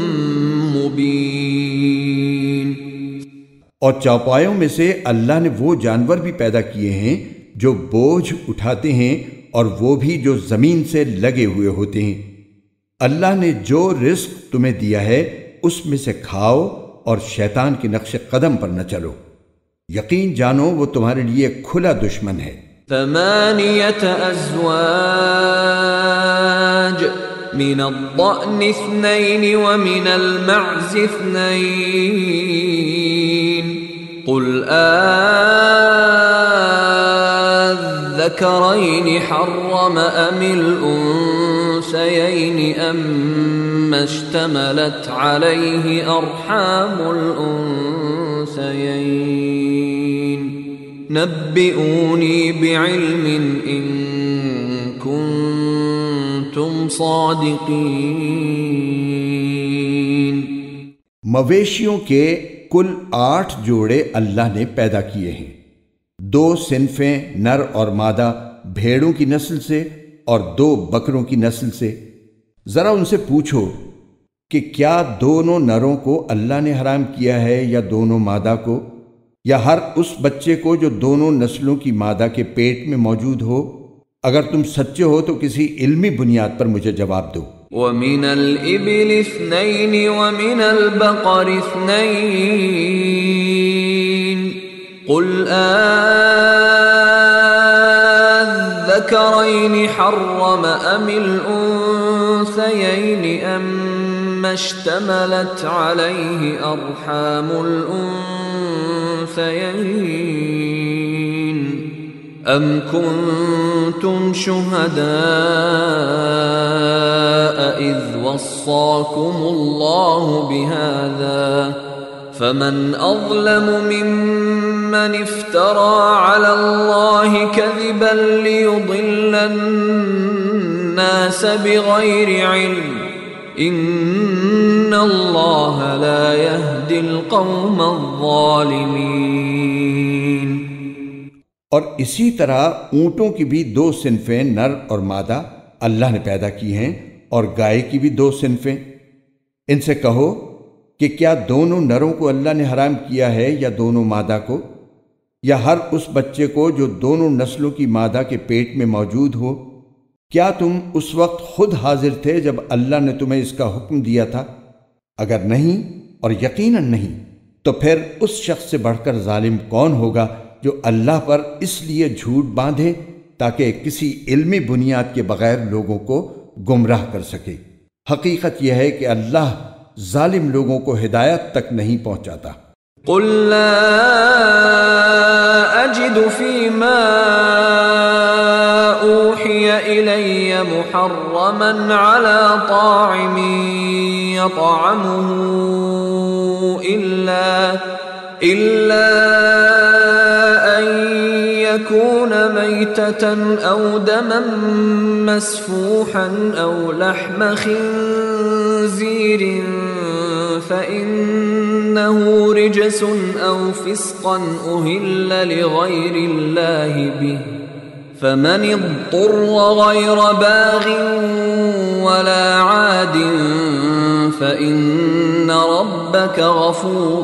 مُبِينٌ۔ اور چوپایوں میں سے اللہ نے وہ جانور بھی پیدا کیے ہیں جو بوجھ اٹھاتے ہیں، اور وہ بھی جو زمین سے لگے ہوئے ہوتے ہیں۔ اللہ نے جو رزق تمہیں دیا ہے اس میں سے کھاؤ، اور شیطان کے نقش قدم پر نہ چلو، یقین جانو وہ تمہارے لیے کھلا دشمن ہے۔ ثمانية أزواج من الضأن اثنين ومن المعز اثنين قل آذكرين حرم أم الأنثيين أما اشتملت عليه أرحام الأنثيين نبئوني بعلم إن كنتم صادقين۔ مویشیوں کے کل آٹھ جوڑے اللہ نے پیدا کیے ہیں، دو صنفیں نر اور مادہ بھیڑوں کی نسل سے اور دو بکروں کی نسل سے۔ ذرا ان سے پوچھو کہ کیا دونوں نروں کو اللہ نے حرام کیا ہے یا دونوں مادہ کو، یا ہر اس بچے کو جو دونوں نسلوں کی مادہ کے پیٹ میں موجود ہو؟ اگر تم سچے ہو تو کسی علمی بنیاد پر مجھے جواب دو۔ وَمِنَ الْإِبِلِ اثْنَيْنِ وَمِنَ الْبَقَرِ اثْنَيْنِ قُلْ آذَّكَرَيْنِ حَرَّمَ أَمِ الْأُنثَيَيْنِ أَمَّا اشْتَمَلَتْ عَلَيْهِ أَرْحَامُ الْأُنثَيَيْنِ أَمْ كُنْتُمْ شُهَدَاءَ إِذْ وَصَّاكُمُ اللَّهُ بِهَذَا فَمَنْ أَظْلَمُ مِمَّنِ افْتَرَى عَلَى اللَّهِ كَذِبًا لِيُضِلَّ النَّاسَ بِغَيْرِ عِلْمٍ إِنَّ اللَّهَ لَا يَهْدِي الْقَوْمَ الظَّالِمِينَ۔ اور اسی طرح اونٹوں کی بھی دو صنفیں نر اور مادہ اللہ نے پیدا کی ہیں، اور گائے کی بھی دو صنفیں۔ ان سے کہو کہ کیا دونوں نروں کو اللہ نے حرام کیا ہے یا دونوں مادہ کو، یا ہر اس بچے کو جو دونوں نسلوں کی مادہ کے پیٹ میں موجود ہو؟ کیا تم اس وقت خود حاضر تھے جب اللہ نے تمہیں اس کا حکم دیا تھا؟ اگر نہیں، اور یقیناً نہیں، تو پھر اس شخص سے بڑھ کر ظالم کون ہوگا جو اللہ پر اس لیے جھوٹ باندھے تاکہ کسی علمی بنیاد کے بغیر لوگوں کو گمراہ کر سکے۔ حقیقت یہ ہے کہ اللہ ظالم لوگوں کو ہدایت تک نہیں پہنچاتا۔ قل لا اجد فيما اوحي الي محرما على طاعم يطعمه الا الا ان يكون ميتة او دما مسفوحا او لحم خنزير فإنه رجس أو فسقا أهل لغير الله به فمن اضطر غير باغ ولا عاد فإن ربك غفور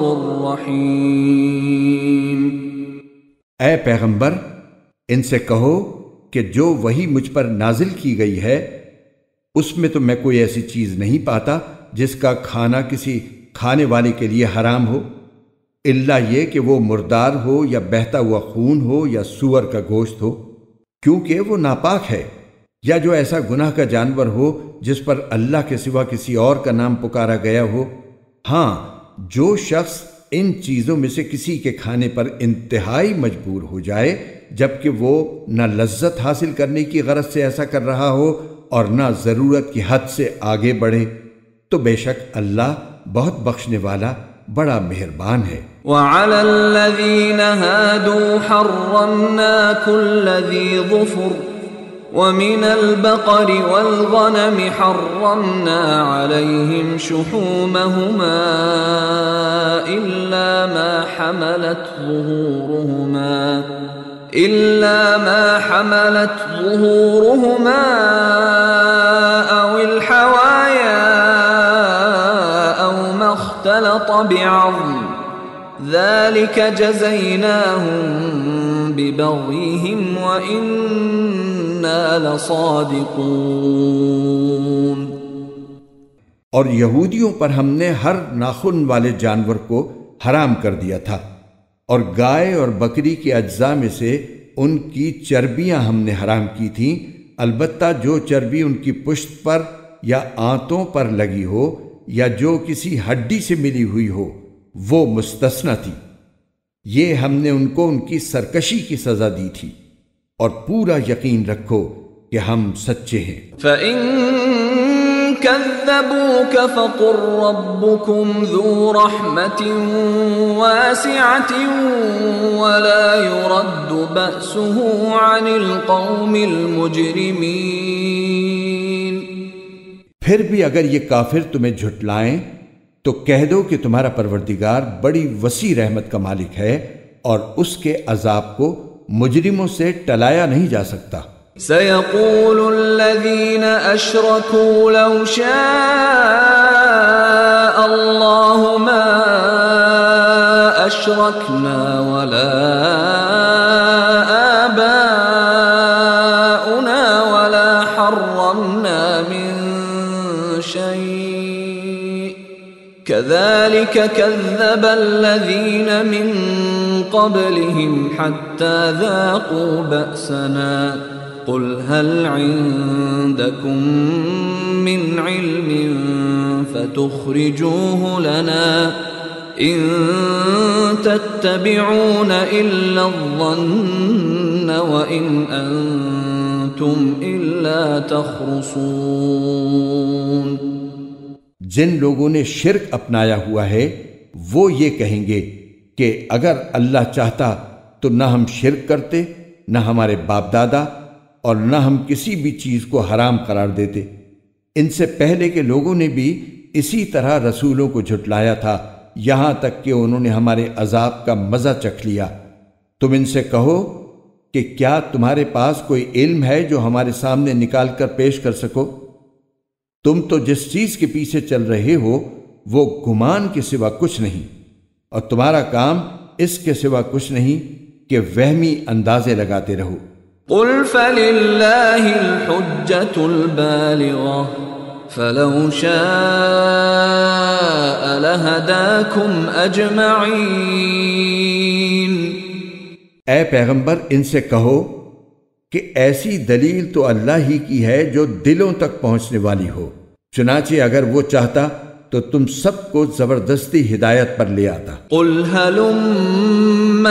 رحيم۔ اے پیغمبر، ان سے کہو کہ جو وحی مجھ پر نازل کی گئی ہے اس میں تو میں کوئی ایسی چیز نہیں پاتا جس کا کھانا کسی کھانے والے کے لیے حرام ہو، الا یہ کہ وہ مردار ہو یا بہتا ہوا خون ہو یا سور کا گوشت ہو، کیونکہ وہ ناپاک ہے، یا جو ایسا گناہ کا جانور ہو جس پر اللہ کے سوا کسی اور کا نام پکارا گیا ہو، ہاں، جو شخص ان چیزوں میں سے کسی کے کھانے پر انتہائی مجبور ہو جائے جبکہ وہ نہ لذت حاصل کرنے کی غرض سے ایسا کر رہا ہو اور نہ ضرورت کی حد سے آگے بڑھے، تو بے شک اللہ بہت بخشنے والا بڑا مہربان ہے۔ وَعَلَى الَّذِينَ هَادُوا حَرَّمْنَا كُلَّ ذِي ظُفُرٍ وَمِنَ الْبَقَرِ وَالْغَنَمِ حَرَّمْنَا عَلَيْهِمْ شُحُومَهُمَا إِلَّا مَا حَمَلَتْ ظُهُورُهُمَا إِلَّا مَا حَمَلَتْ ظُهُورُهُمَا أَوِ الْحَوَايَا أَوْ مَا اخْتَلَطَ بِعَظْمٍ ذَلِكَ جَزَيْنَاهُمْ بِبَغْيِهِمْ وَإِنَّا لَصَادِقُونَ۔ اور یہودیوں پر ہم نے ہر ناخن والے جانور کو حرام کر دیا تھا، اور گائے اور بکری کے اجزاء میں سے ان کی چربیاں ہم نے حرام کی تھیں، البتہ جو چربی ان کی پشت پر یا آنتوں پر لگی ہو یا جو کسی ہڈی سے ملی ہوئی ہو وہ مستثنی تھی۔ یہ ہم نے ان کو ان کی سرکشی کی سزا دی تھی، اور پورا یقین رکھو کہ ہم سچے ہیں۔ فَإِن كَذَّبُوكَ فَقُل رَّبُّكُمْ ذُو رَحْمَةٍ وَاسِعَةٍ وَلَا يُرَدُّ بَأْسُهُ عَنِ الْقَوْمِ الْمُجْرِمِينَ۔ پھر بھی اگر یہ کافر تمہیں جھٹلائیں تو کہہ دو کہ تمہارا پروردگار بڑی وسیع رحمت کا مالک ہے، اور اس کے عذاب کو مجرموں سے ٹلایا نہیں جا سکتا۔ سَيَقُولُ الَّذِينَ أَشْرَكُوا لَوْ شَاءَ اللَّهُ مَا أَشْرَكْنَا وَلَا آبَاؤُنَا وَلَا حَرَّمْنَا مِن شَيْءٍ كَذَلِكَ كَذَّبَ الَّذِينَ مِن قَبْلِهِمْ حَتَّى ذَاقُوا بَأْسَنَا قُلْ هَلْ عِندَكُم مِّنْ عِلْمٍ فَتُخْرِجُوهُ لَنَا إِن تَتَّبِعُونَ إِلَّا الظَّنَّ وَإِنْ أَنتُمْ إِلَّا تَخْرُصُونَ۔ جن لوگوں نے شرک اپنایا ہوا ہے وہ یہ کہیں گے کہ اگر اللہ چاہتا تو نہ ہم شرک کرتے، نہ ہمارے باپ دادا، اور نہ ہم کسی بھی چیز کو حرام قرار دیتے۔ ان سے پہلے کے لوگوں نے بھی اسی طرح رسولوں کو جھٹلایا تھا، یہاں تک کہ انہوں نے ہمارے عذاب کا مزہ چکھ لیا۔ تم ان سے کہو کہ کیا تمہارے پاس کوئی علم ہے جو ہمارے سامنے نکال کر پیش کر سکو؟ تم تو جس چیز کے پیچھے چل رہے ہو وہ گمان کے سوا کچھ نہیں، اور تمہارا کام اس کے سوا کچھ نہیں کہ وہمی اندازے لگاتے رہو۔ قُلْ فَلِلَّهِ الْحُجَّةُ الْبَالِغَةُ فَلَوْ شَاءَ لَهَدَاكُمْ أَجْمَعِينَ۔ اے پیغمبر ان سے کہو کہ ایسی دلیل تو اللہ ہی کی ہے جو دلوں تک پہنچنے والی ہو، چنانچہ اگر وہ چاہتا تو تم سب کو زبردستی ہدایت پر لے آتا۔ قُلْ هَلُمَّ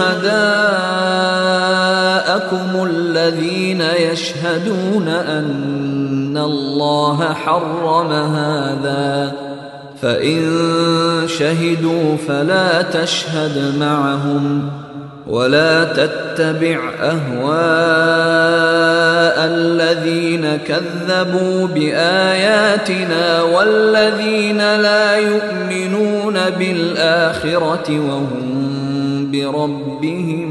شُهَدَاءَكُمُ الَّذِينَ يَشْهَدُونَ أَنَّ اللَّهَ حَرَّمَ هَذَا فَإِن شَهِدُوا فَلَا تَشْهَدْ مَعَهُمْ وَلَا تَتَّبِعْ أَهْوَاءَ الَّذِينَ كَذَّبُوا بِآيَاتِنَا وَالَّذِينَ لَا يُؤْمِنُونَ بِالْآخِرَةِ وَهُمْ بِرَبِّهِمْ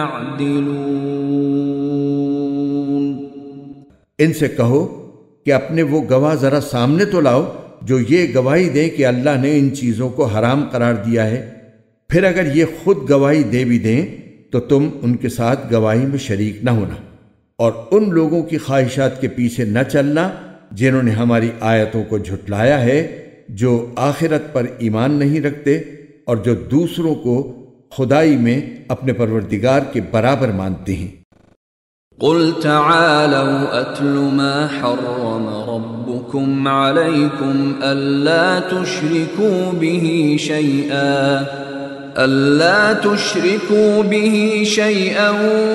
يَعْدِلُونَ۔ ان سے کہو کہ اپنے وہ گواہ ذرا سامنے تو لاؤ جو یہ گواہی دیں کہ اللہ نے ان چیزوں کو حرام قرار دیا ہے، پھر اگر یہ خود گواہی دے بھی دیں تو تم ان کے ساتھ گواہی میں شریک نہ ہونا، اور ان لوگوں کی خواہشات کے پیچھے نہ چلنا جنہوں نے ہماری آیتوں کو جھٹلایا ہے، جو آخرت پر ایمان نہیں رکھتے اور جو دوسروں کو خدائی میں اپنے پروردگار کے برابر مانتے ہیں۔ قُلْ تَعَالَوْا أَتْلُ مَا حَرَّمَ رَبُّكُمْ نرزقكم عليكم ألا تشركوا به شيئا ألا تشركوا به شيئا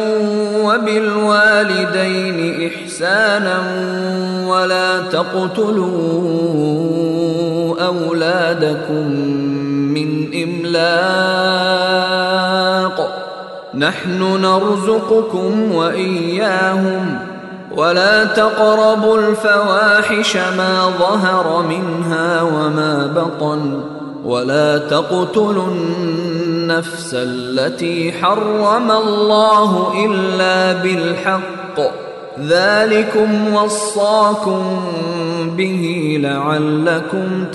وبالوالدين إحسانا ولا تقتلوا أولادكم من إملاق نحن نرزقكم وإياهم ولا تقربوا الفواحش ما ظهر منها وما بطن ولا تقتلوا النفس التي حرم الله إلا بالحق ذلكم وصاكم به لعلكم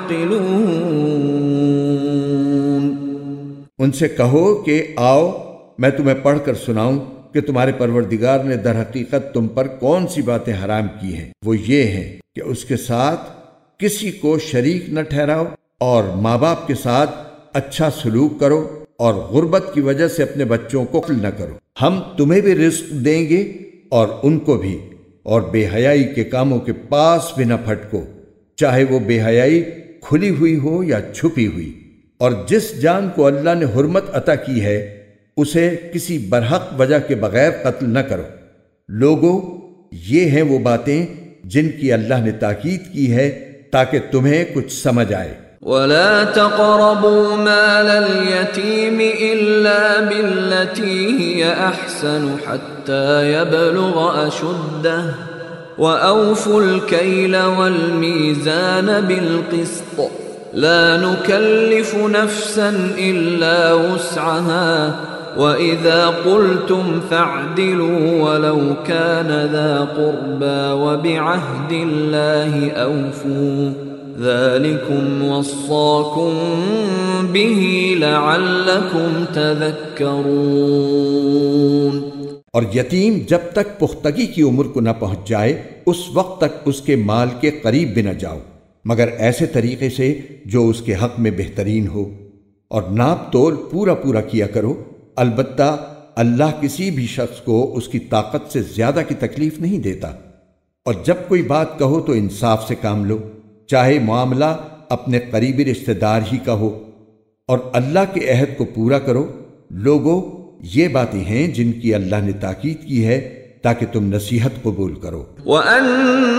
تعقلون۔ ان سے کہو کہ آؤ میں تمہیں پڑھ کر سناؤں کہ تمہارے پروردگار نے در حقیقت تم پر کون سی باتیں حرام کی ہیں۔ وہ یہ ہیں کہ اس کے ساتھ کسی کو شریک نہ ٹھہراؤ اور ماں باپ کے ساتھ اچھا سلوک کرو اور غربت کی وجہ سے اپنے بچوں کو قتل نہ کرو۔ ہم تمہیں بھی رزق دیں گے اور ان کو بھی، اور بے حیائی کے کاموں کے پاس بھی نہ پھٹکو، چاہے وہ بے حیائی کھلی ہوئی ہو یا چھپی ہوئی، اور جس جان کو اللہ نے حرمت عطا کی ہے اسے کسی برحق وجہ کے بغیر قتل نہ کرو۔ لوگو، یہ ہیں وہ باتیں جن کی اللہ نے تاکید کی ہے تاکہ تمہیں کچھ سمجھ آئے۔ وَلَا تَقْرَبُوا مَالَ الْيَتِيمِ إِلَّا بِالَّتِي هِيَ أَحْسَنُ حَتَّى يَبْلُغَ أَشُدَّهُ وَأَوْفُوا الْكَيْلَ وَالْمِيزَانَ بِالْقِسْطِ لَا نُكَلِّفُ نَفْسًا إِلَّا وُسْعَهَا وَإِذَا قُلْتُمْ فَاعْدِلُوا وَلَوْ كَانَ ذَا قُرْبَى وَبِعَهْدِ اللَّهِ أَوْفُوا ذَلِكُمْ وَصَّاكُمْ بِهِ لَعَلَّكُمْ تَذَكَّرُونَ۔ اور یتیم جب تک پختگی کی عمر کو نہ پہنچ جائے اس وقت تک اس کے مال کے قریب بھی نہ جاؤ، مگر ایسے طریقے سے جو اس کے حق میں بہترین ہو، اور ناپ تول پورا پورا کیا کرو۔ البتہ اللہ کسی بھی شخص کو اس کی طاقت سے زیادہ کی تکلیف نہیں دیتا، اور جب کوئی بات کہو تو انصاف سے کام لو، چاہے معاملہ اپنے قریبی رشتہ دار ہی کا ہو، اور اللہ کے عہد کو پورا کرو۔ لوگو، یہ باتیں ہیں جن کی اللہ نے تاکید کی ہے تاکہ تم نصیحت قبول کرو۔ وَأَنَّ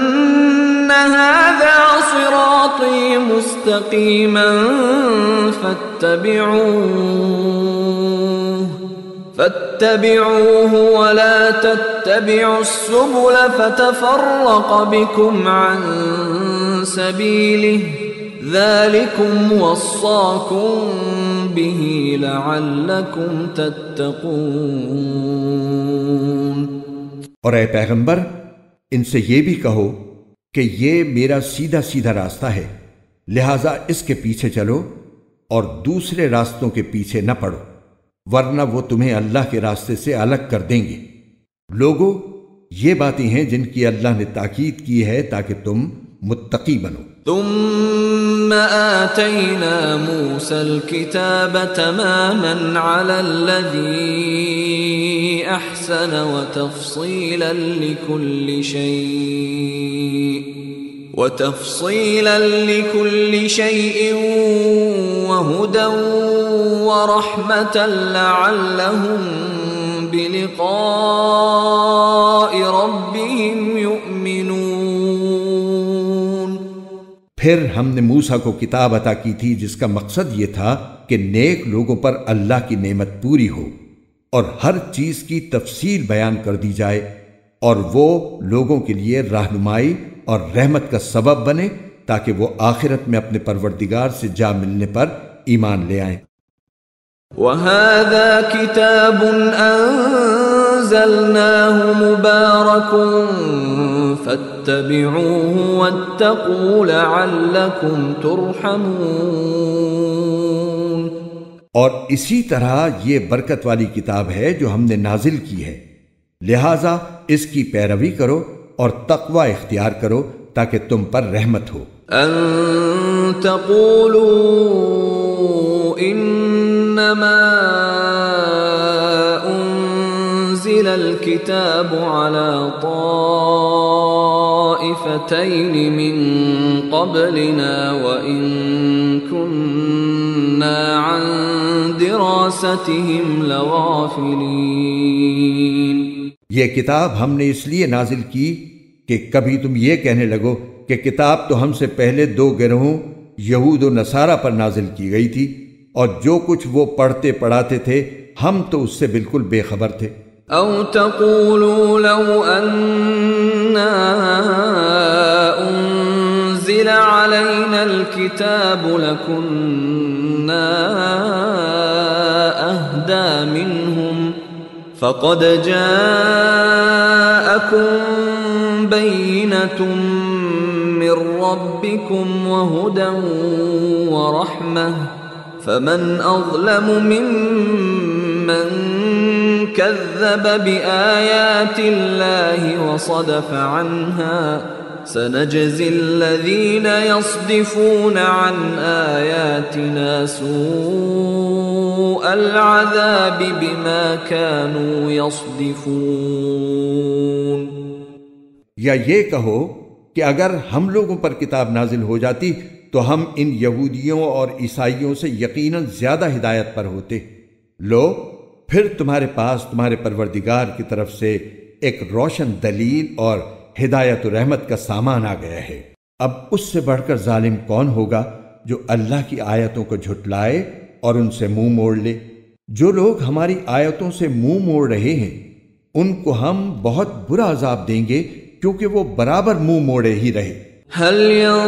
هَذَا صِرَاطِي مُسْتَقِيمًا فَاتَّبِعُوهُ فَاتَّبِعُوهُ وَلَا تَتَّبِعُوا السُّبُلَ فَتَفَرَّقَ بِكُمْ عَن سَبِيلِهِ ذَلِكُمْ وَصَّاكُمْ بِهِ لَعَلَّكُمْ تَتَّقُونَ۔ اور اے پیغمبر، ان سے یہ بھی کہو کہ یہ میرا سیدھا سیدھا راستہ ہے، لہٰذا اس کے پیچھے چلو اور دوسرے راستوں کے پیچھے نہ پڑو، ورنہ وہ تمہیں اللہ کے راستے سے الگ کر دیں گے۔ لوگو، یہ باتیں ہیں جن کی اللہ نے تاکید کی ہے تاکہ تم متقی بنو۔ ثم آتينا موسى الكتاب تماما على الذي أحسن وتفصيلا لكل شيء وتفصيلا لكل شيء وهدى ورحمة لعلهم بلقاء ربهم يؤمنون۔ پھر ہم نے موسیٰ کو کتاب عطا کی تھی جس کا مقصد یہ تھا کہ نیک لوگوں پر اللہ کی نعمت پوری ہو اور ہر چیز کی تفصیل بیان کر دی جائے، اور وہ لوگوں کے لیے رہنمائی اور رحمت کا سبب بنے تاکہ وہ آخرت میں اپنے پروردگار سے جا ملنے پر ایمان لے آئیں۔ وَهَذَا كِتَابٌ أَنزَلْنَاهُ مُبَارَكٌ فَاتَّبِعُوهُ وَاتَّقُوا لَعَلَّكُمْ تُرْحَمُونَ۔ اور اسی طرح یہ برکت والی کتاب ہے جو ہم نے نازل کی ہے، لہٰذا اس کی پیروی کرو اور تقوی اختیار کرو تاکہ تم پر رحمت ہو۔ ان تقولوا انما انزل الكتاب على طائفتين طائفتين من قبلنا وإن كنا عن دراستهم لغافلين. یہ کتاب ہم نے اس لیے نازل کی کہ کبھی تم یہ کہنے لگو کہ کتاب تو ہم سے پہلے دو گروہوں یہود و نصارہ پر نازل کی گئی تھی، اور جو کچھ وہ پڑھتے پڑھاتے تھے ہم تو اس سے بالکل بے خبر تھے. او تقولوا لو اننا انزل علينا الكتاب لكنا اهدى منهم فقد جاءكم بينة من ربكم وهدى ورحمة فمن أظلم ممن كذب بآيات الله وصدف عنها سنجزي الذين يصدفون عن آياتنا سوء العذاب بما كانوا يصدفون. یا یہ کہو کہ اگر ہم لوگوں پر کتاب نازل ہو جاتی تو ہم ان یہودیوں اور عیسائیوں سے یقیناً زیادہ ہدایت پر ہوتے. لو پھر تمہارے پاس تمہارے پروردگار کی طرف سے ایک روشن دلیل اور ہدایت و رحمت کا سامان آ گیا ہے. اب اس سے بڑھ کر ظالم کون ہوگا جو اللہ کی آیتوں کو جھٹلائے اور ان سے منہ موڑ لے. جو لوگ ہماری آیتوں سے منہ موڑ رہے ہیں ان کو ہم بہت برا عذاب دیں گے کیونکہ وہ برابر منہ موڑے ہی رہے. هل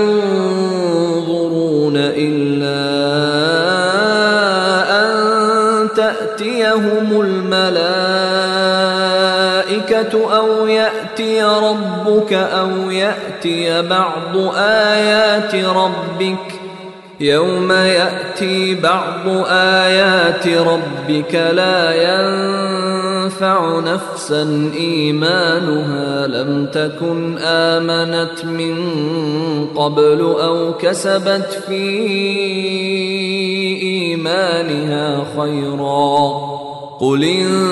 ينظرون إلا أن تأتيهم الملائكة أو يأتي ربك أو يأتي بعض آيات ربك يوم يأتي بعض آيات ربك لا ينفع نفسا إيمانها لم تكن آمنت من قبل أو كسبت في إيمانها خيرا قل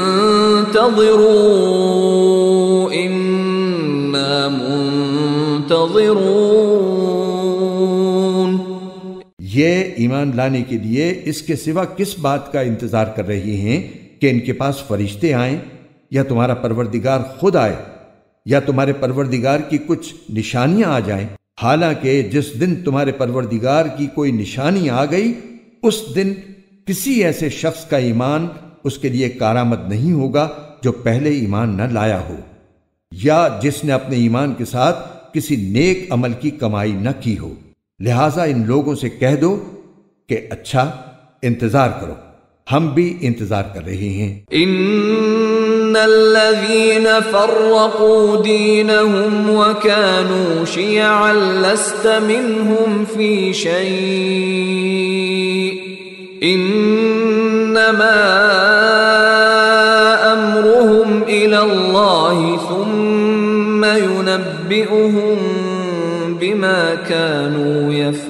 انتظروا إنا منتظرون. یہ ایمان لانے کے لیے اس کے سوا کس بات کا انتظار کر رہی ہیں کہ ان کے پاس فرشتے آئیں یا تمہارا پروردگار خود آئے یا تمہارے پروردگار کی کچھ نشانیاں آ جائیں؟ حالانکہ جس دن تمہارے پروردگار کی کوئی نشانی آ گئی اس دن کسی ایسے شخص کا ایمان اس کے لیے کارآمد نہیں ہوگا جو پہلے ایمان نہ لایا ہو یا جس نے اپنے ایمان کے ساتھ کسی نیک عمل کی کمائی نہ کی ہو. لہٰذا ان لوگوں سے کہہ دو کہ اچھا انتظار کرو، ہم بھی انتظار کر رہے ہیں. ان الذين فرقوا دينهم وكانوا شيعا لست منهم في شيء انما امرهم الى الله ثم ينبئهم بما كانوا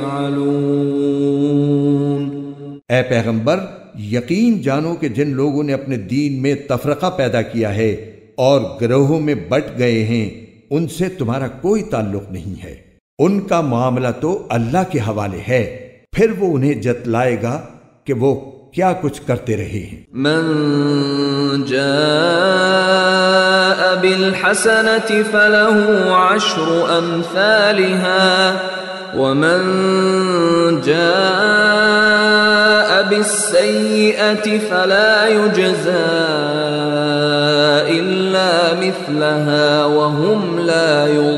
يفعلون. اے پیغمبر یقین جانو کہ جن لوگوں نے اپنے دین میں تفرقہ پیدا کیا ہے اور گروہوں میں بٹ گئے ہیں ان سے تمہارا کوئی تعلق نہیں ہے. ان کا معاملہ تو اللہ کے حوالے ہے، پھر وہ انہیں جتلائے گا کہ وہ کیا کچھ کرتے رہے ہیں. من جاء بالحسنة فله عشر أمثالها ومن جاء بالسيئة فلا يجزى إلا مثلها وهم لا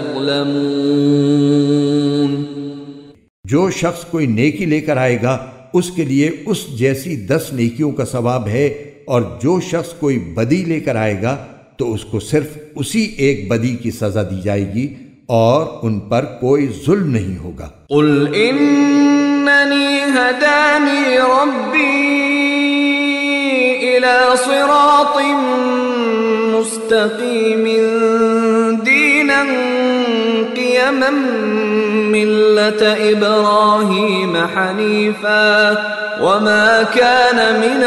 يظلمون. جو شخص کوئی نیکی لے کر آئے گا اس کے لیے اس جیسی دس نیکیوں کا ثواب ہے، اور جو شخص کوئی بدی لے کر آئے گا تو اس کو صرف اسی ایک بدی کی سزا دی جائے گی اور ان پر کوئی ظلم نہیں ہوگا. قل اننی ہدانی ربی الى صراط مستقیم دینا قیما ملة ابراہیم حنیفا وما كان من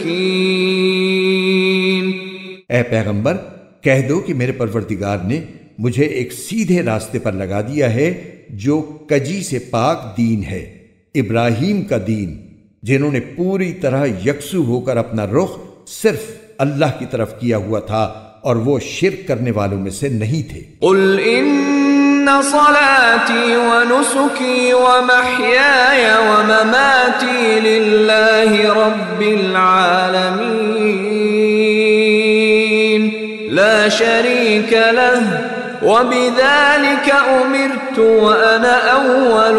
المشرکین. اے پیغمبر کہہ دو کہ میرے پروردگار نے مجھے ایک سیدھے راستے پر لگا دیا ہے جو کجی سے پاک دین ہے، ابراہیم کا دین، جنہوں نے پوری طرح یکسو ہو کر اپنا رخ صرف اللہ کی طرف کیا ہوا تھا اور وہ شرک کرنے والوں میں سے نہیں تھے۔ قل ان صلاتي ونسكي ومحياي ومماتي لله رب العالمين لا شريك له وبذلك أمرت وأنا أول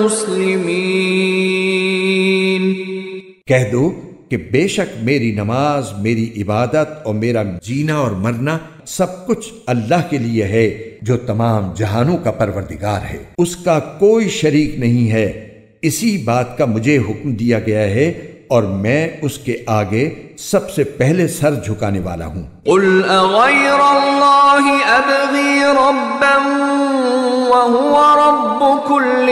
المسلمين۔ کہہ دو کہ بے شک میری نماز، میری عبادت اور میرا جینا اور مرنا سب کچھ اللہ کے لیے ہے جو تمام جہانوں کا پروردگار ہے، اس کا کوئی شریک نہیں ہے۔ اسی بات کا مجھے حکم دیا گیا ہے اور میں اس کے آگے سب سے پہلے سر جھکانے والا ہوں۔ قل اغیر اللہ ابغی ربا وهو رب كل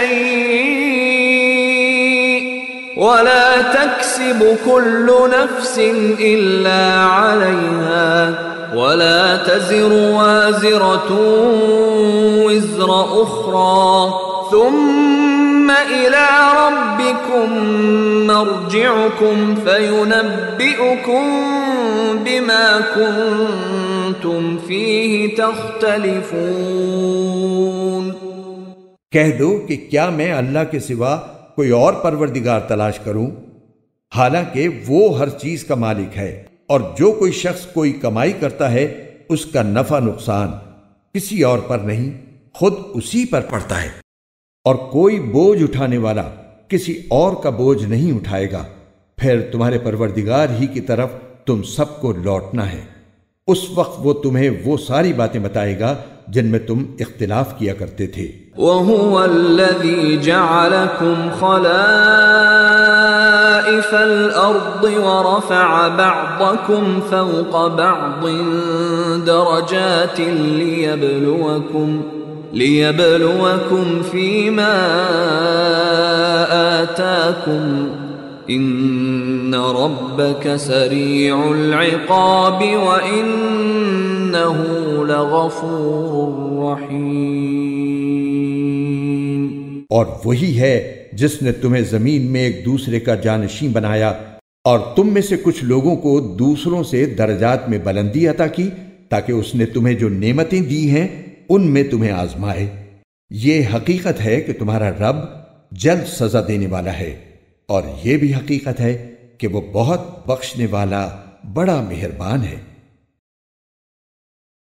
شيء ولا تكسب كل نفس إلا عليها ولا تزر وازرة وزر أخرى ثم إلى ربكم مرجعكم فينبئكم بما كنتم فيه تختلفون۔ کہہ دو کہ کیا میں اللہ کے سوا کوئی اور پروردگار تلاش کروں، حالانکہ وہ ہر چیز کا مالک ہے، اور جو کوئی شخص کوئی کمائی کرتا ہے اس کا نفع نقصان کسی اور پر نہیں، خود اسی پر پڑتا ہے، اور کوئی بوجھ اٹھانے والا کسی اور کا بوجھ نہیں اٹھائے گا، پھر تمہارے پروردگار ہی کی طرف تم سب کو لوٹنا ہے۔ اس وقت وہ تمہیں وہ ساری باتیں بتائے گا جن میں تم اختلاف کیا کرتے تھے۔ وَهُوَ الَّذِي جَعَلَكُمْ خَلَائِفَ الْأَرْضِ وَرَفَعَ بَعْضَكُمْ فَوْقَ بَعْضٍ دَرَجَاتٍ لِيَبْلُوَكُمْ لِيَبْلُوَكُمْ فِيمَا آتَاكُمْ إِنَّ رَبَّكَ سَرِيعُ الْعِقَابِ وَإِنَّهُ لَغَفُورٌ رَحِيمٌ۔ اور وہی ہے جس نے تمہیں زمین میں ایک دوسرے کا جانشین بنایا اور تم میں سے کچھ لوگوں کو دوسروں سے درجات میں بلندی عطا کی تاکہ اس نے تمہیں جو نعمتیں دی ہیں ان میں تمہیں آزمائے۔ یہ حقیقت ہے کہ تمہارا رب جلد سزا دینے والا ہے، اور یہ بھی حقیقت ہے کہ وہ بہت بخشنے والا بڑا مہربان ہے۔